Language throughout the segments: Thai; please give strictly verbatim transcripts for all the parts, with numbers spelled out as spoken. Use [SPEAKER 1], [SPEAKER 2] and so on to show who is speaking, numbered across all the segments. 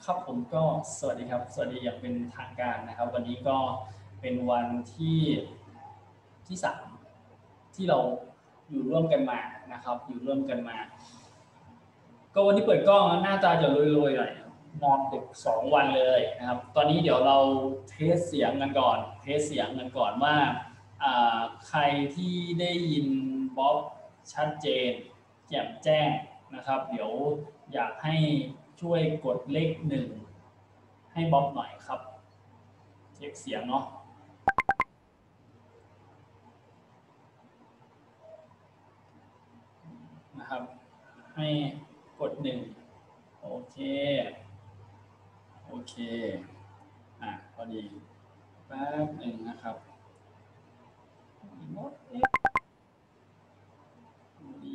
[SPEAKER 1] ครับผมก็สวัสดีครับสวัสดีอย่างเป็นทางการนะครับวันนี้ก็เป็นวันที่ที่สามที่เราอยู่ร่วมกันมานะครับอยู่ร่วมกันมาก็วันที่เปิดกล้องหน้าตาจะรวยๆหน่อยนอนดึกสองวันเลยนะครับตอนนี้เดี๋ยวเราเทสเสียงกันก่อนเทสเสียงกันก่อนว่าใครที่ได้ยินบ๊อบชัดเจนแจ่มแจ้งนะครับเดี๋ยวอยากให้ช่วยกดเลขหนึ่งให้บ๊อบหน่อยครับเช็คเสียงเนาะนะครับให้กดหนึ่งโอเคโอเคอ่ะพอดีแป๊บหนึ่งนะครับหมดเอ๊ะดี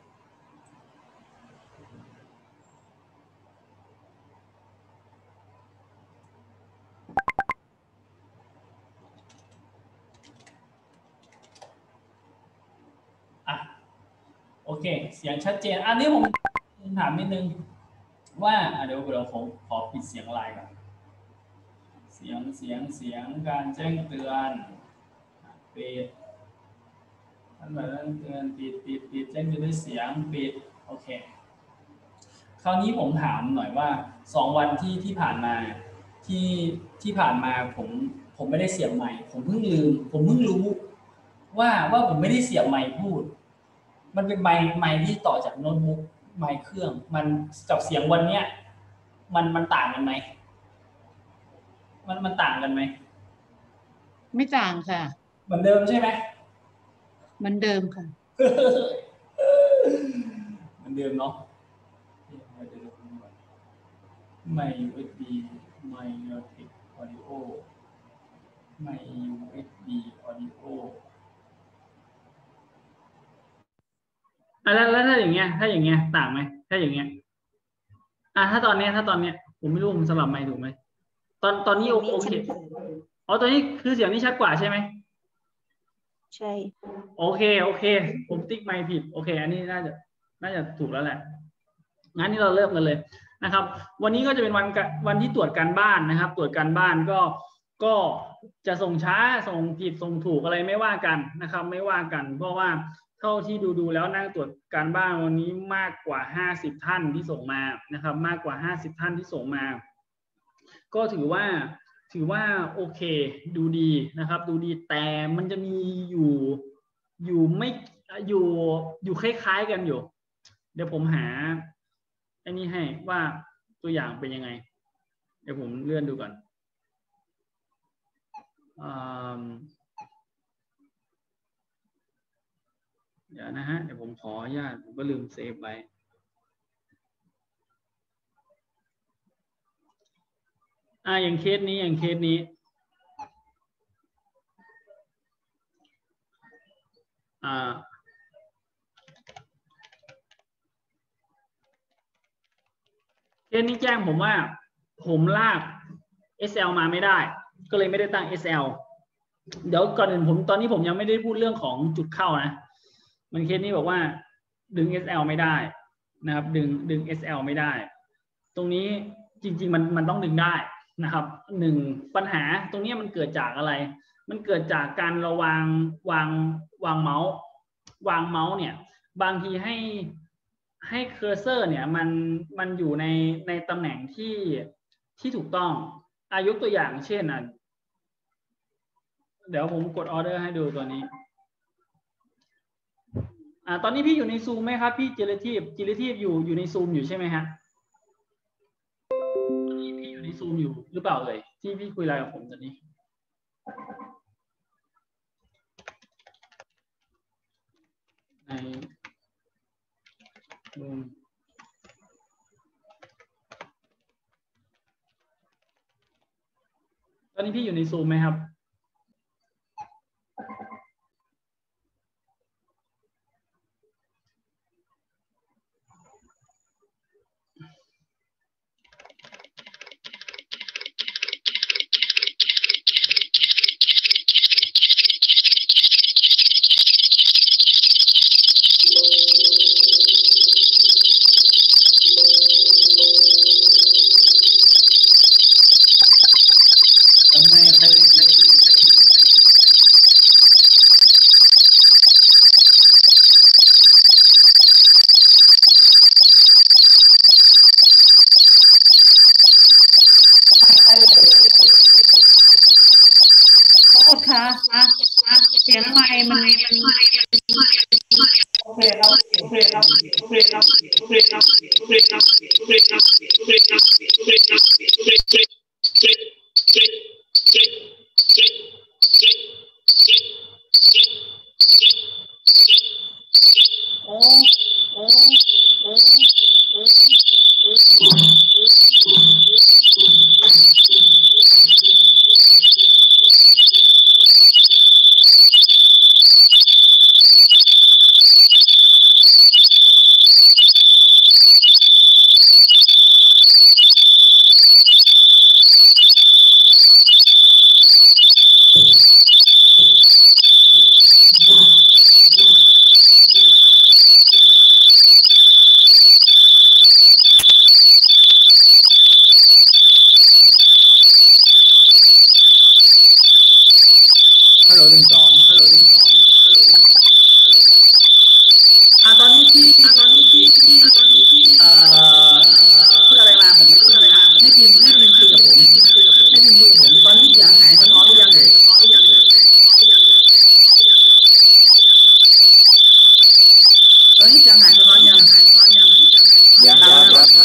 [SPEAKER 1] อ่ะโอเคเสียงชัดเจนอันนี้ผมถามนิดนึงว่าเดี๋ยวเราผมขอปิดเสียงไลน์ก่อนเสียงเสียงเสียงการแจ้งเตือนปิดท่านแบบนั้นเตือนปิดปิดปิดแจ้งเตือนด้วยเสียงปิดโอเคคราวนี้ผมถามหน่อยว่าสองวันที่ที่ผ่านมาที่ที่ผ่านมาผมผมไม่ได้เสียบไมค์ผมเพิ่งลืมผมเพิ่งรู้ว่าว่าผมไม่ได้เสียบไมค์พูดมันเป็นไมค์ไมค์ที่ต่อจากโน้ตบุ๊กไมค์เครื่องมันกับเสียงวันเนี้ยมันมันต่างกันไหมมันมันต่างกันไหม
[SPEAKER 2] ไม่ต่างค่ะ
[SPEAKER 1] เหมือนเดิมใช่ไหม
[SPEAKER 2] เหมือนเดิมค่ะ
[SPEAKER 1] เหมือนเดิมเนาะไมค์ ยู เอส บี ไมค์ Neurotech Audio ไมค์ ยู เอส บี Audio อ่ะแล้วแล้วถ้าอย่างเงี้ยถ้าอย่างเงี้ยต่างไหมถ้าอย่างเงี้ยอ่ะถ้าตอนเนี้ยถ้าตอนเนี้ยผมไม่รู้ผมสลับไมค์ถูกไหมตอนตอนนี้โอเคอ๋อตอนนี้คือเสียงนี้ชัดกว่าใช่ไหม
[SPEAKER 2] ใช่
[SPEAKER 1] โอเคโอเคผมติ๊กไมค์ผิดโอเคอันนี้น่าจะน่าจะถูกแล้วแหละงั้นนี่เราเริ่มกันเลยนะครับวันนี้ก็จะเป็นวันวันที่ตรวจการบ้านนะครับตรวจการบ้านก็ก็จะส่งช้าส่งผิดส่งถูกอะไรไม่ว่ากันนะครับไม่ว่ากันเพราะว่าเท่าที่ดูดูแล้วนั่งตรวจการบ้านวันนี้มากกว่าห้าสิบท่านที่ส่งมานะครับมากกว่าห้าสิบท่านที่ส่งมาก็ถือว่าถือว่าโอเคดูดีนะครับดูดีแต่มันจะมีอยู่อยู่ไม่อยู่อยู่คล้ายๆกันอยู่เดี๋ยวผมหาอันนี้ให้ว่าตัวอย่างเป็นยังไงเดี๋ยวผมเลื่อนดูก่อนเดี๋ยวนะฮะเดี๋ยวผมขออนุญาตผมก็ลืมเซฟไว้อ่าอย่างเคสนี้อย่างเคสนี้อ่าเคสนี้แจ้งผมว่าผมลาก เอส แอล มาไม่ได้ก็เลยไม่ได้ตั้ง เอส แอล เดี๋ยวก่อนอื่นผมตอนนี้ผมยังไม่ได้พูดเรื่องของจุดเข้านะมันเคสนี้บอกว่าดึง เอส แอล ไม่ได้นะครับดึงดึง เอส แอล ไม่ได้ตรงนี้จริงๆมันมันต้องดึงได้นะครับหนึ่งปัญหาตรงนี้มันเกิดจากอะไรมันเกิดจากการเราวางวางวางเมาส์วางเมาส์เนี่ยบางทีให้ให้เคอร์เซอร์เนี่ยมันมันอยู่ในในตำแหน่งที่ที่ถูกต้องอายกตัวอย่างเช่นอ่ะเดี๋ยวผมกดออเดอร์ให้ดูตัวนี้อ่าตอนนี้พี่อยู่ในซูมไหมครับพี่จิรทีพจิรทีพอยู่อยู่ในซูมอยู่ใช่ไหมฮะพี่พี่อยู่ในซูมอยู่หรือเปล่าเลยที่พี่คุยไลน์กับผมตอนนี้ในซูมตอนนี้พี่อยู่ในซูมไหมครับทำไมใคร
[SPEAKER 2] โทษค่ะเสียงไมค์มัน
[SPEAKER 1] โอเคครับโอเคครับโอเคครับโอเคครับโอเคครับโอเคครับโอเคครับโอเคครับโอ้โอ้โอ้โอ้ฮัลโหลหนึ่งสองฮัลโหลหนึ่งสองฮัลโหลหนึ่งสองอ่าตอนนี้ที่ตอนนี้ที่ตอนนี้ที่เอ่อพูดอะไรมาผมไม่พูดอะไรนะให้ทีมให้ทีมคุยกับผมให้ทีมคุยกับผมให้ทีมคุยกับผมตอนนี้เสียงหายสะท้อนหรือยังเอ่ยสะท้อนหรือยังเอ่ยตอนนี้เสียงหายสะท้อนยังหายสะท้อนยังยังครับ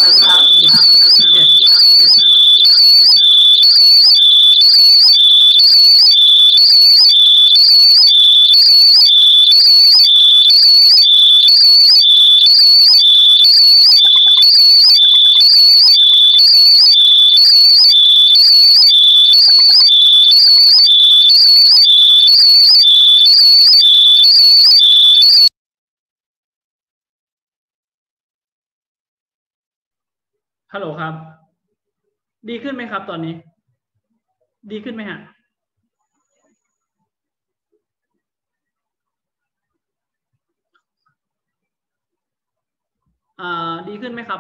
[SPEAKER 1] ฮัลโหลครับดีขึ้นไหมครับตอนนี้ดีขึ้นไหมฮะอ่าดีขึ้นไหมครับ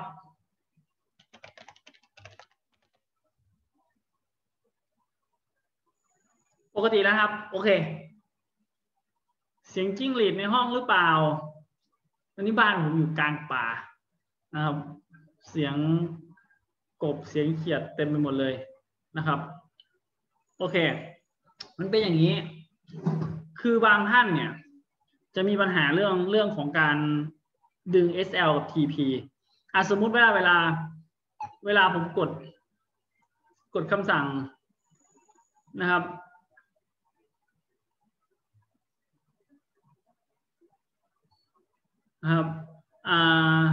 [SPEAKER 1] ปกติแล้วครับโอเคเสียงจิ้งหรีดในห้องหรือเปล่าตอนนี้บ้านผมอยู่กลางป่านะครับเสียงกบเสียงเขียดเต็มไปหมดเลยนะครับโอเคมันเป็นอย่างนี้คือบางท่านเนี่ยจะมีปัญหาเรื่องเรื่องของการดึง เอส แอล กับ ที พี อ่ะสมมุติว่าเวลาเวลาผมกดกดคำสั่งนะครับนะครับอ่า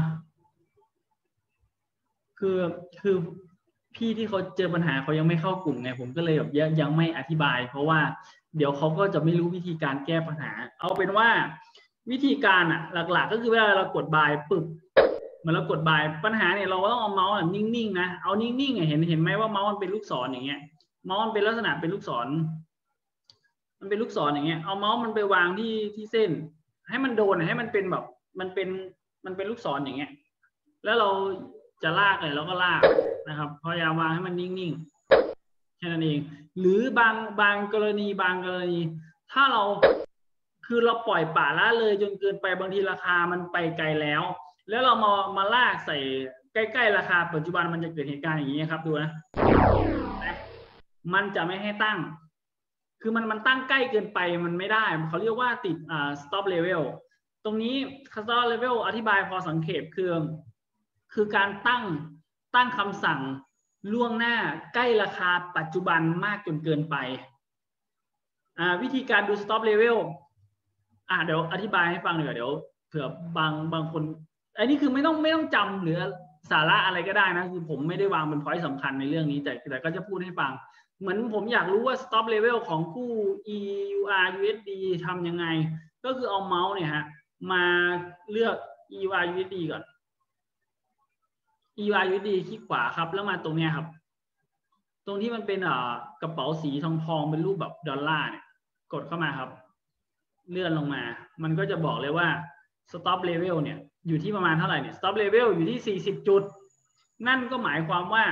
[SPEAKER 1] คือคือพี่ที่เขาเจอปัญหาเขายังไม่เข้ากลุ่มไงผมก็เลยแบบยังยังไม่อธิบายเพราะว่าเดี๋ยวเขาก็จะไม่รู้วิธีการแก้ปัญหาเอาเป็นว่าวิธีการอ่ะหลักๆก็คือเวลาเรากดบายปึ๊บเหมือนเรากดบายปัญหาเนี่ยเราก็ต้องเอาเมาส์นิ่งๆนะเอานิ่งๆเห็นเห็นไหมว่าเมาส์มันเป็นลูกศรอย่างเงี้ยเมาส์มันเป็นลักษณะเป็นลูกศรมันเป็นลูกศรอย่างเงี้ยเอาเมาส์มันไปวางที่ที่เส้นให้มันโดนให้มันเป็นแบบมันเป็นมันเป็นลูกศรอย่างเงี้ยแล้วเราจะลากเลยเราก็ลากนะครับพยายามวางให้มันนิ่งๆแค่นั้นเองหรือบางบางกรณีบางกรณีถ้าเราคือเราปล่อยป่าละเลยจนเกินไปบางทีราคามันไปไกลแล้วแล้วเรามามาลากใส่ใกล้ๆราคาปัจจุบันมันจะเกิดเหตุการณ์อย่างนี้ครับดูนะมันจะไม่ให้ตั้งคือมันมันตั้งใกล้เกินไปมันไม่ได้เขาเรียกว่าติดอ่า stop level ตรงนี้ stop level อธิบายพอสังเขปคือคือการตั้งตั้งคำสั่งล่วงหน้าใกล้ราคาปัจจุบันมากจนเกินไปอ่าวิธีการดู stop level อ่าเดี๋ยวอธิบายให้ฟังหน่อยเดี๋ยวเผื่อบางบางคนอันนี้คือไม่ต้องไม่ต้องจำหรือสาระอะไรก็ได้นะคือผมไม่ได้วางเป็น point สำคัญในเรื่องนี้แต่แต่ก็จะพูดให้ฟังเหมือนผมอยากรู้ว่า stop level ของคู่ อี ยู อาร์ ยู เอส ดี ทำยังไงก็คือเอาเมาส์เนี่ยฮะมาเลือก อี ยู อาร์ ยู เอส ดี ก่อน อี ยู อาร์ ยู เอส ดี คลิกขวาครับแล้วมาตรงเนี้ยครับตรงที่มันเป็นอ่ากระเป๋าสีทองทองเป็นรูปแบบดอลลาร์เนี่ยกดเข้ามาครับเลื่อนลงมามันก็จะบอกเลยว่า stop level เนี่ยอยู่ที่ประมาณเท่าไหร่เนี่ย stop level อยู่ที่สี่สิบจุดนั่นก็หมายความว่า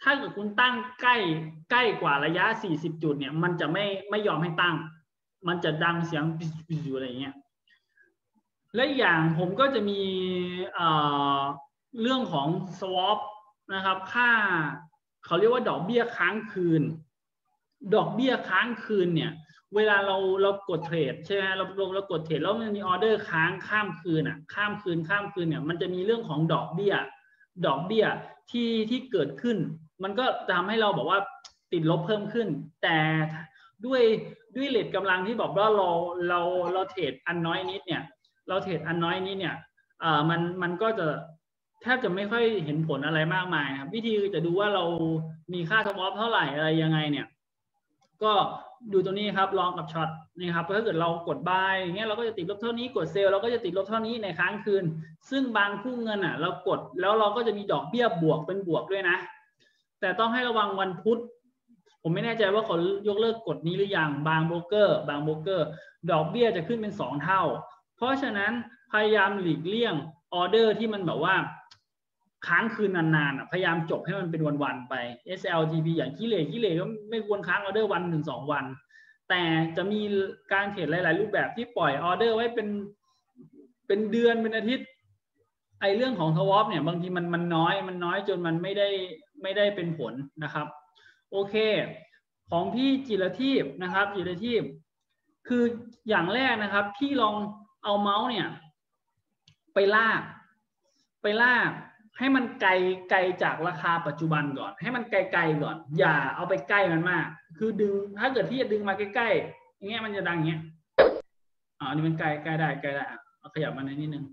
[SPEAKER 1] ถ้าเกิดคุณตั้งใกล้ใกล้กว่าระยะสี่สิบจุดเนี่ยมันจะไม่ไม่ยอมให้ตั้งมันจะดังเสียงปิวอะไรเงี้ยและอย่างผมก็จะมีเอ่อเรื่องของ swap นะครับค่าเขาเรียกว่าดอกเบี้ยค้างคืนดอกเบี้ยค้างคืนเนี่ยเวลาเราเรากดเทรดใช่ไหมเราเราเรากดเทรดแล้วมันมีออเดอร์ค้างข้ามคืนอ่ะข้ามคืนข้ามคืนเนี่ยมันจะมีเรื่องของดอกเบี้ยดอกเบี้ยที่ที่เกิดขึ้นมันก็ทำให้เราบอกว่าติดลบเพิ่มขึ้นแต่ด้วยด้วยเรทกำลังที่บอกว่าเราเราเราเทรดอันน้อยนิดเนี่ยเราเทรดอันน้อยนิดเนี่ยอ่ามันมันก็จะแทบจะไม่ค่อยเห็นผลอะไรมากมายครับวิธีจะดูว่าเรามีค่าสวอปเท่าไหร่อะไรยังไงเนี่ยก็ดูตัวนี้ครับลองกับช็อตนี่ครับถ้าเกิดเรากดบายอย่างเงี้ยเราก็จะติดลบเท่านี้กดเซลล์เราก็จะติดลบเท่านี้ในค้างคืนซึ่งบางคู่เงินอ่ะเรากดแล้วเราก็จะมีดอกเบี้ยบวกเป็นบวกด้วยนะแต่ต้องให้ระวังวันพุธผมไม่แน่ใจว่าเขายกเลิกกฎนี้หรือยังบางโบรกเกอร์บางโบรกเกอร์ดอกเบี้ยจะขึ้นเป็นสองเท่าเพราะฉะนั้นพยายามหลีกเลี่ยงออเดอร์ที่มันแบบว่าค้างคืนนานๆพยายามจบให้มันเป็นวันๆไป เอส แอล ที พี อย่างขี้เหร่ขี้เหร่ก็ไม่ควรค้างออเดอร์วันถึงสองวันแต่จะมีการเทรดหลายๆรูปแบบที่ปล่อยออเดอร์ไว้เป็นเป็นเดือนเป็นอาทิตย์ไอเรื่องของสวอปเนี่ยบางทีมันมันน้อยมันน้อยจนมันไม่ได้ไม่ได้เป็นผลนะครับโอเคของพี่จิรทีพนะครับจิรทีพคืออย่างแรกนะครับพี่ลองเอาเมาส์เนี่ยไปลากไปลากให้มันไกลไกลจากราคาปัจจุบันก่อนให้มันไกลๆก่อนอย่าเอาไปใกล้มันมากคือดึงถ้าเกิดพี่จะดึงมาใกล้ๆอย่างเงี้ยมันจะดังอย่างเงี้ยอ๋ออันนี้มันไกลใกล้ได้ใกล้ได้เอาขยับมาหน่อยนิดนึง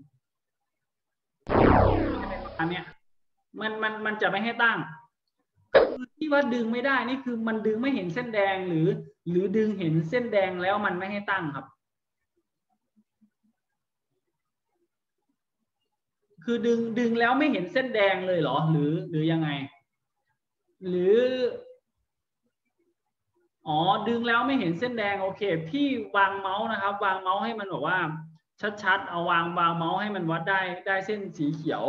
[SPEAKER 1] อันเนี้ยมันมันมันจะไม่ให้ตั้งที่ว่าดึงไม่ได้นี่คือมันดึงไม่เห็นเส้นแดงหรือหรือดึงเห็นเส้นแดงแล้วมันไม่ให้ตั้งครับคือดึงดึงแล้วไม่เห็นเส้นแดงเลยเหรอหรือหรือยังไงหรืออ๋อดึงแล้วไม่เห็นเส้นแดงโอเคพี่วางเมาส์นะครับวางเมาส์ให้มันบอกว่าชัดๆเอาวางวางเมาส์ให้มันวัดได้ได้เส้นสีเขียว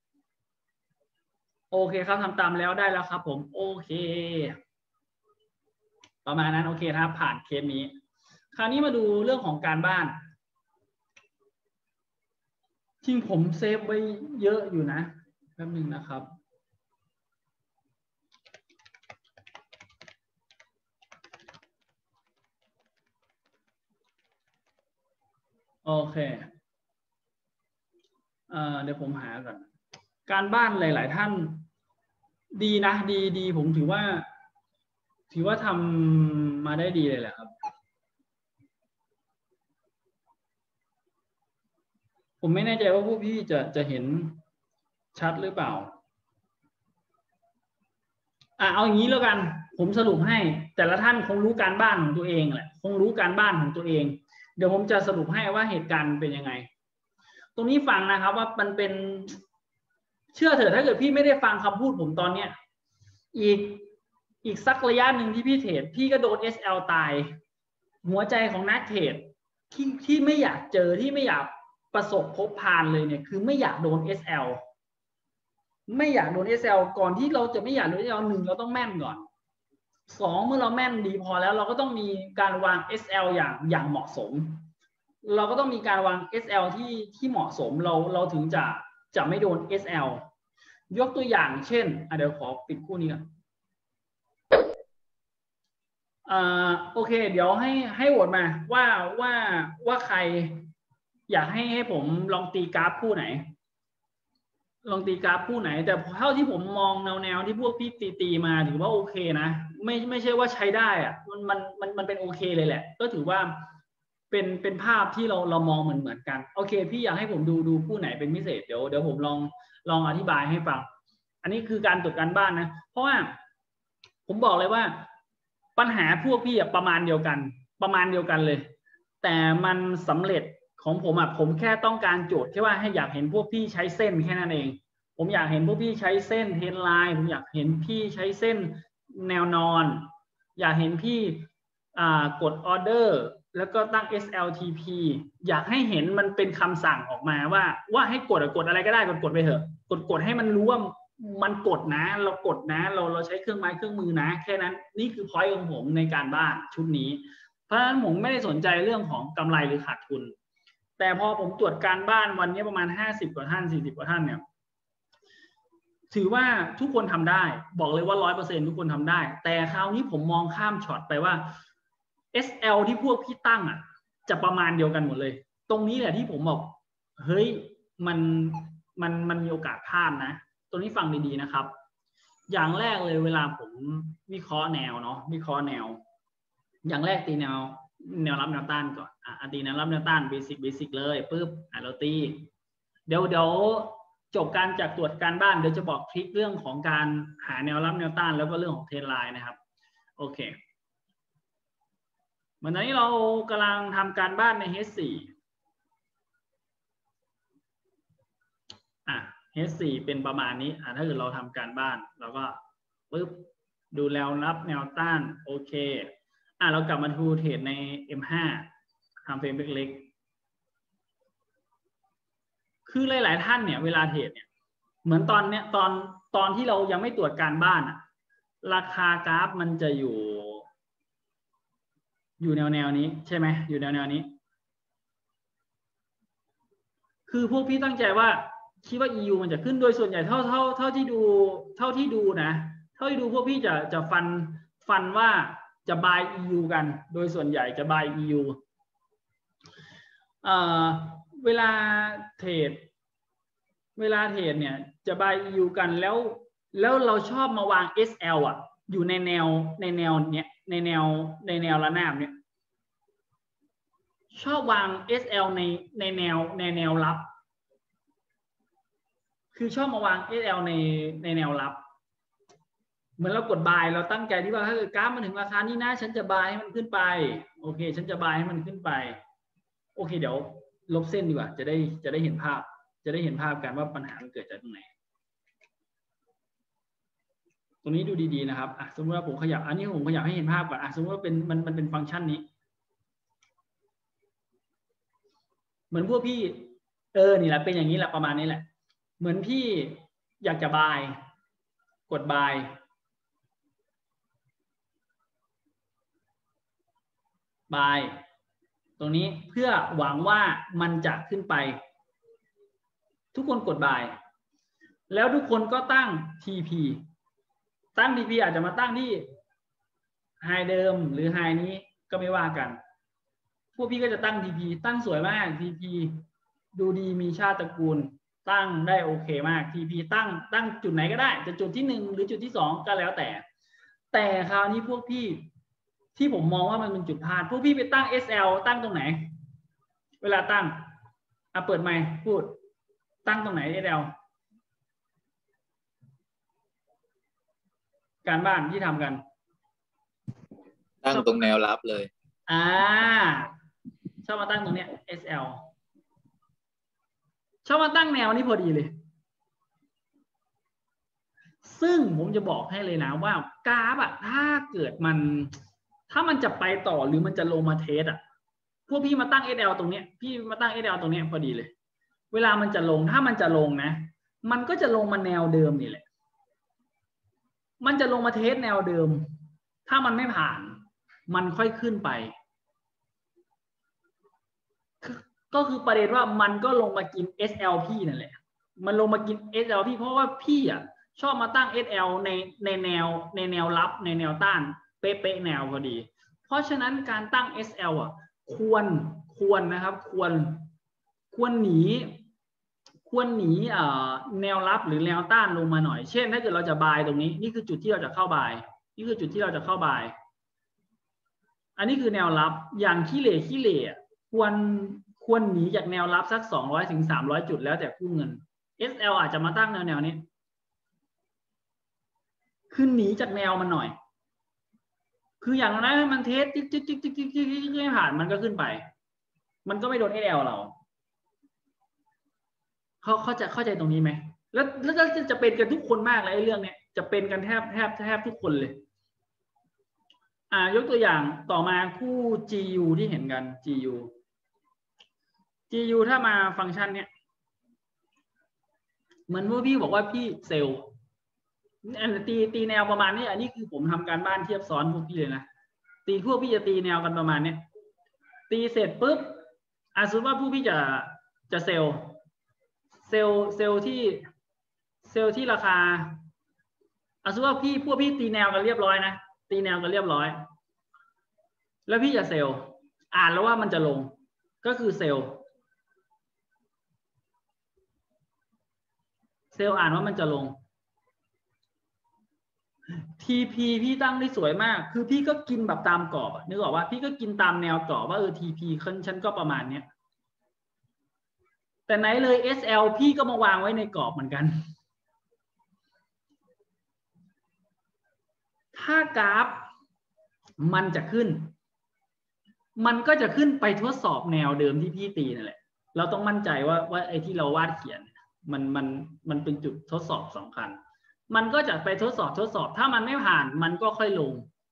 [SPEAKER 1] โอเคครับทำตามแล้วได้แล้วครับผมโอเคประมาณนั้นโอเคนะครับผ่านเคสนี้คราวนี้มาดูเรื่องของการบ้านจริงผมเซฟไว้เยอะอยู่นะแป๊บนึงนะครับโอเคเอ่อเดี๋ยวผมหาก่อนการบ้านหลายๆท่านดีนะดีดีผมถือว่าถือว่าทำมาได้ดีเลยแหละครับผมไม่แน่ใจว่าพวกพี่จะจะเห็นชัดหรือเปล่าอ่ะเอาอย่างนี้แล้วกันผมสรุปให้แต่ละท่านคงรู้การบ้านของตัวเองแหละคงรู้การบ้านของตัวเองเดี๋ยวผมจะสรุปให้ว่าเหตุการณ์เป็นยังไงตรงนี้ฟังนะครับว่ามันเป็นเชื่อเถอะถ้าเกิดพี่ไม่ได้ฟังคำพูดผมตอนเนี้ยอีกอีกสักระยะหนึ่งที่พี่เทรดพี่ก็โดน เอส แอล ตายหัวใจของนักเทรดที่ที่ไม่อยากเจอที่ไม่อยากประสบพบพานเลยเนี่ยคือไม่อยากโดน เอส แอล ไม่อยากโดน เอส แอล ก่อนที่เราจะไม่อยากโดน เอส แอล หนึ่งเราต้องแม่นก่อนสองเมื่อเราแม่นดีพอแล้วเราก็ต้องมีการวาง เอส แอล อย่างอย่างเหมาะสมเราก็ต้องมีการวาง เอส แอล ที่ที่เหมาะสมเราเราถึงจะจะไม่โดน เอส แอล ยกตัวอย่างเช่นอ่ะเดี๋ยวขอปิดคู่นี้ก่อนอ่าโอเคเดี๋ยวให้ให้โหวตมาว่าว่าว่าใครอยากให้ให้ผมลองตีกราฟคู่ไหนลองตีกราฟคู่ไหนแต่เท่าที่ผมมองแนวแนวที่พวกพี่ตีตีมาถือว่าโอเคนะไม่ไม่ใช่ว่าใช้ได้อะมันมันมันมันเป็นโอเคเลยแหละก็ถือว่าเป็นเป็นภาพที่เราเรามองเหมือนเหมือนกันโอเคพี่อยากให้ผมดูดูคู่ไหนเป็นพิเศษเดี๋ยวเดี๋ยวผมลองลองอธิบายให้ฟังอันนี้คือการตรวจการบ้านนะเพราะว่าผมบอกเลยว่าปัญหาพวกพี่อะประมาณเดียวกันประมาณเดียวกันเลยแต่มันสำเร็จของผมอ่ะผมแค่ต้องการโจทย์แค่ว่าให้อยากเห็นพวกพี่ใช้เส้นแค่นั้นเองผมอยากเห็นพวกพี่ใช้เส้นเทรนไลน์ผมอยากเห็นพี่ใช้เส้นแนวนอนอยากเห็นพี่อ่ากดออเดอร์แล้วก็ตั้ง เอส แอล ที พี อยากให้เห็นมันเป็นคำสั่งออกมาว่าว่าให้กดกดอะไรก็ได้กดกดไปเถอะกดกดให้มันรู้ว่ามันกดนะเรากดนะเราเราใช้เครื่องไม้เครื่องมือนะแค่นั้นนี่คือ point ของผมในการบ้านชุดนี้เพราะฉะนั้นผมไม่ได้สนใจเรื่องของกำไรหรือขาดทุนแต่พอผมตรวจการบ้านวันนี้ประมาณห้าสิบกว่าท่านสี่สิบกว่าท่านเนี่ยถือว่าทุกคนทำได้บอกเลยว่า ร้อยเปอร์เซ็นต์ ทุกคนทำได้แต่คราวนี้ผมมองข้ามช็อตไปว่า เอส แอล ที่พวกพี่ตั้งอ่ะจะประมาณเดียวกันหมดเลยตรงนี้แหละที่ผมบอกเฮ้ยมันมันมันมีโอกาสพลาดนะตรงนี้ฟังดีๆนะครับอย่างแรกเลยเวลาผมวิเคราะห์แนวเนาะวิเคราะห์แนวอย่างแรกตีแนวแนวรับแนวต้านก่อนอ่ะตีแนวรับแนวต้านเบสิกเบสิกเลยปุ๊บอ่ะเราตีเดี๋ยวเดี๋ยวจบการจากตรวจการบ้านเดี๋ยวจะบอกทริคเรื่องของการหาแนวรับแนวต้านแล้วก็เรื่องของเทรนไลน์นะครับโอเควันนี้เรากำลังทำการบ้านใน เอช โฟร์ อ่ะ เอช โฟร์ เป็นประมาณนี้อ่ะถ้าเกิดเราทำการบ้านเราก็ปึ๊บดูแนวรับแนวต้านโอเคอ่ะเรากลับมาดูเทรดใน เอ็ม ห้า ทำเฟรมเล็กๆคือหลายๆท่านเนี่ยเวลาเทรดเนี่ยเหมือนตอนเนี้ยตอนตอนที่เรายังไม่ตรวจการบ้านอะราคากราฟมันจะอยู่อยู่แนวแนวนี้ใช่ไหมอยู่แนวแนวนี้คือพวกพี่ตั้งใจว่าคิดว่า อี ยู มันจะขึ้นโดยส่วนใหญ่เท่าเท่าเท่าที่ดูเท่าที่ดูนะเท่าที่ดูพวกพี่จะจะฟันฟันว่าจะ buy อี ยู กันโดยส่วนใหญ่จะ buy อี ยู เอ่อเวลาเทรดเวลาเทรดเนี่ยจะ buy อี ยู กันแล้วแล้วเราชอบมาวาง เอส แอล อ่ะอยู่ในแนวในแนวเนี้ยในแนวในแนวระนาบเนี่ยชอบวาง เอส แอล ในในแนวในแนวรับคือชอบมาวาง เอส แอล ในในแนวรับเหมือนเรากด buy เราตั้งใจที่ว่าถ้าเกิดกราฟมันถึงราคานี้นะฉันจะ buy ให้มันขึ้นไปโอเคฉันจะ buy ให้มันขึ้นไปโอเคเดี๋ยวลบเส้นดีกว่าจะได้จะได้เห็นภาพจะได้เห็นภาพกันว่าปัญหามันเกิดจากตรงไหนตรงนี้ดูดีๆนะครับอ่ะสมมติว่าผมขยับอันนี้ผมขยับให้เห็นภาพก่อนอ่ะสมมติว่าเป็นมันมันเป็นฟังก์ชันนี้เหมือนพวกพี่เออนี่แหละเป็นอย่างนี้แหละประมาณนี้แหละเหมือนพี่อยากจะ buy กด buy buy ตรงนี้เพื่อหวังว่ามันจะขึ้นไปทุกคนกด buy แล้วทุกคนก็ตั้ง ที พี ตั้ง ที พี อาจจะมาตั้งที่ high เดิมหรือ high นี้ก็ไม่ว่ากันพวกพี่ก็จะตั้ง ที พี ตั้งสวยมาก ที พี ดูดีมีชาติตระกูลตั้งได้โอเคมาก ที พี ตั้งตั้งจุดไหนก็ได้จะจุดที่หนึ่งหรือจุดที่สองก็แล้วแต่แต่คราวนี้พวกพี่ที่ผมมองว่ามันเป็นจุดพลาดพวกพี่ไปตั้ง เอส แอล ตั้งตรงไหนเวลาตั้งอ่ะเปิดไมค์พูดตั้งตรงไหน เอส แอล การบ้านที่ทำกัน
[SPEAKER 3] ตั้งตรงแนวรับเลย
[SPEAKER 1] อ่าชอบมาตั้งตรงเนี้ย เอส แอล ชอบมาตั้งแนวนี้พอดีเลยซึ่งผมจะบอกให้เลยนะว่ากราฟอะถ้าเกิดมันถ้ามันจะไปต่อหรือมันจะลงมาเทสอะพวกพี่มาตั้ง เอส แอล ตรงเนี้ยพี่มาตั้ง เอส แอล ตรงเนี้ยพอดีเลยเวลามันจะลงถ้ามันจะลงนะมันก็จะลงมาแนวเดิมนี่แหละมันจะลงมาเทสแนวเดิมถ้ามันไม่ผ่านมันค่อยขึ้นไปก็คือประเด็นว่ามันก็ลงมากิน เอส แอล พี่นั่นแหละมันลงมากิน เอส แอล พี่เพราะว่าพี่อ่ะชอบมาตั้ง เอส แอล ในในแนวในแนวรับในแนวต้านเป๊ะๆแนวพอดีเพราะฉะนั้นการตั้ง เอส แอล อ่ะควรควรนะครับควรควรหนีควรหนีเอ่อแนวรับหรือแนวต้านลงมาหน่อยเช่นถ้าเกิดเราจะบายตรงนี้นี่คือจุดที่เราจะเข้าบายนี่คือจุดที่เราจะเข้าบายอันนี้คือแนวรับอย่างขี้เหร่ขี้เหร่ควรควรหนีจากแนวรับสักสองร้อยถึงสามร้อยจุดแล้วแต่คู่เงิน เอส แอล อาจจะมาตั้งแนวแนวนี้คือหนีจากแนวมันหน่อยคืออย่างนั้นมันเทสจิ๊กจิ๊กจิ๊กจิ๊กจิ๊กจิ๊กจิ๊กไม่ผ่านมันก็ขึ้นไปมันก็ไม่โดน เอส แอล เราเขาเขาจะเข้าใจตรงนี้ไหมแล้วแล้วจะเป็นกันทุกคนมากเลยไอ้เรื่องเนี้ยจะเป็นกันแทบแทบแทบทุกคนเลยอ่ายกตัวอย่างต่อมาคู่ จี ยู ที่เห็นกัน จี ยู จี ยู ถ้ามาฟังก์ชันเนี้ยเหมือนว่าพี่บอกว่าพี่เซลล์ตีตีแนวประมาณนี้อันนี้คือผมทำการบ้านเทียบซ้อนพวกพี่เลยนะตีพวกพี่จะตีแนวกันประมาณนี้ตีเสร็จปุ๊บอาสมมติว่าผู้พี่จะจะเซลล์เซลล์เซลล์ที่เซลล์ที่ราคาอาสมมติว่าพี่พวกพี่ตีแนวกันเรียบร้อยนะตีแนวกันเรียบร้อยแล้วพี่จะเซลล์อ่านแล้วว่ามันจะลงก็คือเซลล์เซลล์อ่านว่ามันจะลง ที พี พี่ตั้งได้สวยมากคือพี่ก็กินแบบตามกรอบนึกออกว่าพี่ก็กินตามแนวกรอบว่าเออ ที พี ฉันก็ประมาณเนี้ยแต่ไหนเลย เอส แอล พี่ก็มาวางไว้ในกรอบเหมือนกันถ้ากราฟมันจะขึ้นมันก็จะขึ้นไปทดสอบแนวเดิมที่พี่ตีนั่นแหละเราต้องมั่นใจว่าว่าไอ้ที่เราวาดเขียนมันมันมันเป็นจุดทดสอบสำคัญมันก็จะไปทดสอบทดสอบถ้ามันไม่ผ่านมันก็ค่อยลง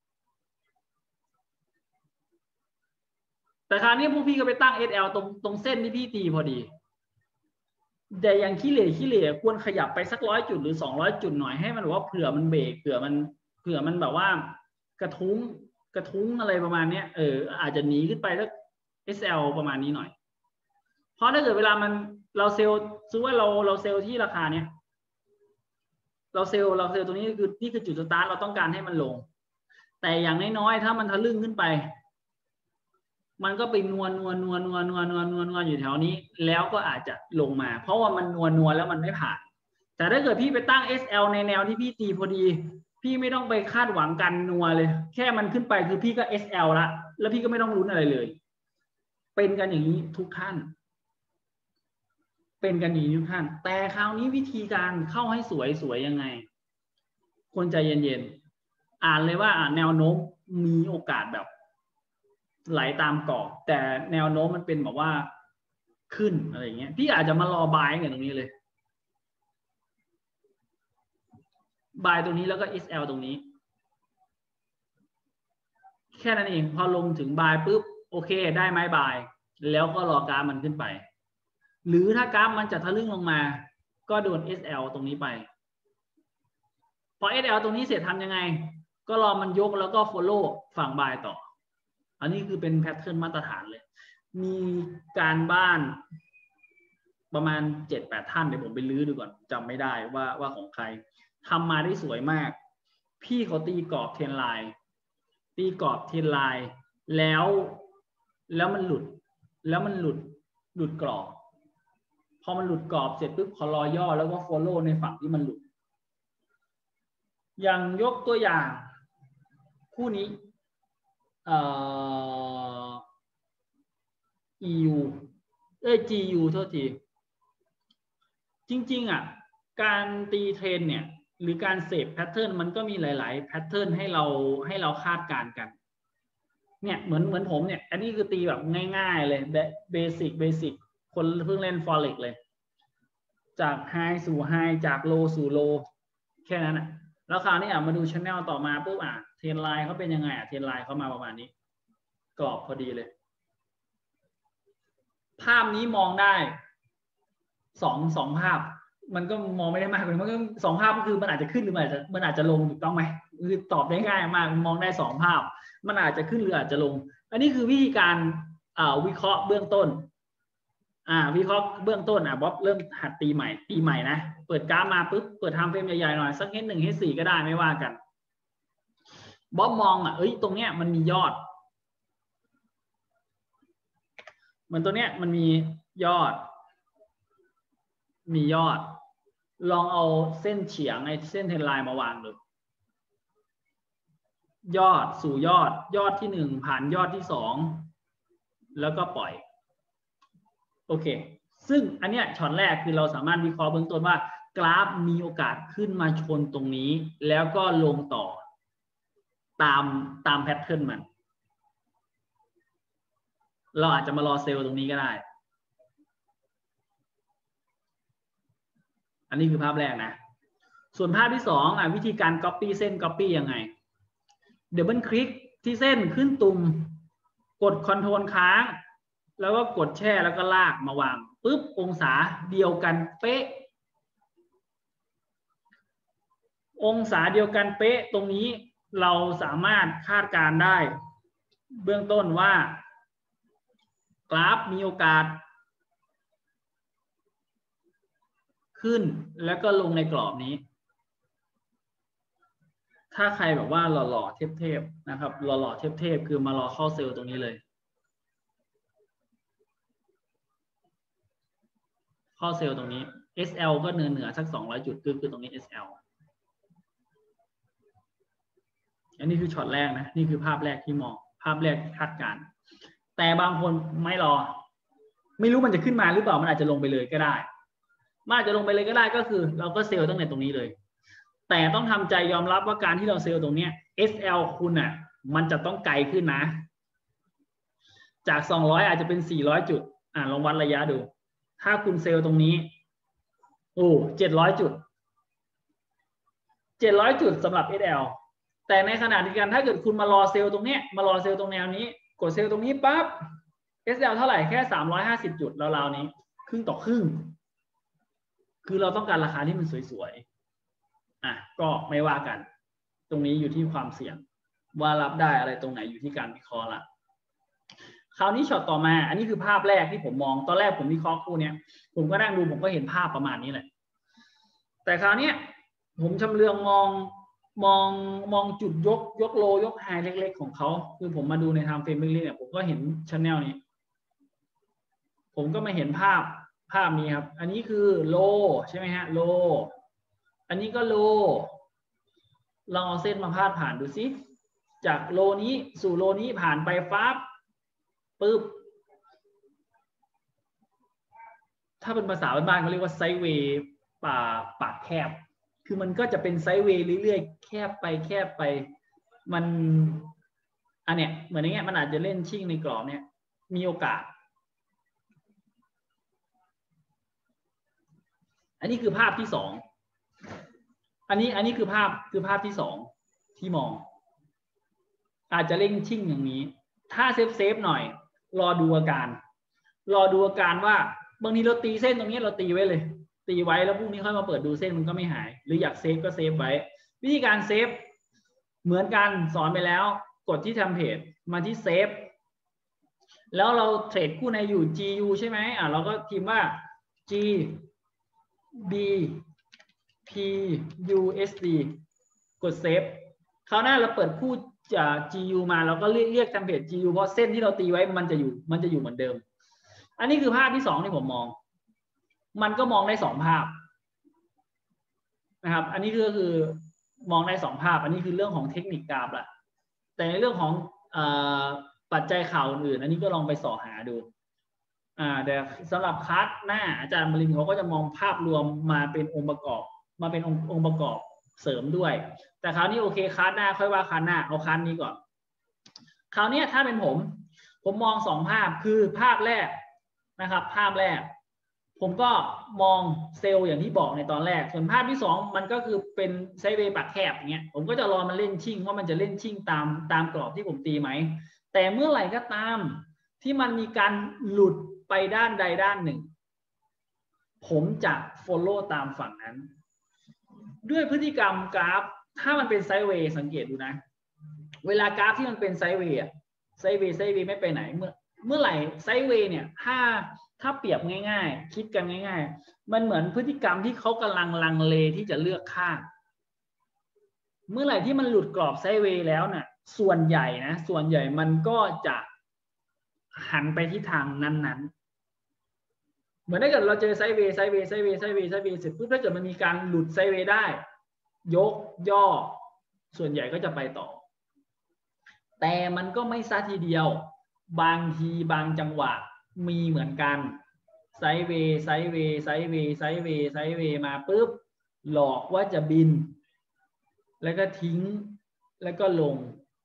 [SPEAKER 1] แต่คราวนี้พวกพี่ก็ไปตั้ง เอส แอล ตรงตรงเส้นที่พี่ตีพอดีแต่อย่างขี้เหร่ขี้เหร่ควรขยับไปสักร้อยจุดหรือสองร้อยจุดหน่อยให้มันว่าเผื่อมันเบรกเผื่อมันเผื่อมันแบบว่ากระทุ้งกระทุ้งอะไรประมาณนี้เอออาจจะหนีขึ้นไปสัก เอส แอล ประมาณนี้หน่อยเพราะถ้าเกิดเวลามันเราเซลล์ซื้อว่าเราเราเซลล์ที่ราคาเนี้ยเราเซลล์เราเซลล์ตรงนี้คือนี่คือจุดสตาร์ทเราต้องการให้มันลงแต่อย่างน้อยๆถ้ามันทะลึ่งขึ้นไปมันก็ไปนวลนวลนวลนวลนวลนวลนวลนวลอยู่แถวนี้แล้วก็อาจจะลงมาเพราะว่ามันนวลนวลแล้วมันไม่ผ่านแต่ถ้าเกิดพี่ไปตั้ง เอส แอล ในแนวที่พี่ตีพอดีพี่ไม่ต้องไปคาดหวังกันนัวเลยแค่มันขึ้นไปคือพี่ก็ เอส แอล ละแล้วพี่ก็ไม่ต้องลุ้นอะไรเลยเป็นกันอย่างนี้ทุกท่านเป็นกันอย่างนี้ทุกท่านแต่คราวนี้วิธีการเข้าให้สวยสวยยังไงคนใจเย็นๆอ่านเลยว่าแนวโน้มมีโอกาสแบบไหลตามกรอบแต่แนวโน้มมันเป็นแบบว่าขึ้นอะไรอย่างเงี้ยพี่อาจจะมารอบายกันตรงนี้เลยบายตรงนี้แล้วก็ เอส แอล ตรงนี้แค่นั้นเองพอลงถึงบายปุ๊บโอเคได้ไหมบายแล้วก็รอกราฟมันขึ้นไปหรือถ้ากราฟมันจะทะลึ่งลงมาก็โดน เอส แอล ตรงนี้ไปพอ เอส แอล ตรงนี้เสร็จทำยังไงก็รอมันยกแล้วก็ follow ฝั่งบายต่ออันนี้คือเป็นแพทเทิร์นมาตรฐานเลยมีการบ้านประมาณ เจ็ดแปด ท่านเดี๋ยวผมไปลื้อดูก่อนจำไม่ได้ว่าว่าของใครทำมาได้สวยมากพี่เขาตีกรอบเทรนไลน์ตีกรอบเทรนไลน์แล้วแล้วมันหลุดแล้วมันหลุดหลุดกรอบพอมันหลุดกรอบเสร็จปุ๊บพอรอย่อแล้วก็ follow ในฝั่งที่มันหลุดอย่างยกตัวอย่างคู่นี้เอ่อ อี ยู เอ้ย จี ยู โทษทีจริงๆอ่ะการตีเทรนเนี่ยหรือการเสพแพทเทิร์นมันก็มีหลายๆแพทเทิร์นให้เราให้เราคาดการณ์กันเนี่ยเหมือนเหมือนผมเนี่ยอันนี้คือตีแบบง่ายๆเลยเบสิกเบสิกคนเพิ่งเล่น Forex เลยจากไฮสู่ไฮจากโลสู่โลแค่นั้นอ่ะแล้วคราวนี้อ่ะมาดู channel ต่อมาปุ๊บอ่ะเทรนไลน์เขาเป็นยังไงอ่ะเทรนไลน์เขามาประมาณนี้กรอบพอดีเลยภาพนี้มองได้สองสองภาพมันก็มองไม่ได้มากเลยมันก็สองภาพก็คือมันอาจจะขึ้นหรือมันอาจจะมันอาจจะลงถูกต้องไหมคือตอบได้ง่ายมากมองได้สองภาพมันอาจจะขึ้นหรืออาจจะลงอันนี้คือวิธีการอ่าวิเคราะห์เบื้องต้นอ่าวิเคราะห์เบื้องต้นอ่ะบ๊อบเริ่มหัดตีใหม่ตีใหม่นะเปิดกราฟมาปุ๊บเปิดทำเฟรมใหญ่ๆหน่อยสักเฮดหนึ่งเฮดสี่ก็ได้ไม่ว่ากันบ๊อบมองอ่ะเอ้ยตรงเนี้ยมันมียอดเหมือนตัวเนี้ยมันมียอดมียอดลองเอาเส้นเฉียงไอ้เส้นเทรนไลน์มาวางดูยอดสู่ยอดยอดที่หนึ่งผ่านยอดที่สองแล้วก็ปล่อยโอเคซึ่งอันเนี้ยช็อตแรกคือเราสามารถวิเคราะห์เบื้องต้นว่ากราฟมีโอกาสขึ้นมาชนตรงนี้แล้วก็ลงต่อตามตามแพทเทิร์นมันเราอาจจะมารอเซลล์ตรงนี้ก็ได้อันนี้คือภาพแรกนะส่วนภาพที่สองอ่ะวิธีการ copy เส้น copy ยังไงเดี๋ยวมันคลิกที่เส้นขึ้นตุ่มกด Ctrl ค้างแล้วก็กดแช่แล้วก็ลากมาวางปุ๊บองศาเดียวกันเป๊ะโอองศาเดียวกันเป๊ะตรงนี้เราสามารถคาดการณ์ได้เบื้องต้นว่ากราฟมีโอกาสขึ้นแล้วก็ลงในกรอบนี้ถ้าใครแบบว่าหล่อๆเทพๆนะครับหล่อๆเทพๆคือมารอเข้าเซลล์ตรงนี้เลยเข้าเซลล์ตรงนี้ เอส แอล ก็เนื้อเหนือสักสองร้อยจุดคือคือตรงนี้ เอส แอล อันนี้คือช็อตแรกนะนี่คือภาพแรกที่มองภาพแรกที่คาดการณ์แต่บางคนไม่รอไม่รู้มันจะขึ้นมาหรือเปล่ามันอาจจะลงไปเลยก็ได้มันอาจจะลงไปเลยก็ได้ก็คือเราก็เซลล์ตั้งแต่ตรงนี้เลยแต่ต้องทำใจยอมรับว่าการที่เราเซลล์ตรงนี้ เอส แอล คุณอ่ะมันจะต้องไกลขึ้นนะจากสองร้อยอาจจะเป็นสี่ร้อยจุดอ่ะลองวัดระยะดูถ้าคุณเซลล์ตรงนี้โอ้เจ็ดร้อยจุดเจ็ดร้อยจุดสำหรับ เอส แอล แต่ในขณะเดียวกันถ้าเกิดคุณมารอเซลล์ตรงนี้มารอเซลล์ตรงแนวนี้กดเซลล์ตรงนี้ปั๊บ เอส แอล เท่าไหร่แค่สามร้อยห้าสิบจุดราวๆนี้ครึ่งต่อครึ่งคือเราต้องการราคาที่มันสวยๆอ่ะก็ไม่ว่ากันตรงนี้อยู่ที่ความเสี่ยงว่ารับได้อะไรตรงไหนอยู่ที่การวิเคราะห์ละคราวนี้ช็อตต่อมาอันนี้คือภาพแรกที่ผมมองตอนแรกผมวิเคราะห์คู่เนี้ยผมก็นั่งดูผมก็เห็นภาพประมาณนี้แหละแต่คราวนี้ผมชำเลืองมองมองมองจุดยกยกโลยกไฮเล็กๆของเขาคือผมมาดูในไทม์เฟรมเล็กๆเนี่ยผมก็เห็นชันแนลนี้ผมก็มาเห็นภาพภาพนี้ครับอันนี้คือโลใช่ไหมฮะโลอันนี้ก็โลลองเอาเส้นมาพาดผ่านดูซิจากโลนี้สู่โลนี้ผ่านไปฟ้าปึ๊บถ้าเป็นภาษาบ้านๆเขาเรียกว่าไซด์เวย์ป่าปากแคบคือมันก็จะเป็นไซด์เวย์เรื่อยๆแคบไปแคบไปมันอันเนี้ยเหมือนอย่างเงี้ยมันอาจจะเล่นชิ่งในกรอบเนี้ยมีโอกาสอันนี้คือภาพที่สองอันนี้อันนี้คือภาพคือภาพที่สองที่มองอาจจะเล่นชิ่งอย่างนี้ถ้าเซฟเซฟหน่อยรอดูอาการรอดูอาการว่าบางทีเราตีเส้นตรงนี้เราตีไว้เลยตีไว้แล้วพรุ่งนี้ค่อยมาเปิดดูเส้นมันก็ไม่หายหรืออยากเซฟก็เซฟไว้วิธีการเซฟเหมือนกันสอนไปแล้วกดที่เทมเพลตมาที่เซฟแล้วเราเทรดคู่ในอยู่ จี ยู ใช่ไหมอ่ะเราก็พิมพ์ว่า G B P U S D กดเซฟคราวหน้าเราเปิดคู่จาก จี ยู มาเราก็เรียกเรียกเทมเพลต จี ยู เพราะเส้นที่เราตีไว้มันจะอยู่มันจะอยู่เหมือนเดิมอันนี้คือภาพที่สองที่ผมมองมันก็มองได้สองภาพนะครับอันนี้ก็คือมองได้สองภาพอันนี้คือเรื่องของเทคนิคกราฟละแต่ในเรื่องของเอ่อปัจจัยข่าวอื่นอันนี้ก็ลองไปสอหาดูอ่าแต่สำหรับคัสหน้าอาจารย์มรินทร์เขาก็จะมองภาพรวมมาเป็นองค์ประกอบมาเป็นองค์องค์ประกอบเสริมด้วยแต่คราวนี้โอเคคัสหน้าค่อยว่าคัสหน้าเอาคัสนี้ก่อนคราวนี้ถ้าเป็นผมผมมองสองภาพคือภาพแรกนะครับภาพแรกผมก็มองเซลล์อย่างที่บอกในตอนแรกส่วนภาพที่สองมันก็คือเป็นไซด์เวย์ปากแคบอย่างเงี้ยผมก็จะรอมันเล่นชิ่งว่ามันจะเล่นชิ่งตามตามกรอบที่ผมตีไหมแต่เมื่อไหร่ก็ตามที่มันมีการหลุดไปด้านใดด้านหนึ่งผมจะ follow ตามฝั่งนั้นด้วยพฤติกรรมกราฟถ้ามันเป็นไซด์เวย์สังเกตดูนะเวลากราฟที่มันเป็นไซด์เวย์ไซด์เวย์ไซด์เวย์ไม่ไปไหนเมื่อเมื่อไหร่ไซด์เวย์เนี่ยถ้าถ้าเปรียบง่ายๆคิดกันง่ายๆมันเหมือนพฤติกรรมที่เขากำลังลังเลที่จะเลือกข้างเมื่อไหร่ที่มันหลุดกรอบไซด์เวย์แล้วน่ะส่วนใหญ่นะส่วนใหญ่มันก็จะหันไปที่ทางนั้นๆเหมือนถ้าเกิดเราเจอไซด์เวย์ไซด์เวย์ไซด์เวย์ไซด์เวย์ไซด์เวย์เสร็จปุ๊บถ้าเกิดมันมีการหลุดไซด์เวย์ได้ยกย่อส่วนใหญ่ก็จะไปต่อแต่มันก็ไม่ซะทีเดียวบางทีบางจังหวะมีเหมือนกันไซด์เวย์ไซด์เวย์ไซด์เวย์ไซด์เวย์ไซด์เวย์มาปุ๊บหลอกว่าจะบินแล้วก็ทิ้งแล้วก็ลง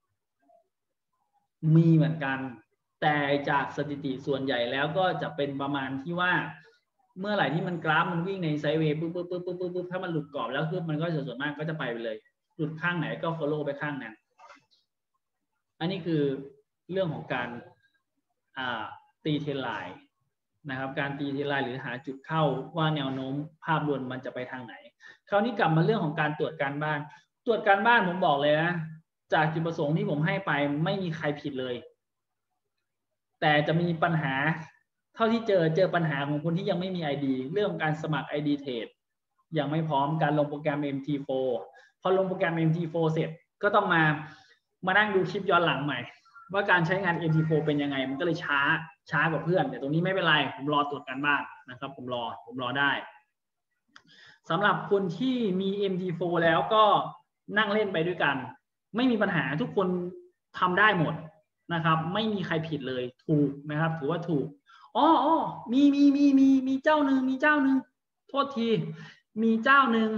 [SPEAKER 1] มีเหมือนกันแต่จากสถิติส่วนใหญ่แล้วก็จะเป็นประมาณที่ว่าเมื่อไหร่ที่มันกราฟมันวิ่งในไซด์เวย์ปุ๊บปุ๊บปุ๊บปุ๊บปุ๊บถ้ามันหลุดกรอบแล้วคือมันก็ส่วนมากก็จะไปไปเลยหลุดข้างไหนก็ follow ไปข้างนั้นอันนี้คือเรื่องของการอ่าตีเทรนไลน์นะครับการตีเทรนไลน์หรือหาจุดเข้าว่าแนวโน้มภาพรวมมันจะไปทางไหนคราวนี้กลับมาเรื่องของการตรวจการบ้านตรวจการบ้านผมบอกเลยนะจากจุดประสงค์ที่ผมให้ไปไม่มีใครผิดเลยแต่จะมีปัญหาเท่าที่เจอเจอปัญหาของคนที่ยังไม่มี ไอ ดี เรื่องการสมัคร ไอ ดี Trade ยังไม่พร้อมการลงโปรแกรม เอ็ม ที โฟร์ พอลงโปรแกรม เอ็ม ที โฟร์ เสร็จก็ต้องมามานั่งดูคลิปย้อนหลังใหม่ว่าการใช้งาน เอ็ม ที โฟร์ เป็นยังไงมันก็เลยช้าช้ากว่าเพื่อนแต่ตรงนี้ไม่เป็นไรผมรอตรวจการบ้านนะครับผมรอผมรอได้สำหรับคนที่มี เอ็ม ที โฟร์ แล้วก็นั่งเล่นไปด้วยกันไม่มีปัญหาทุกคนทำได้หมดนะครับไม่มีใครผิดเลยถูกนะครับถือว่าถูกอ๋ออ๋อมีมีมีมีมีเจ้าหนึ่งมีเจ้าหนึ่งโทษทีมีเจ้าหนึ่ง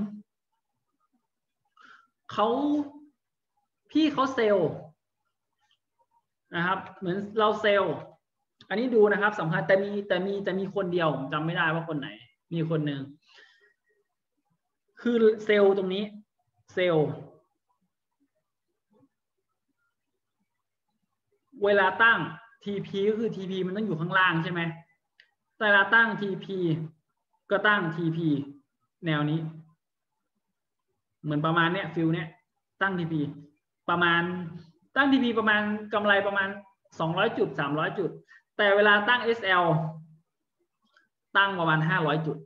[SPEAKER 1] เขาพี่เขาเซลล์นะครับเหมือนเราเซลล์อันนี้ดูนะครับสำคัญแต่มีแต่มีแต่มีคนเดียวผมจำไม่ได้ว่าคนไหนมีคนหนึ่งคือเซลล์ตรงนี้เซลล์เวลาตั้ง ที พี ก็คือ ที พี มันต้องอยู่ข้างล่างใช่ไหมแต่เวลาตั้ง ที พี ก็ตั้ง ที พี แนวนี้เหมือนประมาณเนี้ยฟิลเนี้ยตั้ง ที พี ประมาณตั้ง ที พี ประมาณกำไรประมาณสองร้อยจุดสามร้อยจุดแต่เวลาตั้ง เอส แอล ตั้งประมาณห้าร้อยจุด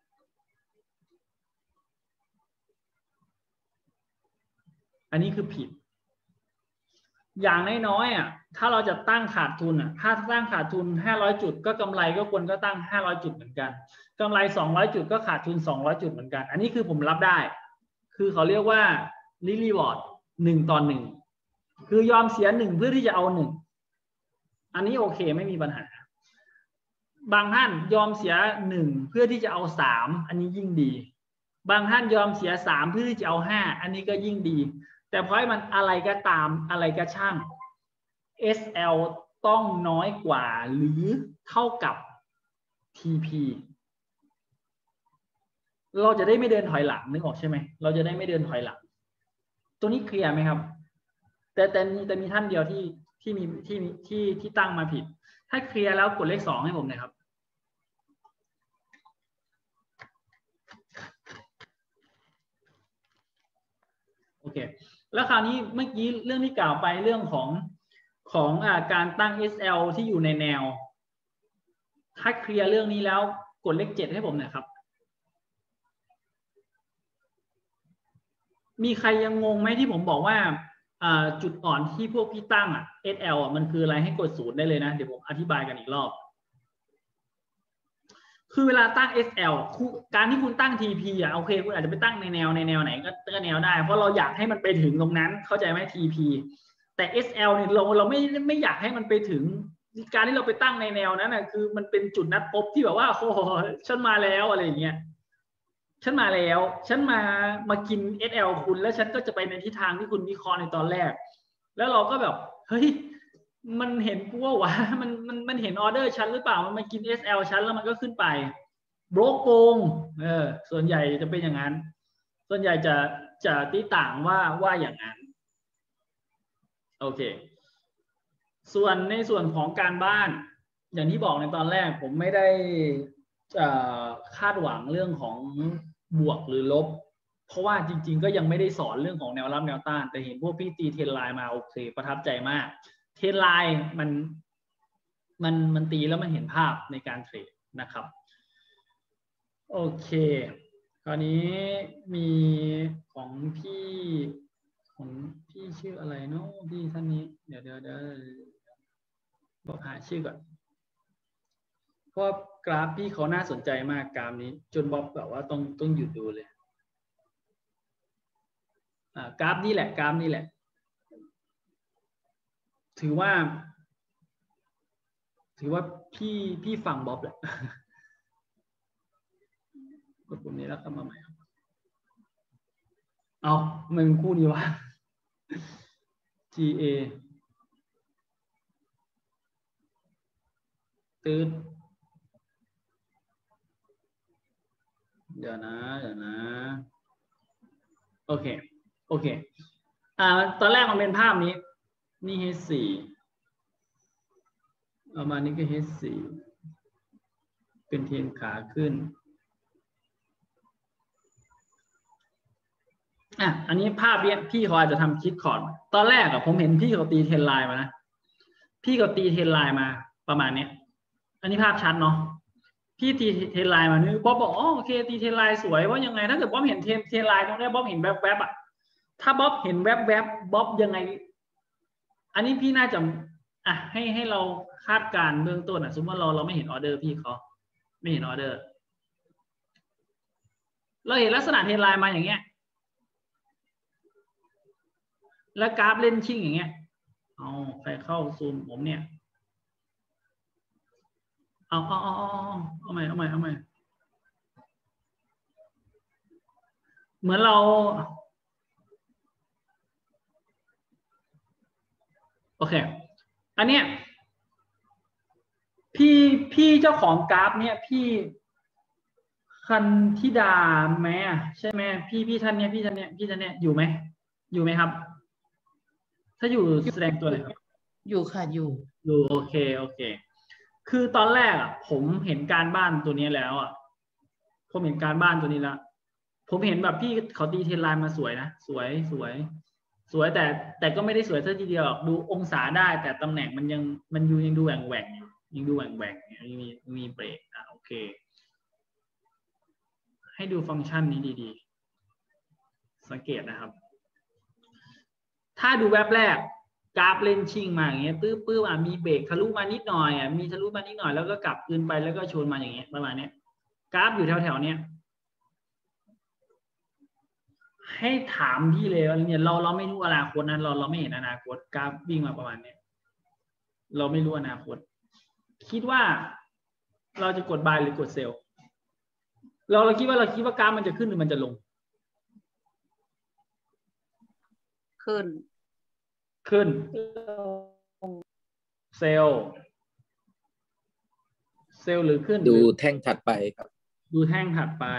[SPEAKER 1] อันนี้คือผิดอย่างน้อยๆอ่ะถ้าเราจะตั้งขาดทุนอ่ะถ้าตั้งขาดทุนห้าร้อยจุดก็กำไรก็ควรก็ตั้งห้าร้อยจุดเหมือนกันกำไรสองร้อยจุดก็ขาดทุนสองร้อยจุดเหมือนกันอันนี้คือผมรับได้คือเขาเรียกว่า รีวอร์ด หนึ่งต่อหนึ่งคือยอมเสียหนึ่งเพื่อที่จะเอาหนึ่งอันนี้โอเคไม่มีปัญหาบางท่านยอมเสียหนึ่งเพื่อที่จะเอาสามอันนี้ยิ่งดีบางท่านยอมเสียสามเพื่อที่จะเอาห้าอันนี้ก็ยิ่งดีแต่เพราะมันอะไรก็ตามอะไรก็ช่าง เอส แอล ต้องน้อยกว่าหรือเท่ากับ ที พี เราจะได้ไม่เดินถอยหลังนึกออกใช่ไหมเราจะได้ไม่เดินถอยหลังตัวนี้เคลียร์ไหมครับแต่แต่มีแต่มีท่านเดียวที่ที่มีที่มีที่ที่ตั้งมาผิดถ้าเคลียร์แล้วกดเลขสองให้ผมหน่อยครับโอเคแล้วคราวนี้เมื่อกี้เรื่องที่กล่าวไปเรื่องของของอ่าการตั้ง เอส แอล ที่อยู่ในแนวถ้าเคลียร์เรื่องนี้แล้วกดเลขเจ็ดให้ผมหน่อยครับมีใครยังงงไหมที่ผมบอกว่าจุดอ่อนที่พวกพี่ตั้งอ่ะ เอส แอล อ่ะมันคืออะไรให้กดศูนย์ได้เลยนะเดี๋ยวผมอธิบายกันอีกรอบคือเวลาตั้ง เอส แอล การที่คุณตั้ง ที พี อ่ะโอเคคุณอาจจะไปตั้งในแนวในแนวไหนก็ก็แนวได้เพราะเราอยากให้มันไปถึงตรงนั้นเข้าใจไหม ที พี แต่ เอส แอล เนี่ยเราเราไม่ไม่อยากให้มันไปถึงการที่เราไปตั้งในแนวนั้นน่ะคือมันเป็นจุดนัดพบที่แบบว่าโอ้โหฉันมาแล้วอะไรอย่างเงี้ยฉันมาแล้วฉันมามากิน เอส แอล คุณแล้วฉันก็จะไปในทิศทางที่คุณวิเคราะห์ในตอนแรกแล้วเราก็แบบเฮ้ยมันเห็นกูว่าวะมันมันมันเห็นออเดอร์ฉันหรือเปล่ามันมากิน เอส แอล ฉันแล้วมันก็ขึ้นไปโบรกโกงเออส่วนใหญ่จะเป็นอย่างนั้นส่วนใหญ่จะจะตีต่างว่าว่าอย่างนั้นโอเคส่วนในส่วนของการบ้านอย่างที่บอกในตอนแรกผมไม่ได้คาดหวังเรื่องของบวกหรือลบเพราะว่าจริงๆก็ยังไม่ได้สอนเรื่องของแนวรับแนวต้านแต่เห็นพวกพี่ตีเทรนไลน์มาโอเคประทับใจมากเทรนไลน์มันมันมันตีแล้วมันเห็นภาพในการเทรดนะครับโอเคคราวนี้มีของพี่ของพี่ชื่ออะไรเนาะพี่ท่านนี้เดี๋ยวเดี๋ยวเดี๋ยวบอกหาชื่อก่อนเพราะกราฟพี่เขาน่าสนใจมากกราฟนี้จนบ๊อบแบบว่าต้องต้องหยุดดูเลยอ่ากราฟนี่แหละกราฟนี่แหละถือว่าถือว่าพี่พี่ฟังบ๊อบแหละกดปุ่มนี้แล้วก็มาใหม่เอามันเป็นคู่นี้วะ จี เอ ตืดเดี๋ยวนะเดี๋ยวนะโอเคโอเคอ่าตอนแรกมันเป็นภาพนี้นี่ เอช สี่ประมาณนี้ก็ เอช สี่เป็นเทรนขาขึ้นอ่ะอันนี้ภาพเนี้ยพี่เขาอาจจะทำคิดคอร์ดตอนแรกอะผมเห็นพี่เขาตีเทรนไลน์มานะพี่เขาตีเทรนไลน์มาประมาณเนี้ยอันนี้ภาพชัดเนาะพี่ตีเทรนไลน์มานี่บ๊อบบอกอ๋อโอเคตีเทรนไลน์สวยว่ายังไงถ้าเกิดบ๊อบเห็นเทรนเทรนไลน์ตรงนี้บ๊อบเห็นแวบแวบอะถ้าบ๊อบเห็นแวบแวบบ๊อบยังไงอันนี้พี่น่าจะอ่ะให้ให้เราคาดการเบื้องต้นอ่ะสมมติว่าเราเราไม่เห็นออเดอร์พี่เขาไม่เห็นออเดอร์เราเห็นลักษณะเทรนไลน์มาอย่างเงี้ยแล้วกราฟเล่นชิ่งอย่างเงี้ยเอาใครเข้าซูมผมเนี่ยเอาเอาเอาเอาเอาใหม่เอาใหม่เอาใหม่เหมือนเราโอเคอันเนี้ยพี่พี่เจ้าของกราฟเนี่ยพี่คันธิดาไหมอ่ะใช่ไหมพี่พี่ท่านเนี้ยพี่ท่านเนี้ยพี่ท่านเนี้ยอยู่ไหมอยู่ไหมครับถ้าอยู่แสดงตัวเลยครับ
[SPEAKER 2] อยู่ค่ะอยู่
[SPEAKER 1] อยู่โอเคโอเคคือตอนแรกอ่ะผมเห็นการบ้านตัวนี้แล้วอ่ะผมเห็นการบ้านตัวนี้แล้วผมเห็นแบบพี่เขาตีเทรนไลน์มาสวยนะสวยสวยสวยแต่แต่ก็ไม่ได้สวยซะทีเดียวดูองศาได้แต่ตำแหน่งมันยังมันอยู่ยังดูแหว่งแหว่งอยู่ยังดูแหว่งแหว่งยังมีมีเบรกอ่ะโอเคให้ดูฟังก์ชันนี้ดีๆสังเกตนะครับถ้าดูแวบแรกกราฟเล่นชิ่งมาอย่างเงี้ยปื้อปื้ออ่ะมีเบรกทะลุมานิดหน่อยอ่ะมีทะลุมานิดหน่อยแล้วก็กลับคืนไปแล้วก็ชนมาอย่างเงี้ยประมาณเนี้ยกราฟอยู่แถวๆเนี้ยให้ถามพี่เลยว่าเนี่ยเราเราไม่รู้อนาคตนั้นเราเราไม่เห็นอนาคตกราฟวิ่งมาประมาณเนี้ยเราไม่รู้อนาคตคิดว่าเราจะกดบายหรือกดเซลล์เราเราคิดว่าเราคิดว่ากราฟมันจะขึ้นหรือมันจะลง
[SPEAKER 2] ขึ้น
[SPEAKER 1] ขึ้นเซลล์เซลล์หรือขึ้น
[SPEAKER 3] ดูแท่งถัดไปครับ
[SPEAKER 1] ดูแท่งถัดไป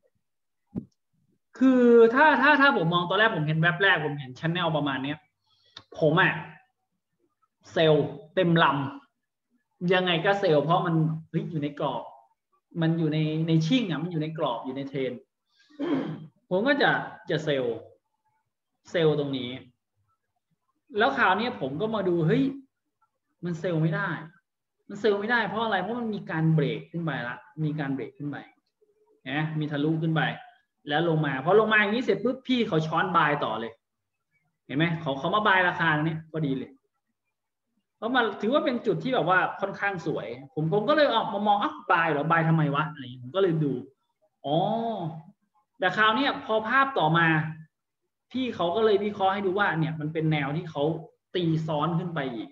[SPEAKER 1] คือถ้าถ้าถ้าผมมองตอนแรกผมเห็นแว็บแรกผมเห็นชั้นแนลประมาณเนี้ยผมอะเซลล์เต็มลำยังไงก็เซลล์เพราะมันเฮ้ยอยู่ในกรอบมันอยู่ในในชิ่งอะมันอยู่ในกรอบอยู่ในเทรนผมก็จะจะเซลล์เซลล์ตรงนี้แล้วคราวนี้ผมก็มาดูเฮ้ยมันเซลล์ไม่ได้มันเซลล์ไม่ได้เพราะอะไรเพราะมันมีการเบรกขึ้นไปละมีการเบรกขึ้นไปนะมีทะลุขึ้นไปแล้วลงมาพอลงมาอย่างนี้เสร็จปุ๊บพี่เขาช้อนบายต่อเลยเห็นไหมเขาเขามาบายราคาตรงนี้พอดีเลยเพราะมันถือว่าเป็นจุดที่แบบว่าค่อนข้างสวยผมผมก็เลยออกมามองอ่ะบายเหรอบายทำไมวะอะไรอย่างนี้ผมก็เลยดูอ๋อแต่คราวนี้พอภาพต่อมาพี่เขาก็เลยวิเคราะห์ให้ดูว่าเนี่ยมันเป็นแนวที่เขาตีซ้อนขึ้นไปอีก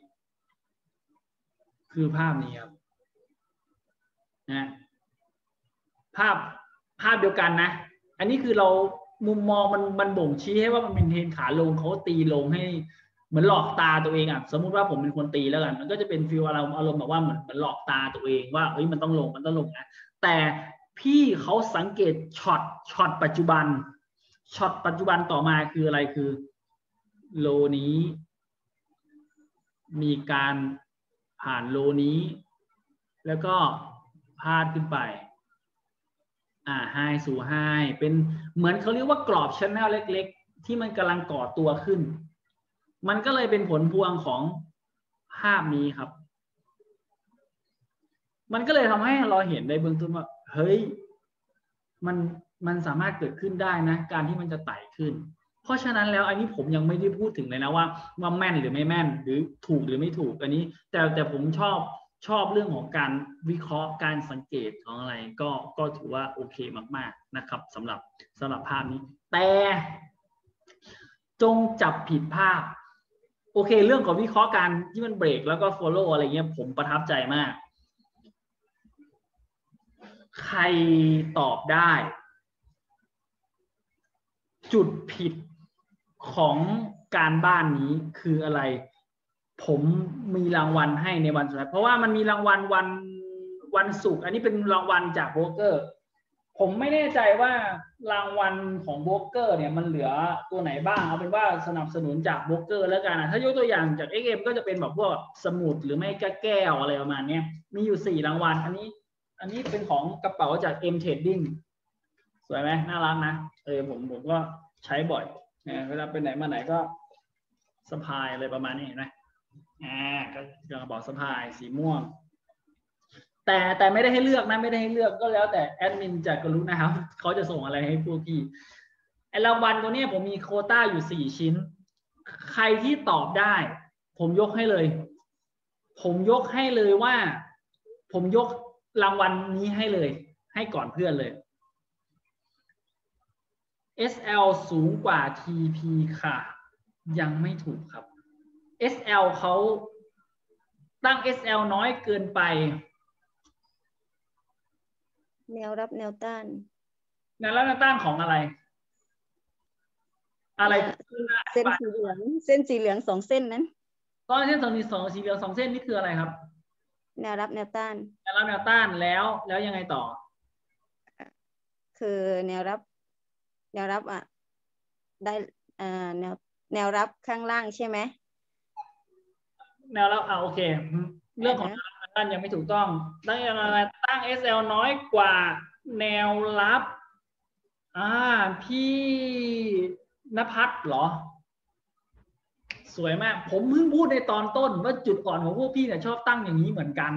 [SPEAKER 1] คือภาพนี้ครับนะภาพภาพเดียวกันนะอันนี้คือเรามุมมองมันมันบ่งชี้ให้ว่ามันเป็นเทรนขาลงเขาตีลงให้เหมือนหลอกตาตัวเองอ่ะสมมุติว่าผมเป็นคนตีแล้วกันมันก็จะเป็นฟีลอารมณ์อารมณ์แบบว่าเหมือนมันหลอกตาตัวเองว่าเอ้ยมันต้องลงมันต้องลงนะแต่พี่เขาสังเกตช็อตช็อตปัจจุบันช็อตปัจจุบันต่อมาคืออะไรคือโลนี้มีการผ่านโลนี้แล้วก็พาดขึ้นไปอ่าไฮสู่ไฮเป็นเหมือนเขาเรียกว่ากรอบชั้นแนลเล็กๆที่มันกำลังก่อตัวขึ้นมันก็เลยเป็นผลพวงของภาพนี้ครับมันก็เลยทำให้เราเห็นในเบื้องต้นว่าเฮ้ยมันมันสามารถเกิดขึ้นได้นะการที่มันจะไต่ขึ้นเพราะฉะนั้นแล้วอันนี้ผมยังไม่ได้พูดถึงเลยนะว่าว่าแม่นหรือไม่แม่นหรือถูกหรือไม่ถูกอันนี้แต่แต่ผมชอบชอบเรื่องของการวิเคราะห์การสังเกตของอะไรก็ก็ถือว่าโอเคมากๆนะครับสำหรับสำหรับภาพนี้แต่จงจับผิดภาพโอเคเรื่องของวิเคราะห์การที่มันเบรกแล้วก็ follow อะไรเงี้ยผมประทับใจมากใครตอบได้จุดผิดของการบ้านนี้คืออะไรผมมีรางวัลให้ในวันสุดท้ายเพราะว่ามันมีรางวัลวันวันศุกร์อันนี้เป็นรางวัลจากโบรกเกอร์ผมไม่แน่ใจว่ารางวัลของโบรกเกอร์เนี่ยมันเหลือตัวไหนบ้างเอาเป็นว่าสนับสนุนจากโบรกเกอร์แล้วกันนะถ้ายกตัวอย่างจาก เอ็กซ์ เอ็ม ก็จะเป็นแบบพวกสมุดหรือไม่ก็แก้วอะไรประมาณนี้มีอยู่สี่รางวัลอันนี้อันนี้เป็นของกระเป๋าจาก M Trading สวยไหมน่ารักนะเออผมผมก็ใช้บ่อยนะเวลาไปไหนมาไหนก็สะพายอะไรประมาณนี้เห็นไหมอ่าก็กระบอกสะพายสีม่วงแต่แต่ไม่ได้ให้เลือกนะไม่ได้ให้เลือกก็แล้วแต่แอดมินจะกรุณาครับเขาจะส่งอะไรให้พวกพี่ไอ้รางวัลตัวนี้ผมมีโควต้าอยู่สี่ชิ้นใครที่ตอบได้ผมยกให้เลยผมยกให้เลยว่าผมยกรางวัลนี้ให้เลยให้ก่อนเพื่อนเลย เอส แอล สูงกว่า ที พี ค่ะยังไม่ถูกครับ เอส แอล เขาตั้ง เอส แอล น้อยเกินไป
[SPEAKER 4] แนวรับแนวต้าน
[SPEAKER 1] แนวรับแนวต้านของอะไรอะไร
[SPEAKER 4] เส้นสีเหลืองเส้นสีเหลืองสองเส้นนั้น
[SPEAKER 1] ตอนเส้นสองสีสองสีเหลืองสองเส้นนี่คืออะไรครับ
[SPEAKER 4] แนวรับแนวต้าน
[SPEAKER 1] แนวรับแนวต้านแล้วแล้วยังไงต่อ
[SPEAKER 4] คือแนวรับแนวรับอ่ะได้อ่าแนวแนวรับข้างล่างใช่ไหม
[SPEAKER 1] แนวรับอ่าโอเคเรื่องของแนวรับแนวต้านยังไม่ถูกต้องตั้งอะไรตั้ง เอส แอล น้อยกว่าแนวรับอ่าพี่ณภัทรเหรอสวยมากผมเพิ่งพูดในตอนต้นว่าจุดอ่อนของพวกพี่เนี่ยชอบตั้งอย่างนี้เหมือนกัน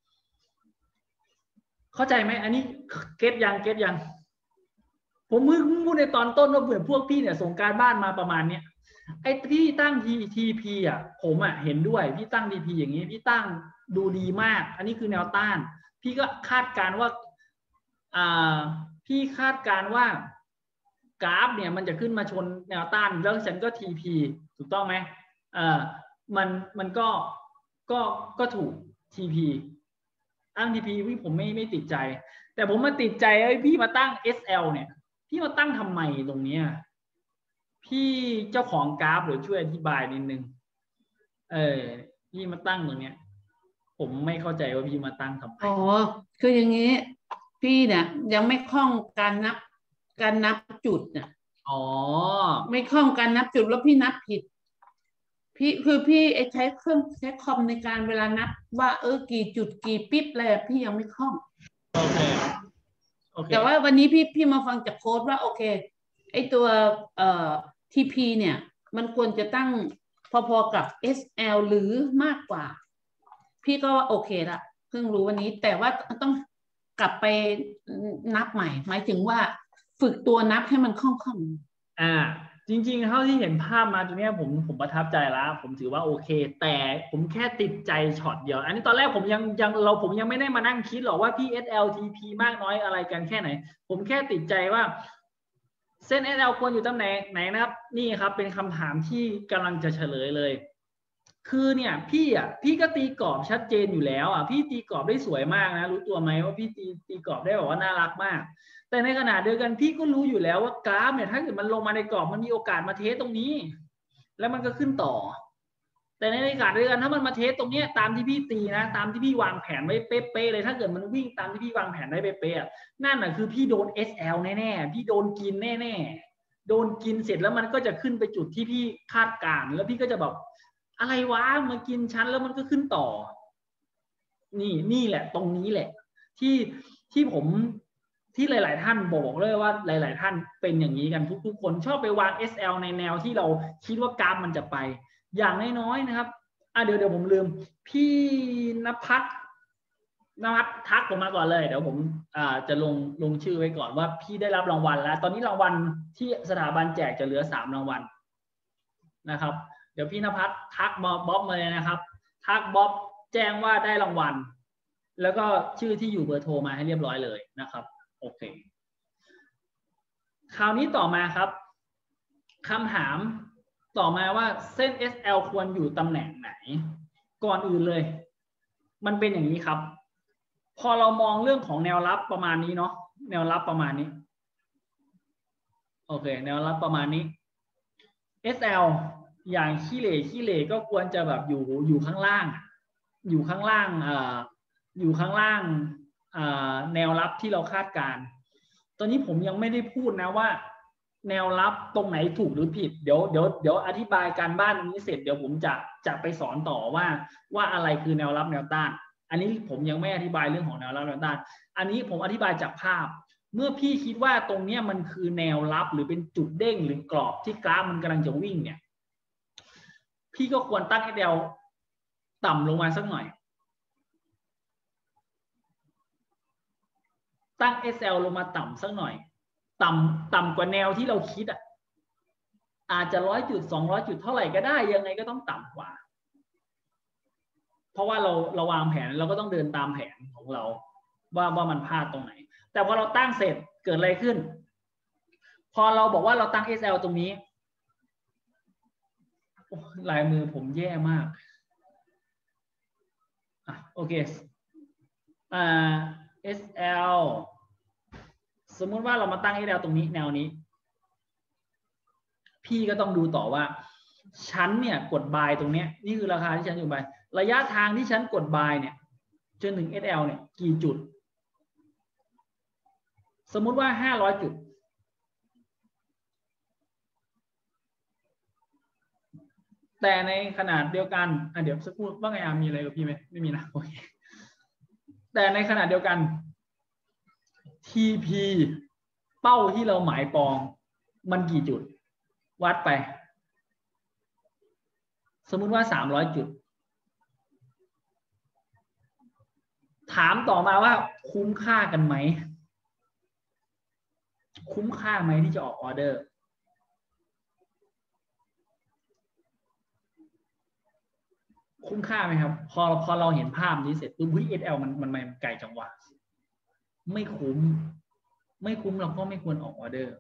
[SPEAKER 1] เข้าใจไหมอันนี้เก็ตยังเก็ตยังผมเพิ่งพูดในตอนต้นว่าเผื่อพวกพี่เนี่ยส่งการบ้านมาประมาณเนี้ยไอ้พี่ตั้งทีทีพีอ่ะผมอ่ะเห็นด้วยพี่ตั้งทีพีอย่างนี้พี่ตั้งดูดีมากอันนี้คือแนวต้านพี่ก็คาดการว่าอ่าพี่คาดการว่ากราฟเนี่ยมันจะขึ้นมาชนแนวต้านแล้วฉันก็ทีพีถูกต้องไหมเอ่อมันมันก็ก็ก็ถูกทีพีตั้งทีพีพี่ผมไม่ไม่ติดใจแต่ผมมาติดใจไอ้พี่มาตั้ง เอส แอล เนี่ยพี่มาตั้งทำไมตรงเนี้ยพี่เจ้าของกราฟหรือช่วยอธิบายนิดนึงเออพี่มาตั้งตรงเนี้ยผมไม่เข้าใจว่าพี่มาตั้งทำไม
[SPEAKER 2] อ๋อคืออย่างนี้พี่เนี่ยยังไม่คล่องการนับการนับจุดเนี่ย
[SPEAKER 1] อ๋อ
[SPEAKER 2] ไม่คล่องการนับจุดแล้วพี่นับผิดพี่คือพี่ไอ้ใช้เครื่องใช้คอมในการเวลานับว่าเออกี่จุดกี่ปิ๊บอะไรพี่ยังไม่คล่อง
[SPEAKER 1] โอเคโอเค
[SPEAKER 2] แต่ว่าวันนี้พี่พี่มาฟังจากโค้ดว่าโอเคไอ้ตัวเอ่อ ที พี เนี่ยมันควรจะตั้งพอๆกับ เอส แอล หรือมากกว่าพี่ก็โอเคละเพิ่งรู้วันนี้แต่ว่าต้องกลับไปนับใหม่หมายถึงว่าฝึกตัวนับให้มันคล่อง
[SPEAKER 1] ๆอ่าจริงๆเท่าที่เห็นภาพมาตรงนี้ผมผมประทับใจแล้วผมถือว่าโอเคแต่ผมแค่ติดใจช็อตเดียวอันนี้ตอนแรกผมยังยังเราผมยังไม่ได้มานั่งคิดหรอกว่าพี่ เอส แอล ที พี มากน้อยอะไรกันแค่ไหนผมแค่ติดใจว่าเส้น เอส แอล ควรอยู่ตำแหน่งไหนนะครับนี่ครับเป็นคำถามที่กำลังจะเฉลยเลยคือเนี่ยพี่อ่ะพี่ก็ตีกรอบชัดเจนอยู่แล้วอ่ะพี่ตีกรอบได้สวยมากนะรู้ตัวไหมว่าพี่ตีตีกรอบได้แบบว่าน่ารักมากแต่ในขณะเดียวกันพี่ก็รู้อยู่แล้วว่ากราฟเนี่ยถ้าเกิดมันลงมาในกรอบมันมีโอกาสมาเทสตรงนี้แล้วมันก็ขึ้นต่อแต่ในขณะเดียวกันถ้ามันมาเทสตรงเนี้ยตามที่พี่ตีนะตามที่พี่วางแผนไว้เป๊ะๆเลยถ้าเกิดมันวิ่งตามที่พี่วางแผนไว้เป๊ะๆนั่นน่ะคือพี่โดน เอส แอล แน่ๆพี่โดนกินแน่ๆโดนกินเสร็จแล้วมันก็จะขึ้นไปจุดที่พี่คาดการณ์แล้วพี่ก็จะแบบอะไรวะมากินชั้นแล้วมันก็ขึ้นต่อนี่นี่แหละตรงนี้แหละที่ที่ผมที่หลายๆท่านบอกเลยว่าหลายๆท่านเป็นอย่างนี้กันทุกๆคนชอบไปวาง เอส แอล ในแนวที่เราคิดว่ากราฟมันจะไปอย่างน้อยๆนะครับอ่ะเดี๋ยวเดี๋ยวผมลืมพี่ณภัทรณภัทรทักผมมาก่อนเลยเดี๋ยวผมอ่าจะลงลงชื่อไว้ก่อนว่าพี่ได้รับรางวัลแล้วตอนนี้รางวัลที่สถาบันแจกจะเหลือสามรางวัลนะครับเดี๋ยวพี่ณภัทรทักมาบ๊อบมาเลยนะครับทักบ๊อบแจ้งว่าได้รางวัลแล้วก็ชื่อที่อยู่เบอร์โทรมาให้เรียบร้อยเลยนะครับโอเคคราวนี้ต่อมาครับคำถามต่อมาว่าเส้น เอส แอล ควรอยู่ตำแหน่งไหนก่อนอื่นเลยมันเป็นอย่างนี้ครับพอเรามองเรื่องของแนวรับประมาณนี้เนาะแนวรับประมาณนี้โอเคแนวรับประมาณนี้ เอส แอล อย่างขี้เหร่ขี้เหร่ก็ควรจะแบบอยู่อยู่ข้างล่างอยู่ข้างล่างอ่าอยู่ข้างล่างอ่าแนวรับที่เราคาดการณ์ตอนนี้ผมยังไม่ได้พูดนะว่าแนวรับตรงไหนถูกหรือผิดเดี๋ยวเดี๋ยวเดี๋ยวอธิบายการบ้านนี้เสร็จเดี๋ยวผมจะจะไปสอนต่อว่าว่าอะไรคือแนวรับแนวต้านอันนี้ผมยังไม่อธิบายเรื่องของแนวรับแนวต้านอันนี้ผมอธิบายจากภาพเมื่อพี่คิดว่าตรงเนี้ยมันคือแนวรับหรือเป็นจุดเด้งหรือกรอบที่กราฟมันกำลังจะวิ่งเนี่ยพี่ก็ควรตั้ง เอส แอล ต่ำลงมาสักหน่อยตั้ง เอส แอล ลงมาต่ำสักหน่อยต่ำต่ำกว่าแนวที่เราคิดอ่ะอาจจะร้อยจุดสองร้อยจุดเท่าไหร่ก็ได้ยังไงก็ต้องต่ำกว่าเพราะว่าเราเราวางแผนเราก็ต้องเดินตามแผนของเราว่าว่ามันพลาดตรงไหนแต่พอเราตั้งเสร็จเกิดอะไรขึ้นพอเราบอกว่าเราตั้ง เอส แอล ตรงนี้ลายมือผมแย่มากอ่ะโอเคอ่า เอส แอล สมมุติว่าเรามาตั้ง เอส แอล ตรงนี้แนวนี้พี่ก็ต้องดูต่อว่าฉันเนี่ยกด buy ตรงเนี้ยนี่คือราคาที่ฉันอยู่ buy ระยะทางที่ฉันกด buy เนี่ยจนถึง เอส แอล เนี่ยกี่จุดสมมุติว่าห้าร้อยจุดแต่ในขนาดเดียวกันอ่ะเดี๋ยวสักครู่ว่าไงอามีอะไรกับพี่ไหมไม่มีนะโอเคแต่ในขณะเดียวกัน ที พี เป้าที่เราหมายปองมันกี่จุดวัดไปสมมุติว่าสามร้อยจุดถามต่อมาว่าคุ้มค่ากันไหมคุ้มค่าไหมที่จะออกออเดอร์คุ้มค่าไหมครับพอพอเราเห็นภาพนี้เสร็จปุ๊บ เอส แอล มันมันมันไกลจังหวะไม่คุ้มไม่คุ้มเราก็ไม่ควรออกออเดอร์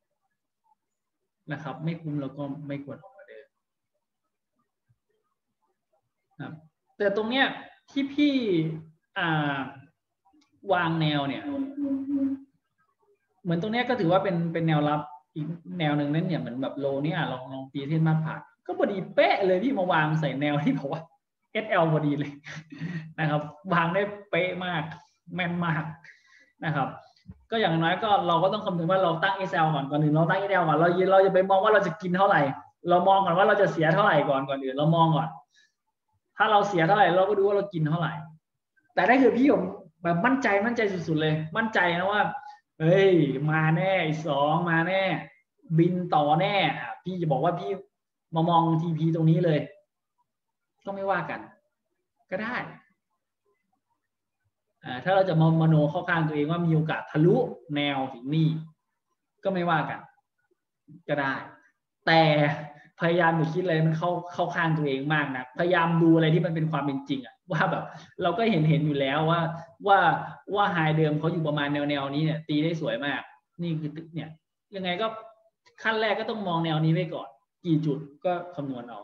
[SPEAKER 1] นะครับไม่คุ้มเราก็ไม่ควรออกออเดอร์นะแต่ตรงเนี้ยที่พี่อ่าวางแนวเนี่ยเหมือนตรงเนี้ยก็ถือว่าเป็นเป็นแนวรับอีกแนวหนึ่งนั่นเนี่ยเหมือนแบบโลเนี่ยลองลองตีเส้นมาผ่านก็พอดีเป๊ะเลยพี่มาวางใส่แนวที่บอกว่า เอส แอล พอดีเลยนะครับวางได้เป๊ะมากแม่นมากนะครับก็อย่างน้อยก็เราก็ต้องคำนึงว่าเราตั้ง เอส แอล ก่อนก่อนอื่นเราตั้ง เอส แอล ก่อนเราเราจะไปมองว่าเราจะกินเท่าไหร่เรามองก่อนว่าเราจะเสียเท่าไหร่ก่อนก่อนอื่นเรามองก่อนถ้าเราเสียเท่าไหร่เราก็ดูว่าเรากินเท่าไหร่แต่ได้คือพี่ผมแบบมั่นใจมั่นใจสุดๆเลยมั่นใจนะว่าเฮ้ยมาแน่สองมาแน่บินต่อแน่พี่จะบอกว่าพี่มามอง ที พี ตรงนี้เลยก็ไม่ว่ากันก็ได้อ่าถ้าเราจะมามโนเข้าข้างตัวเองว่ามีโอกาสทะลุแนวถึงนี่ก็ไม่ว่ากันก็ได้แต่พยายามอย่าคิดอะไรมันเข้าเข้าข้างตัวเองมากนะพยายามดูอะไรที่มันเป็นความเป็นจริงอะว่าแบบเราก็เห็นเห็นอยู่แล้วว่าว่าว่าไฮเดิมเขาอยู่ประมาณแนวแนวนี้เนี่ยตีได้สวยมากนี่คือเนี่ยยังไงก็ขั้นแรกก็ต้องมองแนวนี้ไว้ก่อนกี่จุดก็คำนวณเอา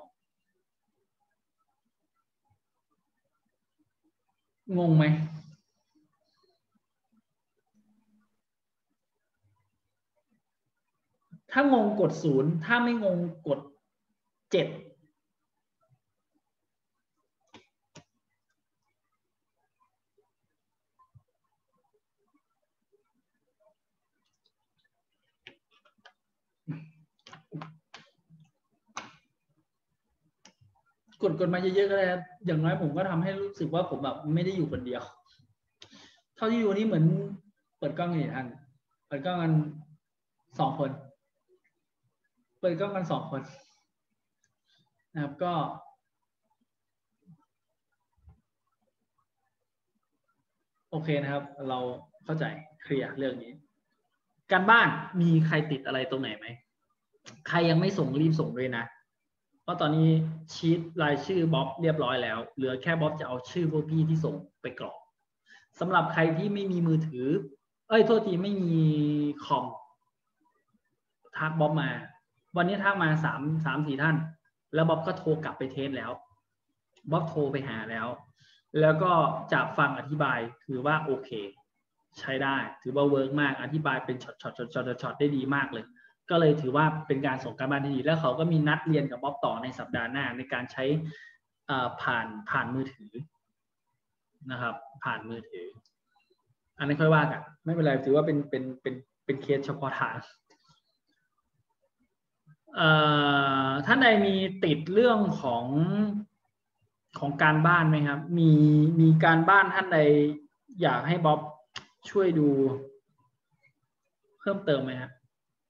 [SPEAKER 1] งงไหมถ้างงกดศูนย์ถ้าไม่งงกดเจ็ดกดกดมาเยอะๆก็ได้ครับอย่างน้อยผมก็ทำให้รู้สึกว่าผมแบบไม่ได้อยู่คนเดียวเท่าที่อยู่นี่เหมือนเปิดกล้องกี่ท่านเปิดกล้องกันสองคนเปิดกล้องกันสองคนนะครับก็โอเคนะครับเราเข้าใจเคลียร์เรื่องนี้การบ้านมีใครติดอะไรตรงไหนไหมใครยังไม่ส่งรีบส่งด้วยนะเพราะตอนนี้ชีทรายชื่อบ๊อบเรียบร้อยแล้วเหลือแค่บ๊อบจะเอาชื่อพวกพี่ที่ส่งไปกรอกสำหรับใครที่ไม่มีมือถือเอ้ยโทษทีไม่มีคอมทักบ๊อบมาวันนี้ทักมาสามสามสี่ท่านแล้วบ๊อบก็โทรกลับไปเทสแล้วบ๊อบโทรไปหาแล้วแล้วก็จากฟังอธิบายคือว่าโอเคใช้ได้ถือว่าเวิร์กมากอธิบายเป็นช็อตช็อตช็อตช็อตช็อตได้ดีมากเลยก็เลยถือว่าเป็นการส่งการบ้านที่ดีแล้วเขาก็มีนัดเรียนกับบ๊อบต่อในสัปดาห์หน้าในการใช้ผ่านผ่านมือถือนะครับผ่านมือถืออันนี้ค่อยว่ากันไม่เป็นไรถือว่าเป็นเป็นเป็นเป็นเคสเฉพาะทางท่านใดมีติดเรื่องของของการบ้านไหมครับมีมีการบ้านท่านใดอยากให้บ๊อบช่วยดู
[SPEAKER 5] เพิ่มเติมไหมฮะ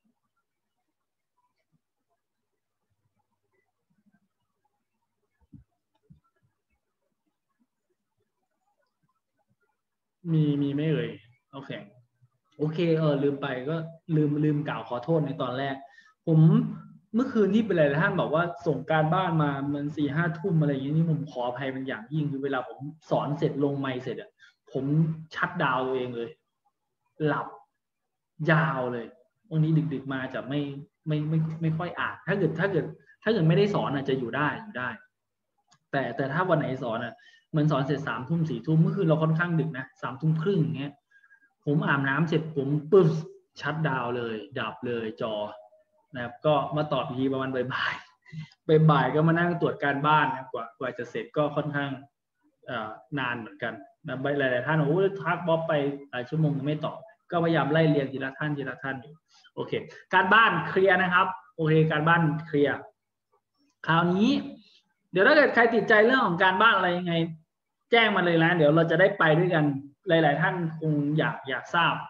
[SPEAKER 5] มีมีไม่เอ่ยโอเคโอเคเออลืมไปก็ลืมลืมกล่าวขอโทษในตอนแรกผมเมื่อคืนที่เป็นอะไรท่านบอกว่าส่งการบ้านมามันสี่ห้าทุ่มอะไรอย่างนี้นี่ผมขออภัยเป็นอย่างยิ่งคือเวลาผมสอนเสร็จลงไมค์เสร็จอ่ะผมชัดดาวน์ตัวเองเลยหลับยาวเลยวันนี้ดึกๆมาจะไม่ไม่ไม่ไม่ค่อยอ่านถ้าเกิดถ้าเกิดถ้าเกิดไม่ได้สอนอาจจะอยู่ได้อยู่ได้แต่แต่ถ้าวันไหนสอนอ่ะมันสอนเสร็จสามทุ่มสี่ทุ่มเมื่อคืนเราค่อนข้างดึกนะสามทุ่มครึ่งอย่างเงี้ยผมอาบน้ำเสร็จผมปึ๊บชัดดาวน์เลยดับเลยจอนะครับก็มาตอบอีกทีประมาณบ่ายๆบ่ายๆก็มานั่งตรวจการบ้านนะกว่ากว่าจะเสร็จก็ค่อนข้างนานเหมือนกันนะหลายๆท่านโอ้ทักบ๊อบไปหลายชั่วโมงยังไม่ตอบก็พยายามไล่เรียงทีละท่านทีละท่านอยู่โอเคการบ้านเคลียร์นะครับโอเคการบ้านเคลียร์คราวนี้เดี๋ยวถ้าเกิดใครติดใจเรื่องของการบ้านอะไรยังไงแจ้งมาเลยนะเดี๋ยวเราจะได้ไปด้วยกันหลายๆท่านคงอยากอยากทราบ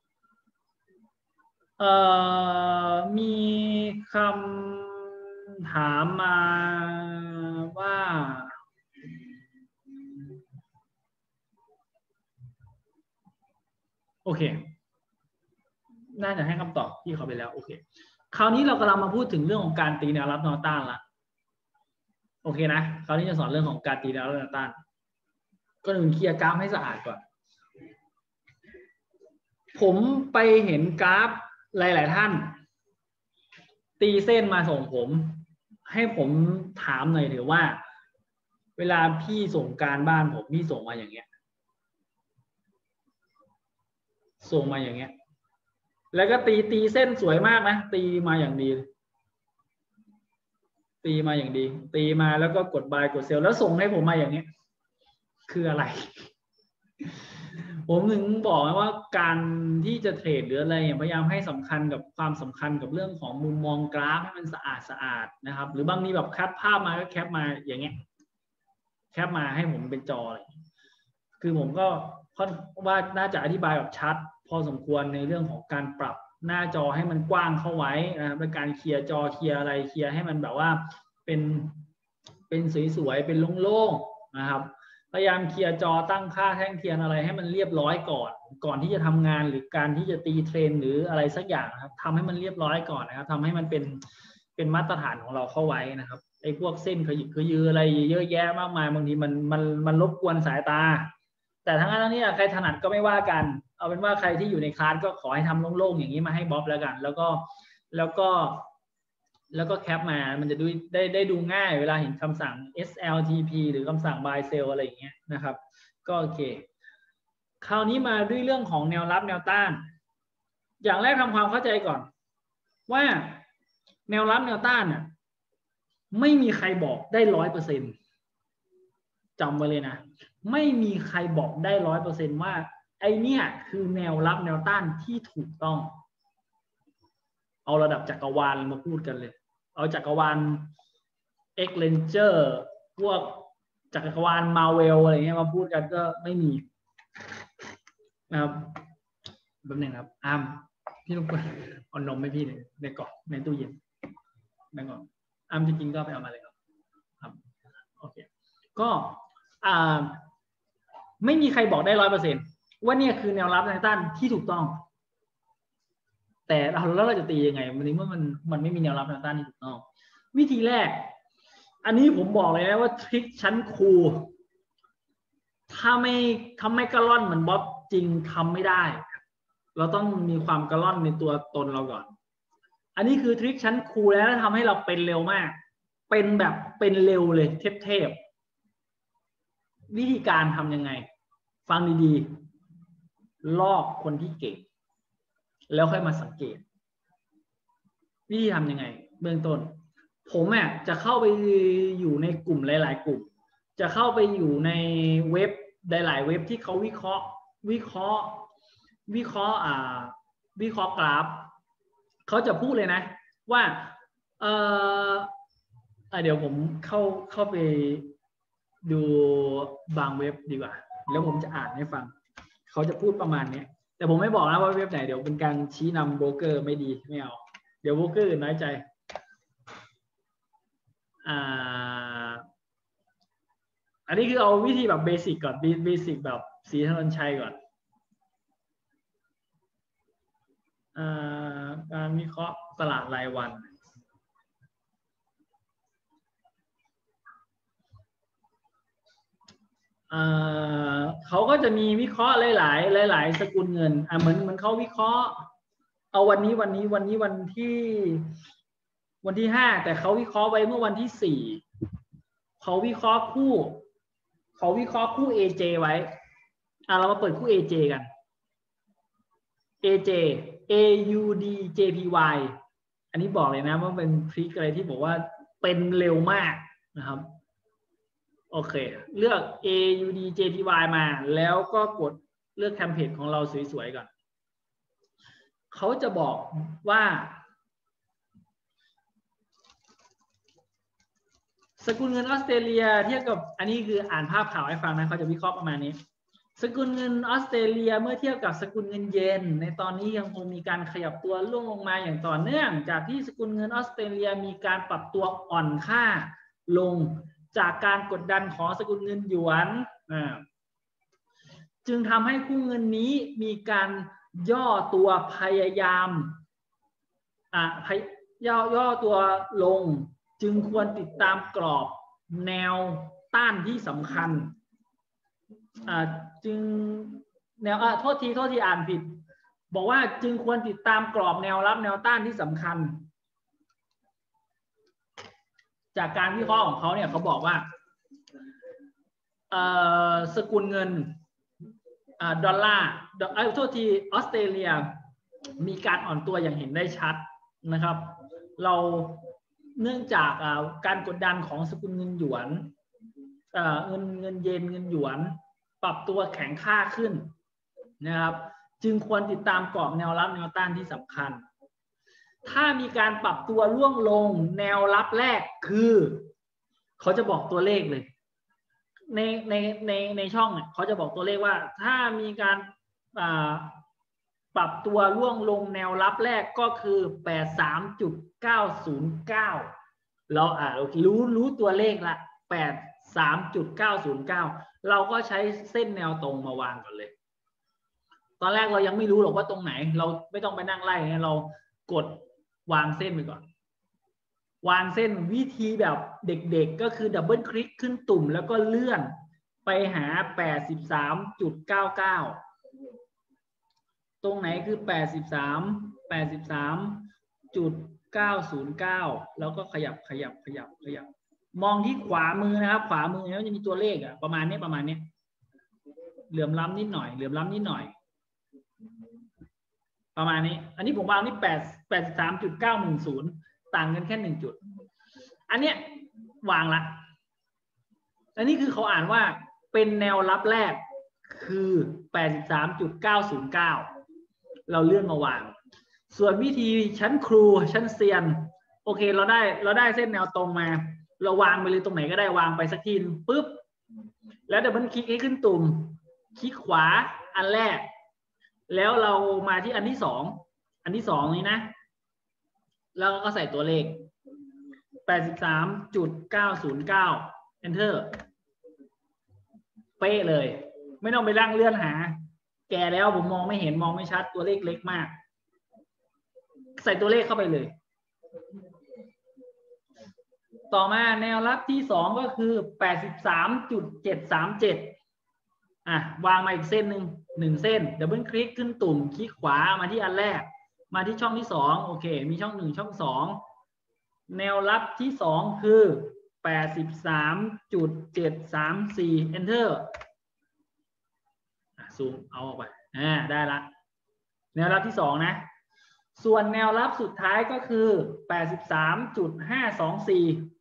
[SPEAKER 5] เอ่อมีคำถามมาว่าโอเคน่าจะให้คำตอบที่เขาไปแล้วโอเคคราวนี้เรากำลังมาพูดถึงเรื่องของการตีแนวรับแนวต้านละโอเคนะคราวนี้จะสอนเรื่องของการตีแนวรับแนวต้านก็หนึ่งเคลียร์กราฟให้สะอาดก่อนผมไปเห็นกราฟหลายๆท่านตีเส้นมาส่งผมให้ผมถามหน่อยเถอะว่าเวลาพี่ส่งการบ้านผมพี่ส่งมาอย่างเงี้ยส่งมาอย่างเงี้ยแล้วก็ตีตีเส้นสวยมากนะตีมาอย่างดีตีมาอย่างดีตีมาแล้วก็กดบายกดเซลแล้วส่งให้ผมมาอย่างเงี้ยคืออะไร ผมถึงบอกว่าการที่จะเทรดหรืออะไรพยายามให้สำคัญกับความสำคัญกับเรื่องของมุมมองกราฟให้มันสะอาดสะอาดนะครับหรือบางทีแบบแคปภาพมาก็แคปมาอย่างเงี้ยแคปมาให้ผมเป็นจอเลยคือผมก็ค่อนว่าน่าจะอธิบายแบบชัดพอสมควรในเรื่องของการปรับหน้าจอให้มันกว้างเข้าไว้นะครับในการเคลียร์จอเคลียร์อะไรเคลียร์ให้มันแบบว่าเป็นเป็นสวยๆเป็นโล่งๆนะครับพยายามเคลียร์จอตั้งค่าแท่งเทียนอะไรให้มันเรียบร้อยก่อนก่อนที่จะทำงานหรือการที่จะตีเทรนหรืออะไรสักอย่างนะครับทำให้มันเรียบร้อยก่อนนะครับทำให้มันเป็นเป็นมาตรฐานของเราเข้าไว้นะครับไอ้พวกเส้นขยิบขยืออะไรเยอะแยะมากมายบางทีมันมันมันรบกวนสายตาแต่ทั้งนั้นทั้งนี้ใครถนัดก็ไม่ว่ากันเอาเป็นว่าใครที่อยู่ในคลาสก็ขอให้ทำโล่งๆอย่างนี้มาให้บ๊อบแล้วกันแล้วก็แล้วก็แล้วก็แคปมามันจะดูได้ได้ดูง่ายเวลาเห็นคำสั่ง เอส แอล ที พี หรือคำสั่ง buy sell อะไรอย่างเงี้ยนะครับก็โอเคคราวนี้มาด้วยเรื่องของแนวรับแนวต้านอย่างแรกทำความเข้าใจก่อนว่าแนวรับแนวต้านน่ะไม่มีใครบอกได้ร้อยเปอร์เซ็นต์จำไว้เลยนะไม่มีใครบอกได้ร้อยเปอร์เซ็นต์ว่าไอเนี่ยคือแนวรับแนวต้านที่ถูกต้องเอาระดับจักรวาลมาพูดกันเลยเอาจักรวาล X Ranger พวกจักรวาล Marvel อะไรเงี้ยมาพูดกันก็ไม่มีนะครับแป๊บนึงครับอ้ามพี่ลูกเอานมให้พี่ในในกล่องในตู้เย็นในกล่องอ้ามจริงๆก็ไปเอามาเลยครับครับโอเคก็อ่าไม่มีใครบอกได้ร้อยเปอร์เซ็นต์ว่าเนี่ยคือแนวรับแนวต้านที่ถูกต้องแต่เราแล้วเราจะตียังไงวันนี้เมื่อมันมันไม่มีแนวรับแนวต้านที่ถูกต้องวิธีแรกอันนี้ผมบอกเลยนะว่าทริคชั้นครูถ้าไม่ทำไม่กระล่อนเหมือนบ๊อบจริงทำไม่ได้เราต้องมีความกระล่อนในตัวตนเราก่อนอันนี้คือทริคชั้นครูแล้วทำให้เราเป็นเร็วมากเป็นแบบเป็นเร็วเลยเทพๆวิธีการทำยังไงฟังดีๆลอกคนที่เก่งแล้วค่อยมาสังเกตวิธีทำยังไงเบื้องต้นผมอ่ะจะเข้าไปอยู่ในกลุ่มหลายๆกลุ่มจะเข้าไปอยู่ในเว็บหลายๆเว็บที่เขาวิเคราะห์วิเคราะห์วิเคราะห์อ่าวิเคราะห์กราฟเขาจะพูดเลยนะว่าเออเดี๋ยวผมเข้าเข้าไปดูบางเว็บดีกว่าแล้วผมจะอ่านให้ฟังเขาจะพูดประมาณนี้แต่ผมไม่บอกนะว่าเว็บไหนเดี๋ยวเป็นการชี้นำโบรกเกอร์ไม่ดีไม่เอาเดี๋ยวโบรกเกอร์น้อยใจอ่าอันนี้คือเอาวิธีแบบเบสิกก่อนเบสิกแบบศรีถนนชัยก่อนอ่าการวิเคราะห์ตลาดรายวันเขาก็จะมีวิเคราะห์หลายๆหลายๆสกุลเงินอ่ะเหมือนเหมือนเขาวิเคราะห์เอาวันนี้วันนี้วันนี้วันที่วันที่ห้าแต่เขาวิเคราะห์ไว้เมื่อวันที่สี่เขาวิเคราะห์คู่เขาวิเคราะห์คู่ เอ เจ ไว้อ่ะเรามาเปิดคู่ เอ เจ กัน เอ เจ เอ ยู ดี เจ พี วาย อันนี้บอกเลยนะว่าเป็นทริคอะไรที่บอกว่าเป็นเร็วมากนะครับโอเคเลือก เอ ยู ดี เจ พี วาย มาแล้วก็กดเลือกเทมเพลตของเราสวยๆก่อนเขาจะบอกว่าสกุลเงินออสเตรเลียเทียบกับอันนี้คืออ่านภาพข่าวให้ฟังนะเขาจะวิเคราะห์ประมาณนี้สกุลเงินออสเตรเลียเมื่อเทียบกับสกุลเงินเยนในตอนนี้ยังคงมีการขยับตัวล่วงลงมาอย่างต่อเนื่องจากที่สกุลเงินออสเตรเลียมีการปรับตัวอ่อนค่าลงจากการกดดันของสกุลเงินหยวนจึงทำให้คู่เงินนี้มีการย่อตัวพยายามอ่าย่อย่อตัวลงจึงควรติดตามกรอบแนวต้านที่สำคัญอ่าจึงแนวอ่าโทษทีโทษทีอ่านผิดบอกว่าจึงควรติดตามกรอบแนวรับแนวต้านที่สำคัญจากการวิเคราะห์ของเขาเนี่ยเขาบอกว่าสกุลเงินดอลลาร์เอ้ยโทษทีออสเตรเลียมีการอ่อนตัวอย่างเห็นได้ชัดนะครับเราเนื่องจากการกดดันของสกุลเงินหยวนเงินเงินเยนเงินหยวนปรับตัวแข็งค่าขึ้นนะครับจึงควรติดตามกรอบแนวรับแนวต้านที่สำคัญถ้ามีการปรับตัวล่วงลงแนวรับแรกคือเขาจะบอกตัวเลขเลยในในในในช่องเนี่ยเขาจะบอกตัวเลขว่าถ้ามีการปรับตัวล่วงลงแนวรับแรกก็คือ แปดสิบสามจุดเก้าศูนย์เก้า เราอ่าโอเครู้รู้ตัวเลขละ แปดสิบสามจุดเก้าศูนย์เก้า เราก็ใช้เส้นแนวตรงมาวางก่อนเลยตอนแรกเรายังไม่รู้หรอกว่าตรงไหนเราไม่ต้องไปนั่งไล่เรากดวางเส้นไปก่อนวางเส้นวิธีแบบเด็กๆก็คือดับเบิลคลิกขึ้นตุ่มแล้วก็เลื่อนไปหา แปดสิบสามจุดเก้าเก้า ตรงไหนคือ แปดสิบสาม แปดสิบสามจุดเก้าศูนย์เก้า แล้วก็ขยับขยับขยับขยับมองที่ขวามือนะครับขวามือเนี่ยจะมีตัวเลขอะประมาณนี้ประมาณนี้เหลื่อมล้ำนิดหน่อยเหลื่อมล้ำนิดหน่อยประมาณนี้อันนี้ผมวางที่แปด แปดสิบสามจุดเก้าหนึ่งศูนย์ต่างกันแค่หนึ่งจุดอันเนี้ยวางละอันนี้คือเขาอ่านว่าเป็นแนวรับแรกคือ แปดสิบสามจุดเก้าศูนย์เก้า เราเลื่อนมาวางส่วนวิธีชั้นครูชั้นเซียนโอเคเราได้เราได้เส้นแนวตรงมาเราวางไปเลยตรงไหนก็ได้วางไปสักทีปุ๊บแล้วเดี๋ยวมันคลิกให้ขึ้นตุ่มคลิกขวาอันแรกแล้วเรามาที่อันที่สองอันที่สองนี้นะแล้วก็ใส่ตัวเลข แปดสิบสามจุดเก้าศูนย์เก้า enter เป๊ะเลยไม่ต้องไปร่างเลื่อนหาแก่แล้วผมมองไม่เห็นมองไม่ชัดตัวเลขเล็กมากใส่ตัวเลขเข้าไปเลยต่อมาแนวรับที่สองก็คือ แปดสิบสามจุดเจ็ดสามเจ็ด อ่ะวางมาอีกเส้นหนึ่งหนึ่งเส้นดับเบิลคลิกขึ้นตุ่มคลิกขวามาที่อันแรกมาที่ช่องที่สองโอเคมีช่องหนึ่งช่องสองแนวรับที่สองคือ แปดสิบสามจุดเจ็ดสามสี่ enter ซูมเอาออกไปอ่าได้ละแนวรับที่สองนะส่วนแนวรับสุดท้ายก็คือ แปดสิบสามจุดห้าสองสี่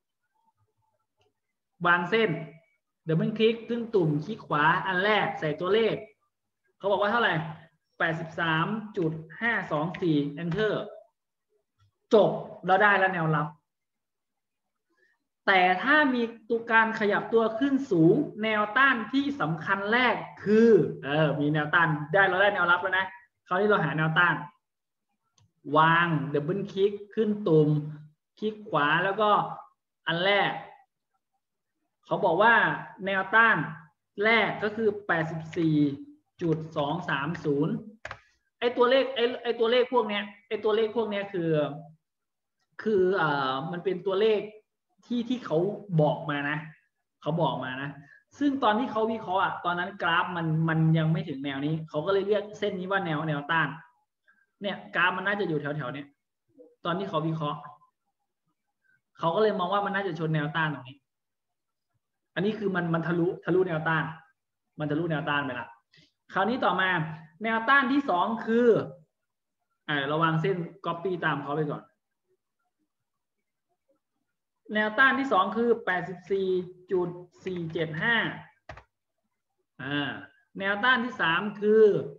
[SPEAKER 5] วางเส้นเดี๋ยวมันคลิกขึ้นตุ่มคลิกขวาอันแรกใส่ตัวเลขเขาบอกว่าเท่าไหร่ แปดสิบสามจุดห้าสองสี่ enter จบเราได้แล้วแนวรับแต่ถ้ามีตัวการขยับตัวขึ้นสูงแนวต้านที่สำคัญแรกคือเออมีแนวต้านได้เราได้แนวรับแล้วนะคราวนี้เราหาแนวต้านวางดับเบิลคลิกขึ้นตุ่มคลิกขวาแล้วก็อันแรกเขาบอกว่าแนวต้านแรกก็คือ แปดสิบสี่จุดสองสามศูนย์ ไอตัวเลขไอไอตัวเลขพวกเนี้ยไอตัวเลขพวกเนี้ยคือคืออ่ามันเป็นตัวเลขที่ที่เขาบอกมานะเขาบอกมานะซึ่งตอนที่เขาวิเคราะห์อ่ะตอนนั้นกราฟมันมันยังไม่ถึงแนวนี้เขาก็เลยเรียกเส้นนี้ว่าแนวแนวต้านเนี่ยกราฟมันน่าจะอยู่แถวแถวเนี้ยตอนที่เขาวิเคราะห์เขาก็เลยมองว่ามันน่าจะชนแนวต้านตรงนี้อันนี้คือมันมันทะลุทะลุแนวต้านมันทะลุแนวต้านไปละคราวนี้ต่อมาแนวต้านที่สองคืออ่าระวังเส้น copy ตามเขาไปก่อนแนวต้านที่สองคือ แปดสิบสี่จุดสี่เจ็ดห้า อ่าแนวต้านที่สามคือ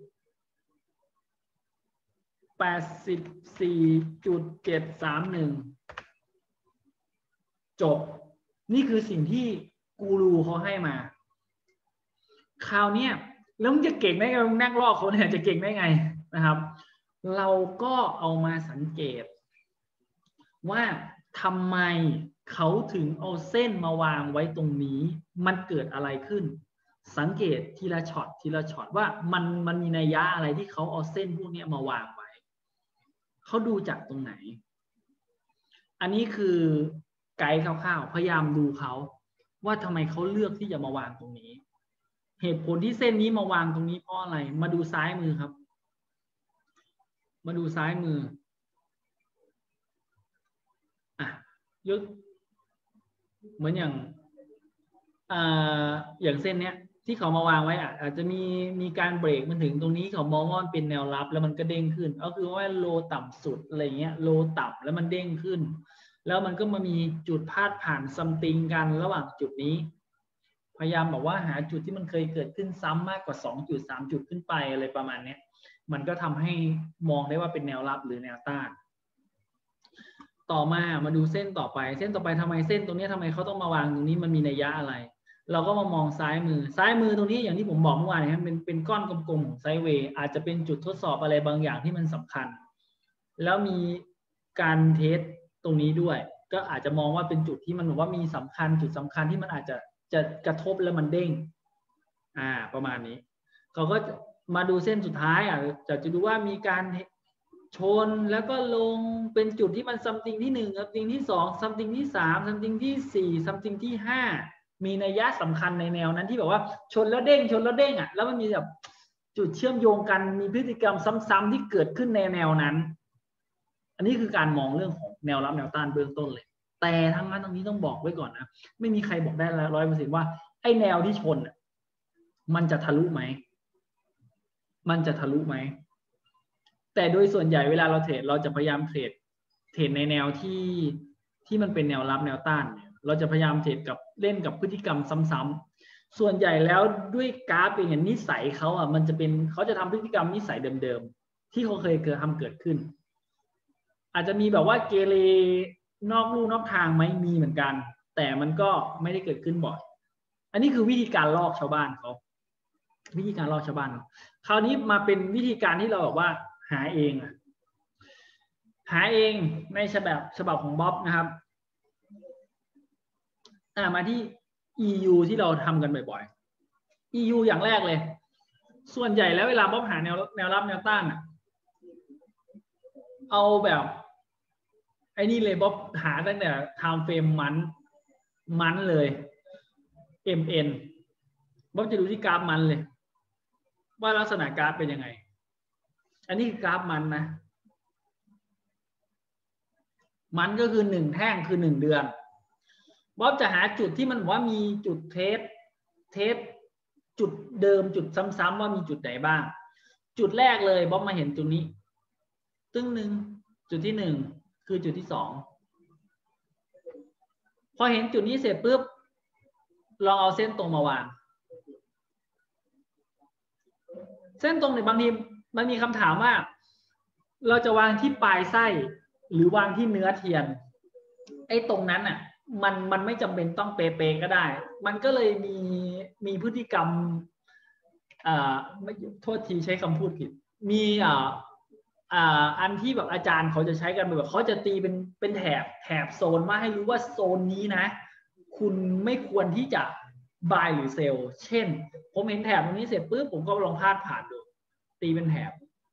[SPEAKER 5] แปดสิบสี่จุดเจ็ดสามหนึ่ง จบนี่คือสิ่งที่กูรูเขาให้มาคราวนี้แล้วมึงจะเก่งได้ไงมึงนั่งลอกเขาเนี่ยจะเก่งได้ไงนะครับเราก็เอามาสังเกตว่าทำไมเขาถึงเอาเส้นมาวางไว้ตรงนี้มันเกิดอะไรขึ้นสังเกตทีละช็อตทีละช็อตว่ามันมันมีนัยยะอะไรที่เขาเอาเส้นพวกนี้มาวางไว้เขาดูจากตรงไหนอันนี้คือไกด์คร่าวๆพยายามดูเขาว่าทำไมเขาเลือกที่จะมาวางตรงนี้เหตุผลที่เส้นนี้มาวางตรงนี้เพราะอะไรมาดูซ้ายมือครับมาดูซ้ายมืออ่ะยกเหมือนอย่างอ่าอย่างเส้นเนี้ยที่เขามาวางไว้อ่ะอาจจะมีมีการเบรกมันถึงตรงนี้เขามองว่ามันเป็นแนวรับแล้วมันก็เด้งขึ้นก็คือว่าโลต่ำสุดอะไรเงี้ยโลต่ำแล้วมันเด้งขึ้นแล้วมันก็มามีจุดพาดผ่านซัมติงกันระหว่างจุดนี้พยายามบอกว่าหาจุดที่มันเคยเกิดขึ้นซ้ำมากกว่าสองจุดสามจุดขึ้นไปอะไรประมาณนี้มันก็ทำให้มองได้ว่าเป็นแนวรับหรือแนวต้านต่อมามาดูเส้นต่อไปเส้นต่อไปทำไมเส้นตรงนี้ทำไมเขาต้องมาวางตรงนี้มันมีนัยยะอะไรเราก็มามองซ้ายมือซ้ายมือตรงนี้อย่างที่ผมบอกเมื่อวานนะครับเป็นเป็นก้อนกลมๆของไซด์เวย์อาจจะเป็นจุดทดสอบอะไรบางอย่างที่มันสำคัญแล้วมีการเทสตรงนี้ด้วยก็อาจจะมองว่าเป็นจุดที่มันบอกว่ามีสำคัญจุดสำคัญที่มันอาจจะจะกระทบแล้วมันเด้งอ่าประมาณนี้เขาก็มาดูเส้นสุดท้ายอ่ะจะจะดูว่ามีการชนแล้วก็ลงเป็นจุดที่มันซัมติงที่หนึ่งซัมติงที่สองซัมติงที่สามซัมติงที่สี่ซัมติงที่ห้ามีนัยยะสำคัญในแนวนั้นที่แบบว่าชนแล้วเด้งชนแล้วเด้งอ่ะแล้วมันมีแบบจุดเชื่อมโยงกันมีพฤติกรรมซ้ำๆที่เกิดขึ้นในแนวนั้นอันนี้คือการมองเรื่องของแนวรับแนวต้านเบื้องต้นเลยแต่ทั้งนั้นตรงนี้ต้องบอกไว้ก่อนนะไม่มีใครบอกได้ร้อยเปอร์เซ็นต์ว่าไอ้แนวที่ชนมันจะทะลุไหมมันจะทะลุไหมแต่โดยส่วนใหญ่เวลาเราเทรดเราจะพยายามเทรดเทรดในแนวที่ที่มันเป็นแนวรับแนวต้านเนี่ยเราจะพยายามเทรดกับเล่นกับพฤติกรรมซ้ำๆส่วนใหญ่แล้วด้วยกราฟเองนิสัยเขาอ่ะมันจะเป็นเขาจะทำพฤติกรรมนิสัยเดิมๆที่เขาเคยเกิดทำเกิดขึ้นอาจจะมีแบบว่าเกเรนอกลู่นอกทางไหมมีเหมือนกันแต่มันก็ไม่ได้เกิดขึ้นบ่อยอันนี้คือวิธีการลอกชาวบ้านเขาวิธีการลอกชาวบ้านคราวนี้มาเป็นวิธีการที่เราบอกว่าหาเองอะหาเองในฉบับฉบับของบ๊อบนะครับอ่ามาที่ อี ยู ที่เราทำกันบ่อยๆ อี ยู อย่างแรกเลยส่วนใหญ่แล้วเวลาบ๊อบหาแนวแนวรับแนวต้านอะเอาแบบไอ้นี่เลยบ๊อบหาตั้งแต่ time frame มันมันเลย เอ็ม เอ็น บ๊อบจะดูที่กราฟมันเลยว่าลักษณะกราฟเป็นยังไงอันนี้คือกราฟมันนะมันก็คือหนึ่งแท่งคือหนึ่งเดือนบ๊อบจะหาจุดที่มันว่ามีจุดเทสเทสจุดเดิมจุดซ้ำๆว่ามีจุดไหนบ้างจุดแรกเลยบ๊อบมาเห็นจุดนี้ตึ้งหนึ่งจุดที่หนึ่งคือจุดที่สองพอเห็นจุดนี้เสร็จปุ๊บลองเอาเส้นตรงมาวางเส้นตรงเนี่ยบางทีมันมีคำถามว่าเราจะวางที่ปลายไส้หรือวางที่เนื้อเทียนไอ้ตรงนั้นอ่ะมันมันไม่จำเป็นต้องเป๊ะๆก็ได้มันก็เลยมีมีพฤติกรรมอ่าไม่โทษทีใช้คำพูดผิดมีอ่าอ่าอันที่แบบอาจารย์เขาจะใช้กันแบบเขาจะตีเป็นเป็นแถบแถบโซนมาให้รู้ว่าโซนนี้นะคุณไม่ควรที่จะ buy หรือ sell เช่นผมเห็นแถบตรงนี้เสร็จปุ๊บผมก็ลองพาดผ่านดูตีเป็นแถบ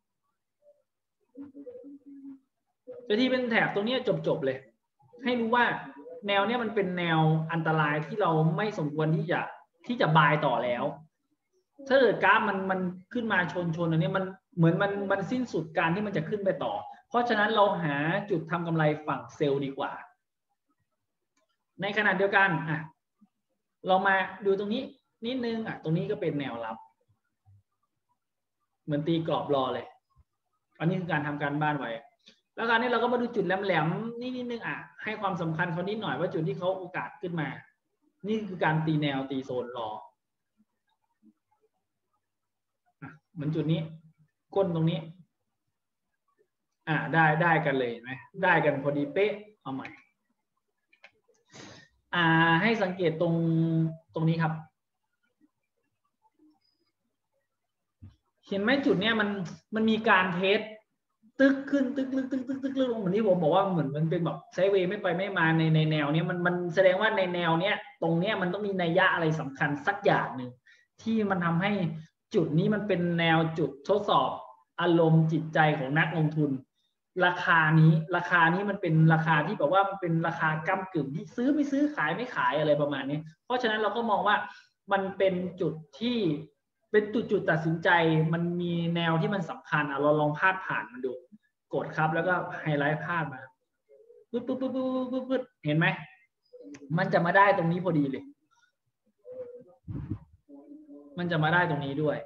[SPEAKER 5] จะที่เป็นแถบตรงนี้จบๆเลยให้รู้ว่าแนวเนี้ยมันเป็นแนวอันตรายที่เราไม่สมควรที่จะที่จะ buy ต่อแล้วถ้าเกิดกราฟมันมันขึ้นมาชนชนอันนี้มันเหมือนมันมันสิ้นสุดการที่มันจะขึ้นไปต่อเพราะฉะนั้นเราหาจุดทำกำไรฝั่งเซลล์ดีกว่าในขณะเดียวกันอ่ะเรามาดูตรงนี้นิดนึงอ่ะตรงนี้ก็เป็นแนวรับเหมือนตีกรอบรอเลยอันนี้คือการทำการบ้านไว้แล้วการนี้เราก็มาดูจุดแหลมๆนี่นิดนึงอ่ะให้ความสำคัญเขานิดหน่อยว่าจุดที่เขาโอกาสขึ้นมานี่คือการตีแนวตีโซนรอเหมือนจุดนี้ก้นตรงนี้อ่าได้ได้กันเลยไหมได้กันพอดีเป๊ะเอาใหม่อ่าให้สังเกตตรงตรงนี้ครับเห็นไหมจุดเนี้ยมันมันมีการเทสตึกขึ้นตึกลึกตึกตึกตึกลึกลงเหมือนที่ผมบอกว่าเหมือนมันเป็นแบบไซด์เวย์ไม่ไปไม่มาในในแนวเนี้ยมันมันแสดงว่าในแนวเนี้ยตรงเนี้ยมันต้องมีนัยยะอะไรสำคัญสักอย่างหนึ่งที่มันทำให้จุดนี้มันเป็นแนวจุดทดสอบอารมณ์จิตใจของนักลงทุนราคานี้ราคานี้มันเป็นราคาที่แบบว่ามันเป็นราคาก้ำกึ่งที่ซื้อไม่ซื้อขายไม่ขายอะไรประมาณนี้เพราะฉะนั้นเราก็มองว่ามันเป็นจุดที่เป็นจุดจุดตัดสินใจมันมีแนวที่มันสำคัญอ่ะเราลองพาดผ่านมันดูกดครับแล้วก็ไฮไลท์พาดมาปึ๊บปึ๊บปึ๊บปึ๊บปึ๊บปึ๊บเห็นไหมมันจะมาได้ตรงนี้พอดีเลยมันจะมาได้ตรงนี้ด้วย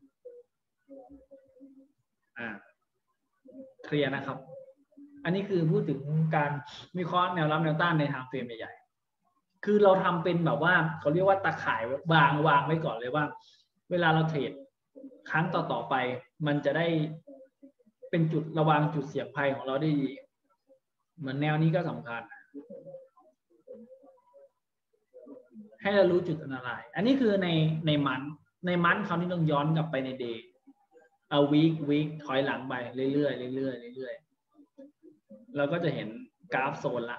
[SPEAKER 5] อ่าเคลียร์นะครับอันนี้คือพูดถึงการวิเคราะห์แนวรับแนวต้านในทางเฟรมใหญ่ๆคือเราทำเป็นแบบว่าเขาเรียกว่าตาข่ายวางวางไว้ก่อนเลยว่าเวลาเราเทรดครั้งต่อๆไปมันจะได้เป็นจุดระวังจุดเสี่ยงภัยของเราได้ดีเหมือนแนวนี้ก็สำคัญให้เรารู้จุดอันตรายอันนี้คือในในมันในมันเขานี่ต้องย้อนกลับไปในเดย์เอาวีควีคถอยหลังไปเรื่อยๆเรื่อยๆเรื่อยๆเราก็จะเห็นกราฟโซนละ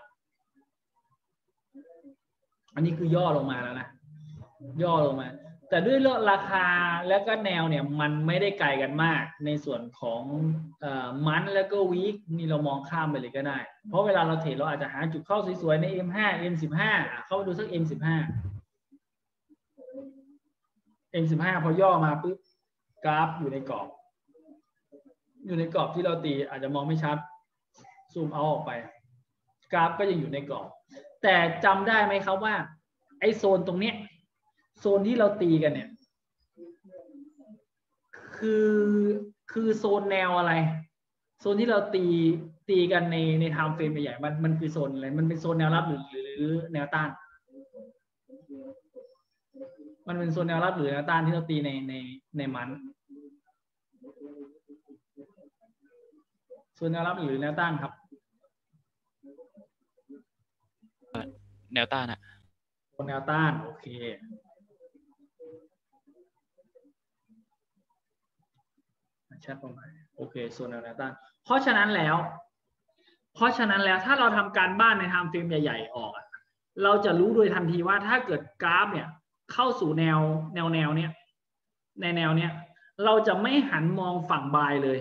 [SPEAKER 5] อันนี้คือย่อลงมาแล้วนะย่อลงมาแต่ด้วยราคาแล้วก็แนวเนี่ยมันไม่ได้ไกลกันมากในส่วนของเอ่อมันแล้วก็วีคนี่เรามองข้ามไปเลยก็ได้เพราะเวลาเราเทรดเราอาจจะหาจุดเข้าสวยๆใน เอ็ม ห้า เอ็ม สิบห้า เข้าไปดูสัก เอ็ม สิบห้า เอ็ม สิบห้า พอย่อมาปุ๊บกราฟอยู่ในกรอบอยู่ในกรอบที่เราตีอาจจะมองไม่ชัดซูมเอาออกไปกราฟก็ยังอยู่ในกรอบแต่จำได้ไหมครับว่าไอ้โซนตรงเนี้ยโซนที่เราตีกันเนี่ยคือคือโซนแนวอะไรโซนที่เราตีตีกันในในไทม์เฟรมใหญ่ๆมันมันคือโซนอะไรมันเป็นโซนแนวรับหรือหรือแนวต้านมันเป็นโซนแนวรับหรือแนวต้านที่เราตีในในในมันโซนแนวรับหรือแนวต้านครับ
[SPEAKER 6] แนวต้านอะ
[SPEAKER 5] โซนแนวต้านโอเคแชทลงไปโอเคโซนแนวต้านเพราะฉะนั้นแล้วเพราะฉะนั้นแล้วถ้าเราทำการบ้านในไทม์เฟรมใหญ่ๆออกเราจะรู้โดยทันทีว่าถ้าเกิดกราฟเนี่ยเข้าสู่แนวแนวแนวเนี้ยในแนวเนี้ยเราจะไม่หันมองฝั่งบายเลย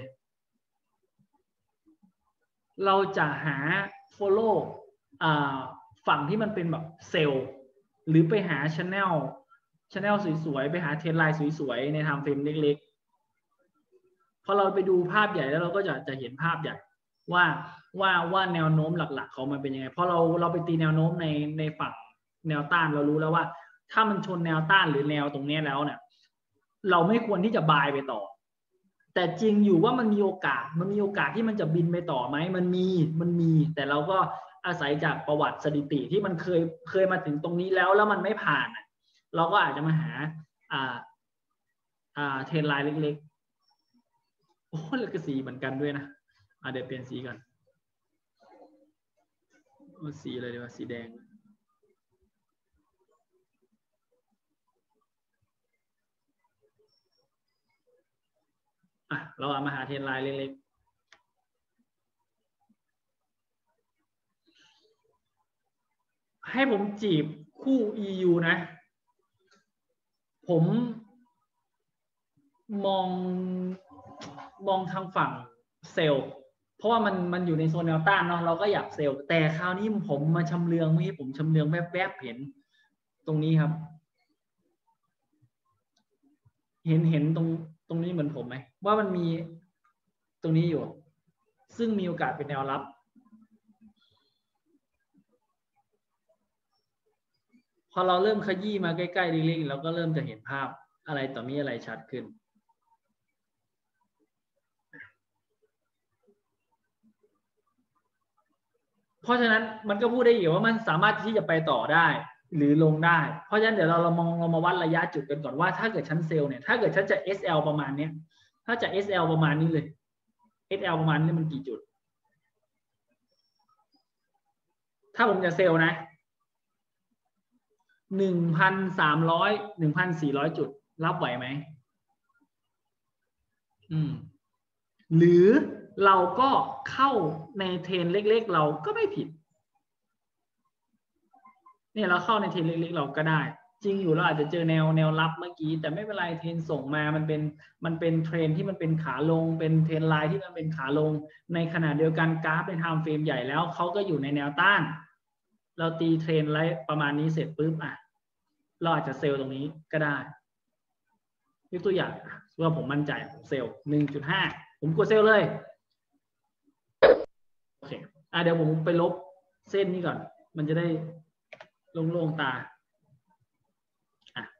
[SPEAKER 5] เราจะหา follow อ่าฝั่งที่มันเป็นแบบเซลล์หรือไปหา channel channel สวยๆไปหาเทรนไลน์สวยๆในไทม์เฟรมเล็กๆพอเราไปดูภาพใหญ่แล้วเราก็จะจะเห็นภาพใหญ่ว่าว่าว่าแนวโน้มหลักๆเขามันเป็นยังไงพอเราเราไปตีแนวโน้มในในฝั่งแนวต้านเรารู้แล้วว่าถ้ามันชนแนวต้านหรือแนวตรงนี้แล้วเนี่ยเราไม่ควรที่จะบายไปต่อแต่จริงอยู่ว่ามันมีโอกาสมันมีโอกาสที่มันจะบินไปต่อไหมมันมีมันมีแต่เราก็อาศัยจากประวัติสถิติที่มันเคยเคยมาถึงตรงนี้แล้วแล้วมันไม่ผ่านเราก็อาจจะมาหาอ่าอ่าเทรนไลน์เล็กๆโอ้แล้วก็สีเหมือนกันด้วยนะอ่าเดี๋ยวเปลี่ยนสีก่อนสีอะไรดีวะสีแดงอ่ะเราเอามาหาเทรนไลน์เล็กๆให้ผมจีบคู่ อี ยู นะผมมองมองทางฝั่งเซลล์เพราะว่ามันมันอยู่ในโซนแนวต้านเนาะเราก็อยากเซลล์แต่คราวนี้ผมมาชำเลืองเมื่อกี้ผมชำเลืองแวบๆเห็นตรงนี้ครับเห็นเห็นตรงตรงนี้เหมือนผมไหมว่ามันมีตรงนี้อยู่ซึ่งมีโอกาสเป็นแนวรับพอเราเริ่มขยี้มาใกล้ๆดีๆเราก็เริ่มจะเห็นภาพอะไรต่อมีอะไรชัดขึ้นเพราะฉะนั้นมันก็พูดได้อีกว่ามันสามารถที่จะไปต่อได้หรือลงได้เพราะฉะนั้นเดี๋ยวเราเรามองเรามาวัดระยะจุดกันก่อนว่าถ้าเกิดชั้นเซลล์เนี่ยถ้าเกิดชั้นจะ เอส แอล ประมาณเนี้ยถ้าจะ เอส แอล ประมาณนี้เลย เอส แอล ประมาณนี้มันกี่จุดถ้าผมจะเซลล์นะหนึ่งพันสามร้อยหนึ่งพันสี่ร้อยจุดรับไหวไหมอืมหรือเราก็เข้าในเทรนเล็กๆเราก็ไม่ผิดเนี่ยเราเข้าในเทรนเล็กๆเราก็ได้จริงอยู่เราอาจจะเจอแนวแนวรับเมื่อกี้แต่ไม่เป็นไรเทรนส่งมามันเป็นมันเป็นเทรนที่มันเป็นขาลงเป็นเทรนไลน์ที่มันเป็นขาลงในขณะเดียวกันกราฟในไทม์เฟรมใหญ่แล้วเขาก็อยู่ในแนวต้านเราตีเทรนไลน์ประมาณนี้เสร็จปุ๊บอ่ะเราอาจจะเซลล์ตรงนี้ก็ได้ยกตัวอย่างว่าผมมั่นใจผมเซลล์ หนึ่งจุดห้า ผมกดเซลล์เลยโอเคอ่ะเดี๋ยวผมไปลบเส้นนี้ก่อนมันจะได้โล่งๆตาอ่ะ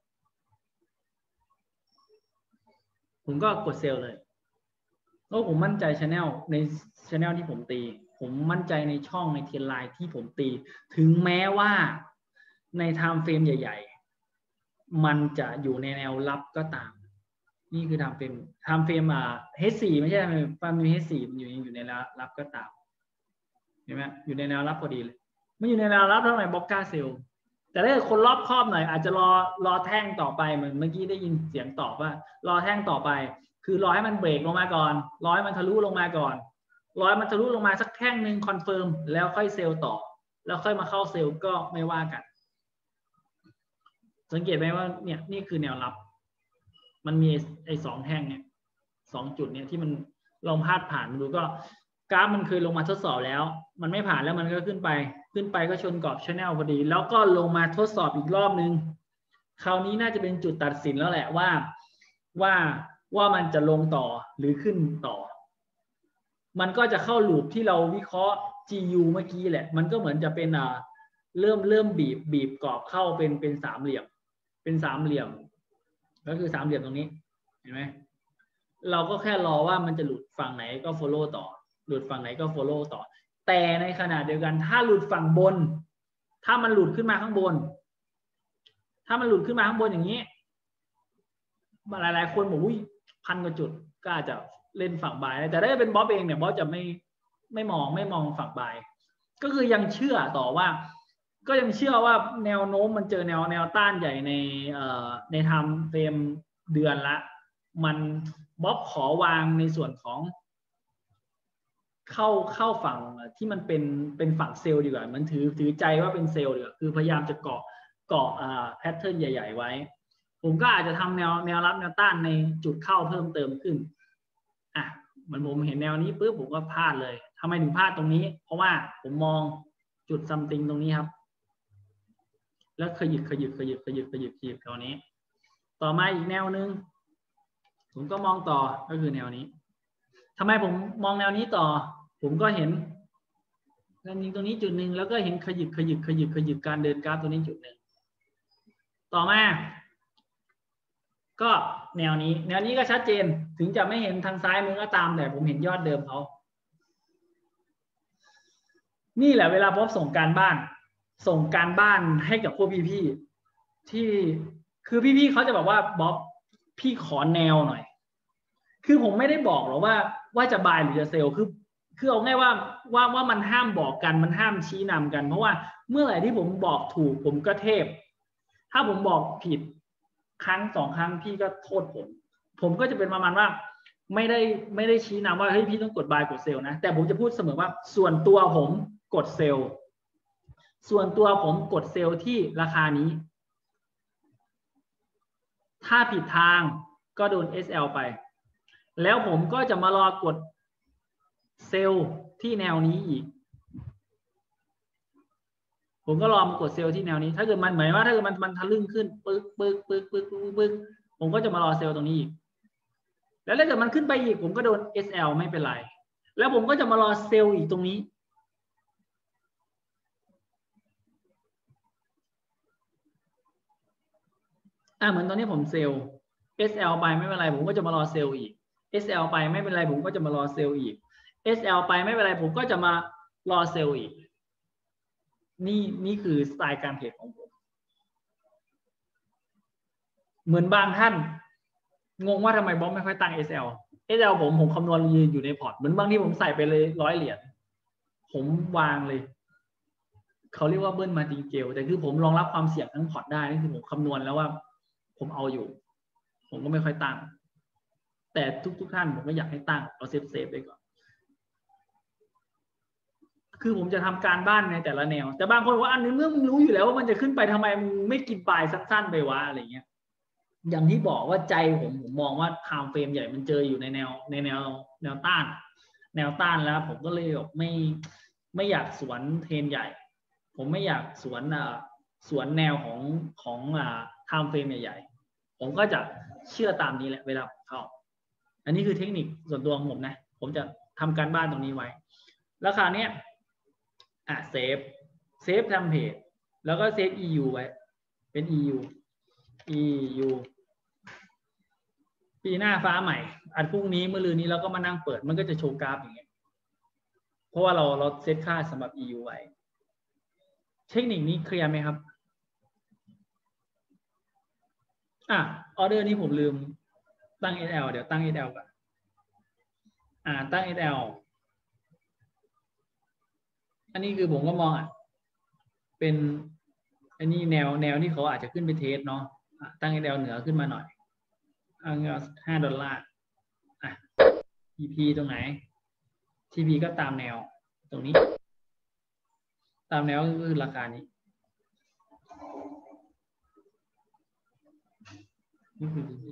[SPEAKER 5] ผมก็กดเซลล์เลยเพราะผมมั่นใจ channel ใน channel ที่ผมตีผมมั่นใจในช่องในเทรนไลน์ที่ผมตีถึงแม้ว่าในไทม์เฟรมใหญ่ๆมันจะอยู่ในแนวรับก็ตามนี่คือไทม์เฟรมไทม์เฟรมอ่า เอช โฟร์ ไม่ใช่มันมี เอช โฟร์ มันอยู่อยู่ในแนวรับก็ตามเห็นไหมอยู่ในแนวรับพอดีเลยไม่อยู่ในแนวรับเท่าไหร่บล็อกก้าเซลล์แต่ถ้าคนรอบครอบหน่อยอาจจะรอรอแท่งต่อไปเหมือนเมื่อกี้ได้ยินเสียงตอบว่ารอแท่งต่อไปคือรอให้มันเบรกลงมาก่อนรอให้มันทะลุลงมาก่อนรอให้มันทะลุลงมาสักแท่งหนึ่งคอนเฟิร์มแล้วค่อยเซลล์ต่อแล้วค่อยมาเข้าเซลล์ก็ไม่ว่ากันสังเกตไหมว่าเนี่ยนี่คือแนวรับมันมีไอ้สองแท่งเนี่ยสองจุดเนี่ยที่มันลองพาดผ่านดูก็กราฟมันเคยลงมาทดสอบแล้วมันไม่ผ่านแล้วมันก็ขึ้นไปขึ้นไปก็ชนกรอบ channel พอดีแล้วก็ลงมาทดสอบอีกรอบนึงคราวนี้น่าจะเป็นจุดตัดสินแล้วแหละว่าว่าว่ามันจะลงต่อหรือขึ้นต่อมันก็จะเข้าลูปที่เราวิเคราะห์ จี ยู เมื่อกี้แหละมันก็เหมือนจะเป็นอ่าเริ่มเริ่มบีบบีบกรอบเข้าเป็นเป็นสามเหลี่ยมเป็นสามเหลี่ยมก็คือสามเหลี่ยมตรงนี้เห็นไหมเราก็แค่รอว่ามันจะหลุดฝั่งไหนก็ follow ต่อหลุดฝั่งไหนก็ follow ต่อแต่ในขณะเดียวกันถ้าหลุดฝั่งบนถ้ามันหลุดขึ้นมาข้างบนถ้ามันหลุดขึ้นมาข้างบนอย่างนี้หลายๆคนบอกอุ้ยพันกว่าจุดก็อาจจะเล่นฝั่งบายแต่ถ้าเป็นบ๊อบเองเนี่ยบ๊อบจะไม่ไม่มองไม่มองฝั่งบายก็คือยังเชื่อต่อว่าก็ยังเชื่อว่าแนวโน้มมันเจอแนวแนวต้านใหญ่ในเอ่อในไทม์เฟรมเดือนละมันบ๊อบขอวางในส่วนของเข้าเข้าฝั่งที่มันเป็นเป็นฝั่งเซลล์ดีกว่ามันถือถือใจว่าเป็นเซลล์ดีกว่าคือพยายามจะเกาะเกาะอ่าแพทเทิร์นใหญ่ๆไว้ผมก็อาจจะทำแนวแนวรับแนวต้านในจุดเข้าเพิ่มเติมขึ้นอ่ะมันผมเห็นแนวนี้ปุ๊บผมก็พลาดเลยทำไมถึงพลาดตรงนี้เพราะว่าผมมองจุดซัมติงตรงนี้ครับแล้วขยิบขยิบขยิบขยิบขยิบขยิบแถวนี้ต่อมาอีกแนวนึงผมก็มองต่อก็คือแนวนี้ทำไมผมมองแนวนี้ต่อผมก็เห็นแนวนี้ตรงนี้จุดหนึ่งแล้วก็เห็นขยิบขยิบขยิบขยิบการเดินกราฟตัวนี้จุดหนึ่งต่อมาก็แนวนี้แนวนี้ก็ชัดเจนถึงจะไม่เห็นทางซ้ายมือก็ตามแต่ผมเห็นยอดเดิมเขานี่แหละเวลาพบส่งการบ้านส่งการบ้านให้กับพวกพี่ๆที่คือพี่ๆเขาจะบอกว่าบ๊อบพี่ขอแนวหน่อยคือผมไม่ได้บอกหรอกว่าว่าจะบายหรือจะเซลล์คือคือเอาง่ายว่าว่าว่ามันห้ามบอกกันมันห้ามชี้นำกันเพราะว่าเมื่อไหร่ที่ผมบอกถูกผมก็เทพถ้าผมบอกผิดครั้งสองครั้งพี่ก็โทษผมผมก็จะเป็นประมาณว่าไม่ได้ไม่ได้ชี้นำว่าเฮ้ยพี่ต้องกด buy กด sell นะแต่ผมจะพูดเสมอว่าส่วนตัวผมกด sell ส่วนตัวผมกด sell ที่ราคานี้ถ้าผิดทางก็โดน เอส แอล ไปแล้วผมก็จะมารอกดเซลล์ที่แนวนี้อีกผมก็รอมากดเซลล์ที่แนวนี้ถ้าเกิดมันหมายว่าถ้าเกิดมันมันทะลึ่งขึ้นปึ๊กปึ๊กปึ๊กปึ๊กปึ๊กปึ๊กผมก็จะมารอเซลล์ตรงนี้อีกแล้วถ้าเกิดมันขึ้นไปอีกผมก็โดน เอส แอล ไม่เป็นไรแล้วผมก็จะมารอเซลล์อีกตรงนี้อ่าเหมือนตอนนี้ผมเซลล์ เอส แอล ไปไม่เป็นไรผมก็จะมารอเซลล์อีก เอส แอล ไปไม่เป็นไรผมก็จะมารอเซลล์อีก เอส แอล ไปไม่เป็นไรผมก็จะมารอเซลล์อีกนี่นี่คือสไตล์การเทรดของผมเหมือนบางท่านงงว่าทำไมบอสไม่ค่อยตั้ง เอส แอล เอส แอล ผมผมคำนวณยืนอยู่ในพอร์ตเหมือนบางที่ผมใส่ไปเลยร้อยเหรียญผมวางเลยเขาเรียกว่าเบิ้ลมาติงเกลแต่คือผมรองรับความเสี่ยงทั้งพอร์ตได้นี่คือผมคำนวณแล้วว่าผมเอาอยู่ผมก็ไม่ค่อยตั้งแต่ทุกๆท่านผมก็อยากให้ตั้งเอาเซฟเซฟไปก่อนคือผมจะทำการบ้านในแต่ละแนวแต่บางคนว่าอันนี้เมื่อมึงรู้อยู่แล้วว่ามันจะขึ้นไปทำไมมึงไม่กินปลายสั้นๆไปวะอะไรเงี้ยอย่างที่บอกว่าใจผมผมมองว่าไทม์เฟรมใหญ่มันเจออยู่ในแนวในแนวแนวต้านแนวต้านแล้วผมก็เลยแบบไม่ไม่อยากสวนเทรนใหญ่ผมไม่อยากสวนอ่าสวนแนวของของอ่าไทม์เฟรมใหญ่ๆผมก็จะเชื่อตามนี้แหละเวลาเข้าอันนี้คือเทคนิคส่วนตัวของผมนะผมจะทำการบ้านตรงนี้ไว้แล้วคราวนี้อ่ะเซฟเซฟทำเพจแล้วก็เซฟ อี ยู ไว้เป็น อี ยู อี ยู ปีหน้าฟ้าใหม่อันพรุ่งนี้เมื่อลืนนี้เราก็มานั่งเปิดมันก็จะโชว์กราฟอย่างเงี้ยเพราะว่าเราเราเซตค่าสำหรับ อี ยู ไว้เทคนิคนี้เคลียร์ไหมครับอ่ะออเดอร์นี้ผมลืมตั้ง เอส แอล เดี๋ยวตั้ง เอส แอล ก่อนอ่าตั้ง เอส แอล อันนี้คือผมก็มองอ่ะเป็นอันนี้แนวแนวที่เขาอาจจะขึ้นไปเทสเนาะตั้ง เอส แอล เหนือขึ้นมาหน่อยเอาเงินห้าดอลลาร์อ่ะ ที พี ตรงไหน ที พี ก็ตามแนวตรงนี้ตามแนวก็คือราคานี้นี่คือ ที พี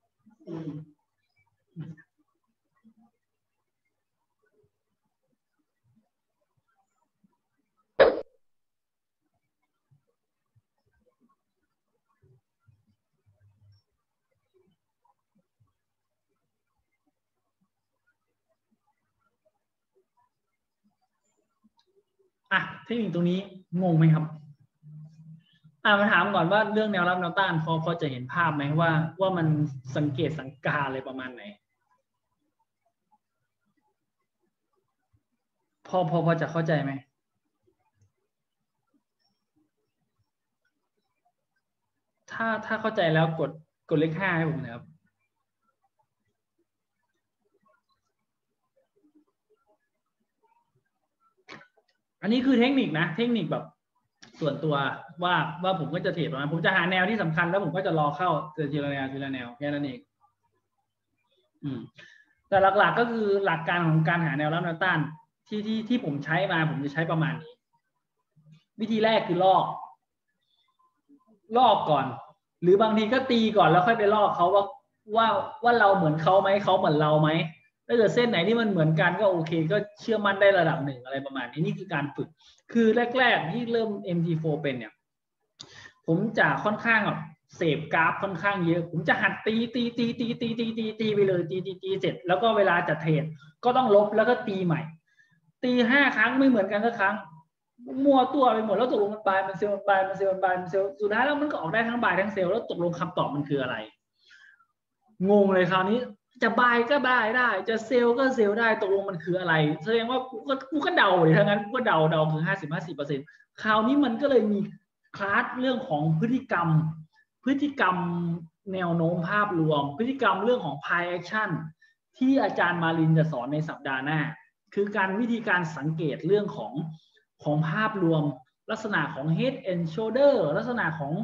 [SPEAKER 5] อ่ะเทคนิคตรงนี้งงไหมครับอ่ะมาถามก่อนว่าเรื่องแนวรับแนวต้านพอพอจะเห็นภาพไหมว่าว่ามันสังเกตสังกาอะไรประมาณไหนพอพอพอจะเข้าใจไหมถ้าถ้าเข้าใจแล้วกดกดเลขห้าให้ผมนะครับอันนี้คือเทคนิคนะเทคนิคแบบส่วนตัวว่าว่าผมก็จะเทรดประมาณผมจะหาแนวที่สำคัญแล้วผมก็จะรอเข้าทีละแนวทีละแนวแค่นั้นเองอืมแต่หลักๆก็คือหลักการของการหาแนวรับแนวต้านที่ที่ที่ผมใช้มาผมจะใช้ประมาณนี้วิธีแรกคือลอกลอกก่อนหรือบางทีก็ตีก่อนแล้วค่อยไปลอกเขาว่าว่าว่าเราเหมือนเขาไหมเขาเหมือนเราไหมถ้าเกิดเส้นไหนที่มันเหมือนกันก็โอเคก็เชื่อมั่นได้ระดับหนึ่งอะไรประมาณนี้นี่คือการฝึกคือแรกๆที่เริ่ม เอ็ม ที โฟร์ เป็นเนี่ยผมจะค่อนข้างแบบเสพกราฟค่อนข้างเยอะผมจะหัดตีตีตีตีตีตีตีตีไปเลยตีตีตีเสร็จแล้วก็เวลาจะเทรดก็ต้องลบแล้วก็ตีใหม่ตีห้าครั้งไม่เหมือนกันสักครั้งมัวตัวไปหมดแล้วตกลงมันบายมันเซลล์มันบายมันเซลล์มันบายมันเซลล์สุดท้ายแล้วมันก็ออกได้ทั้งบายทั้งเซลล์แล้วตกลงคำตอบมันคืออะไรงงเลยคราวนี้จะบายก็บายได้จะเซลล์ก็เซลล์ได้ตกลงมันคืออะไรแสดงว่ากูก็กูก็เดาเลยทั้งนั้นกูก็เดาเดาคือห้าสิบห้าสิบเปอร์เซ็นต์คราวนี้มันก็เลยมีคลาสเรื่องของพฤติกรรมพฤติกรรมแนวโน้มภาพรวมพฤติกรรมเรื่องของ Pie Action ที่อาจารย์มารินจะสอนในสัปดาห์หน้าคือการวิธีการสังเกตเรื่องของของภาพรวมลักษณะของ head and shoulder ลักษณะของ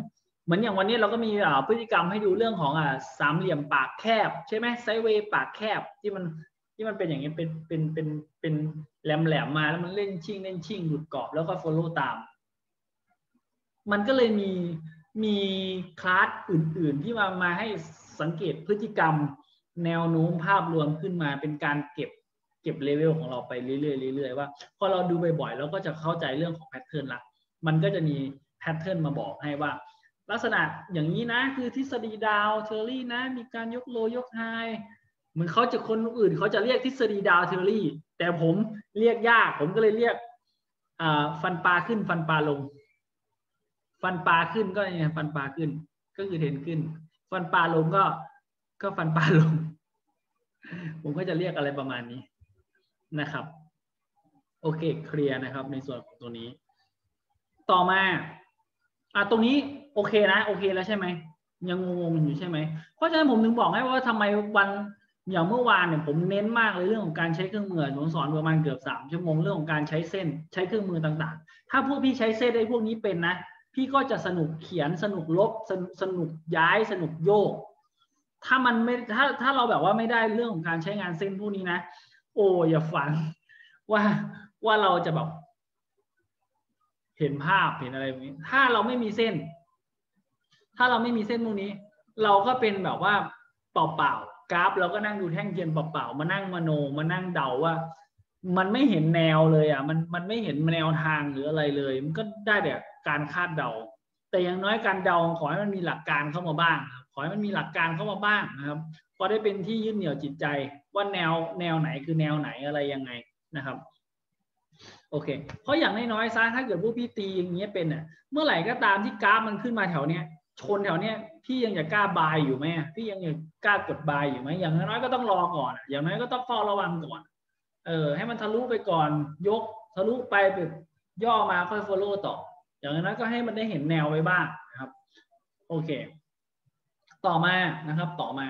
[SPEAKER 5] เหมือนอย่างวันนี้เราก็มีพฤติกรรมให้ดูเรื่องของอ่าสามเหลี่ยมปากแคบใช่ไหมไซด์เวย์ปากแคบที่มันที่มันเป็นอย่างนี้เป็นเป็นเป็นเป็นแหลมแหลมมาแล้วมันเล่นชิ่งเล่นชิ่งหลุดกรอบแล้วก็ follow ตามมันก็เลยมีมีคลาสอื่นๆที่มามาให้สังเกตพฤติกรรมแนวโน้มภาพรวมขึ้นมาเป็นการเก็บเก็บเลเวลของเราไปเรื่อยๆเรื่อยๆว่าพอเราดูบ่อยๆเราก็จะเข้าใจเรื่องของแพทเทิร์นละมันก็จะมีแพทเทิร์นมาบอกให้ว่าลักษณะอย่างนี้นะคือทฤษฎีดาวเทอรี่นะมีการยกโลยกไฮเหมือนเขาจะคนอื่นเขาจะเรียกทฤษฎีดาวเทอรี่แต่ผมเรียกยากผมก็เลยเรียกอ่าฟันปลาขึ้นฟันปลาลงฟันปลาขึ้นก็เนี่ยฟันปลาขึ้นก็คือเทรนขึ้นฟันปลาลงก็ก็ฟันปลาลงผมก็จะเรียกอะไรประมาณนี้นะครับโอเคเคลียร์นะครับในส่วนของตัวนี้ต่อมาอ่ะตรงนี้โอเคนะโอเคแล้วใช่ไหมยังงงๆอยู่ใช่ไหมเพราะฉะนั้นผมถึงบอกให้ว่าทำไมวันอย่างเมื่อวานเนี่ยผมเน้นมากเลยเรื่องของการใช้เครื่องมือผมสอนประมาณเกือบสามชั่วโมงเรื่องของการใช้เส้นใช้เครื่องมือต่างๆถ้าพวกพี่ใช้เส้นได้พวกนี้เป็นนะพี่ก็จะสนุกเขียนสนุกลบสนุกสนุกย้ายสนุกโยกถ้ามันไม่ถ้าถ้าเราแบบว่าไม่ได้เรื่องของการใช้งานเส้นพวกนี้นะโอ้อย่าฝันว่าว่าเราจะแบบเห็นภาพเห็นอะไรแบบนี้ถ้าเราไม่มีเส้นถ้าเราไม่มีเส้นพวกนี้เราก็เป็นแบบว่าเปล่าๆกราฟเราก็นั่งดูแท่งเทียนเปล่าๆมานั่งมโนมานั่งเดาว่ามันไม่เห็นแนวเลยอ่ะมันมันไม่เห็นแนวทางหรืออะไรเลยมันก็ได้แต่การคาดเดาแต่อย่างน้อยการเดาขอให้มันมีหลักการเข้ามาบ้างขอให้มันมีหลักการเข้ามาบ้างนะครับพอได้เป็นที่ยึดเหนี่ยวจิตใจว่าแนวแนวไหนคือแนวไหนอะไรยังไงนะครับโอเคเพราะอย่างน้อยๆซะถ้าเกิดพวกพี่ตีอย่างเงี้ยเป็นเนี่ยเมื่อไหร่ก็ตามที่กราฟมันขึ้นมาแถวเนี้ยชนแถวเนี้ยพี่ยังจะกล้าบายอยู่ไหมพี่ยังจะกล้ากดบายอยู่ไหมอย่างน้อยก็ต้องรอก่อนอย่างน้อยก็ต้องเฝ้าระวังก่อนเออให้มันทะลุไปก่อนยกทะลุไปแบบย่อมาค่อย follow ต่ออย่างน้อยก็ให้มันได้เห็นแนวไว้บ้างนะครับโอเคต่อมานะครับต่อมา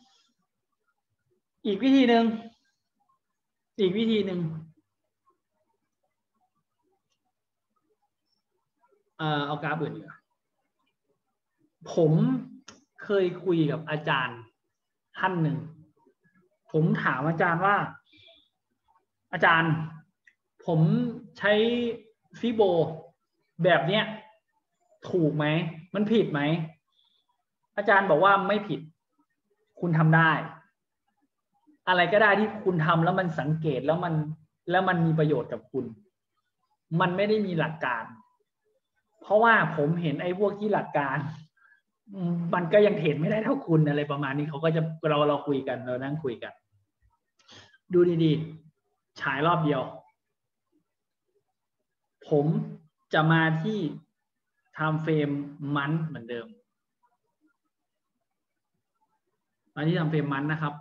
[SPEAKER 5] อีกวิธีหนึ่งอีกวิธีหนึ่งเอ่อเอากราฟอื่นดีกว่าผมเคยคุยกับอาจารย์ท่านหนึ่งผมถามอาจารย์ว่าอาจารย์ผมใช้ฟิโบแบบเนี้ยถูกไหมมันผิดไหมอาจารย์บอกว่าไม่ผิดคุณทำได้อะไรก็ได้ที่คุณทำแล้วมันสังเกตแล้วมันแล้วมันมีประโยชน์กับคุณมันไม่ได้มีหลักการเพราะว่าผมเห็นไอ้พวกที่หลักการมันก็ยังเห็นไม่ได้เท่าคุณอะไรประมาณนี้เขาก็จะเราเราคุยกันเรานั่งคุยกันดูดีๆฉายรอบเดียวผมจะมาที่ไทม์เฟรมมันเหมือนเดิมมาที่ไทม์เฟรมมันนะครับ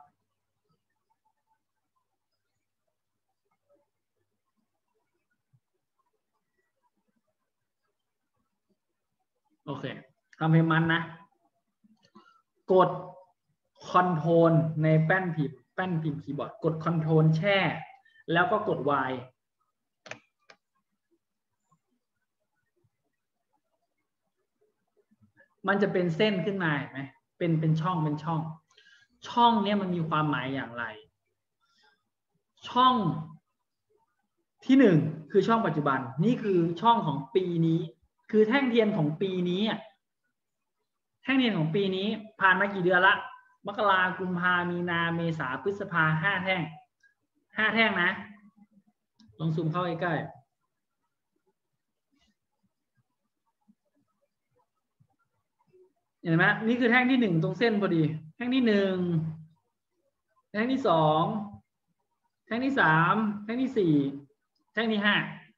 [SPEAKER 5] โอเคทำให้มันนะกดคอนโทรลในแป้นพิมพ์แป้นพิมพ์คีย์บอร์ดกดคอนโทรลแช่แล้วก็กด Y มันจะเป็นเส้นขึ้นมาเห็นไหมเป็นเป็นช่องเป็นช่องช่องเนี้ยมันมีความหมายอย่างไรช่องที่หนึ่งคือช่องปัจจุบันนี่คือช่องของปีนี้คือแท่งเทียนของปีนี้แท่งเทียนของปีนี้ผ่านมากี่เดือนละมกรากุมภามีนาเมษาพฤษภาห้าแท่งห้าแท่งนะลองซูมเข้าใกล้ๆเห็นไหมนี่คือแท่งที่หนึ่งตรงเส้นพอดีแท่งที่หนึ่งแท่งที่สองแท่งที่สามแท่งที่สี่แท่งที่ห้า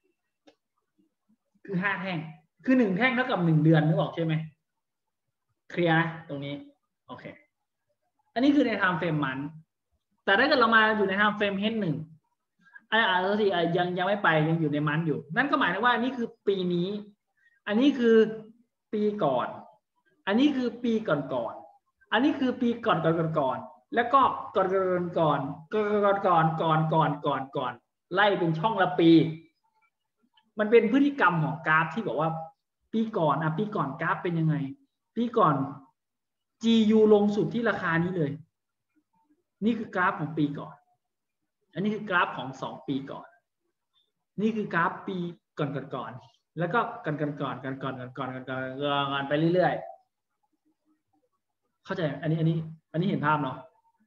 [SPEAKER 5] คือห้าแท่งคือหนึ่งแท่งเท่ากับหนึ่งเดือนนึกออกใช่ไหมเคลียร์นะตรงนี้โอเคอันนี้คือในไทม์เฟรมมันแต่ถ้าเกิดเรามาอยู่ในไทม์เฟรมเฮดหนึ่งอ่าตัวที่ยังยังไม่ไปยังอยู่ในมันอยู่นั่นก็หมายถึงว่านี่คือปีนี้อันนี้คือปีก่อนอันนี้คือปีก่อนก่อนอันนี้คือปีก่อนก่อนก่อนก่อนแล้วก็ก่อนก่อนก่อนก่อนก่อนก่อนก่อนก่อนก่อนไล่เป็นช่องละปีมันเป็นพฤติกรรมของกราฟที่บอกว่าปีก่อนอ่ะปีก่อนกราฟเป็นยังไงปีก่อน จี ยู ลงสุดที่ราคานี้เลยนี่คือกราฟของปีก่อนอันนี้คือกราฟของสองปีก่อนนี่คือกราฟปีก่อนก่อนก่อนแล้วก็ก่อนก่อนก่อนก่อนก่อนก่อนก่อนก่อนก่อนก่อนไปเรื่อยๆเข้าใจอันนี้อันนี้อันนี้เห็นภาพเนาะ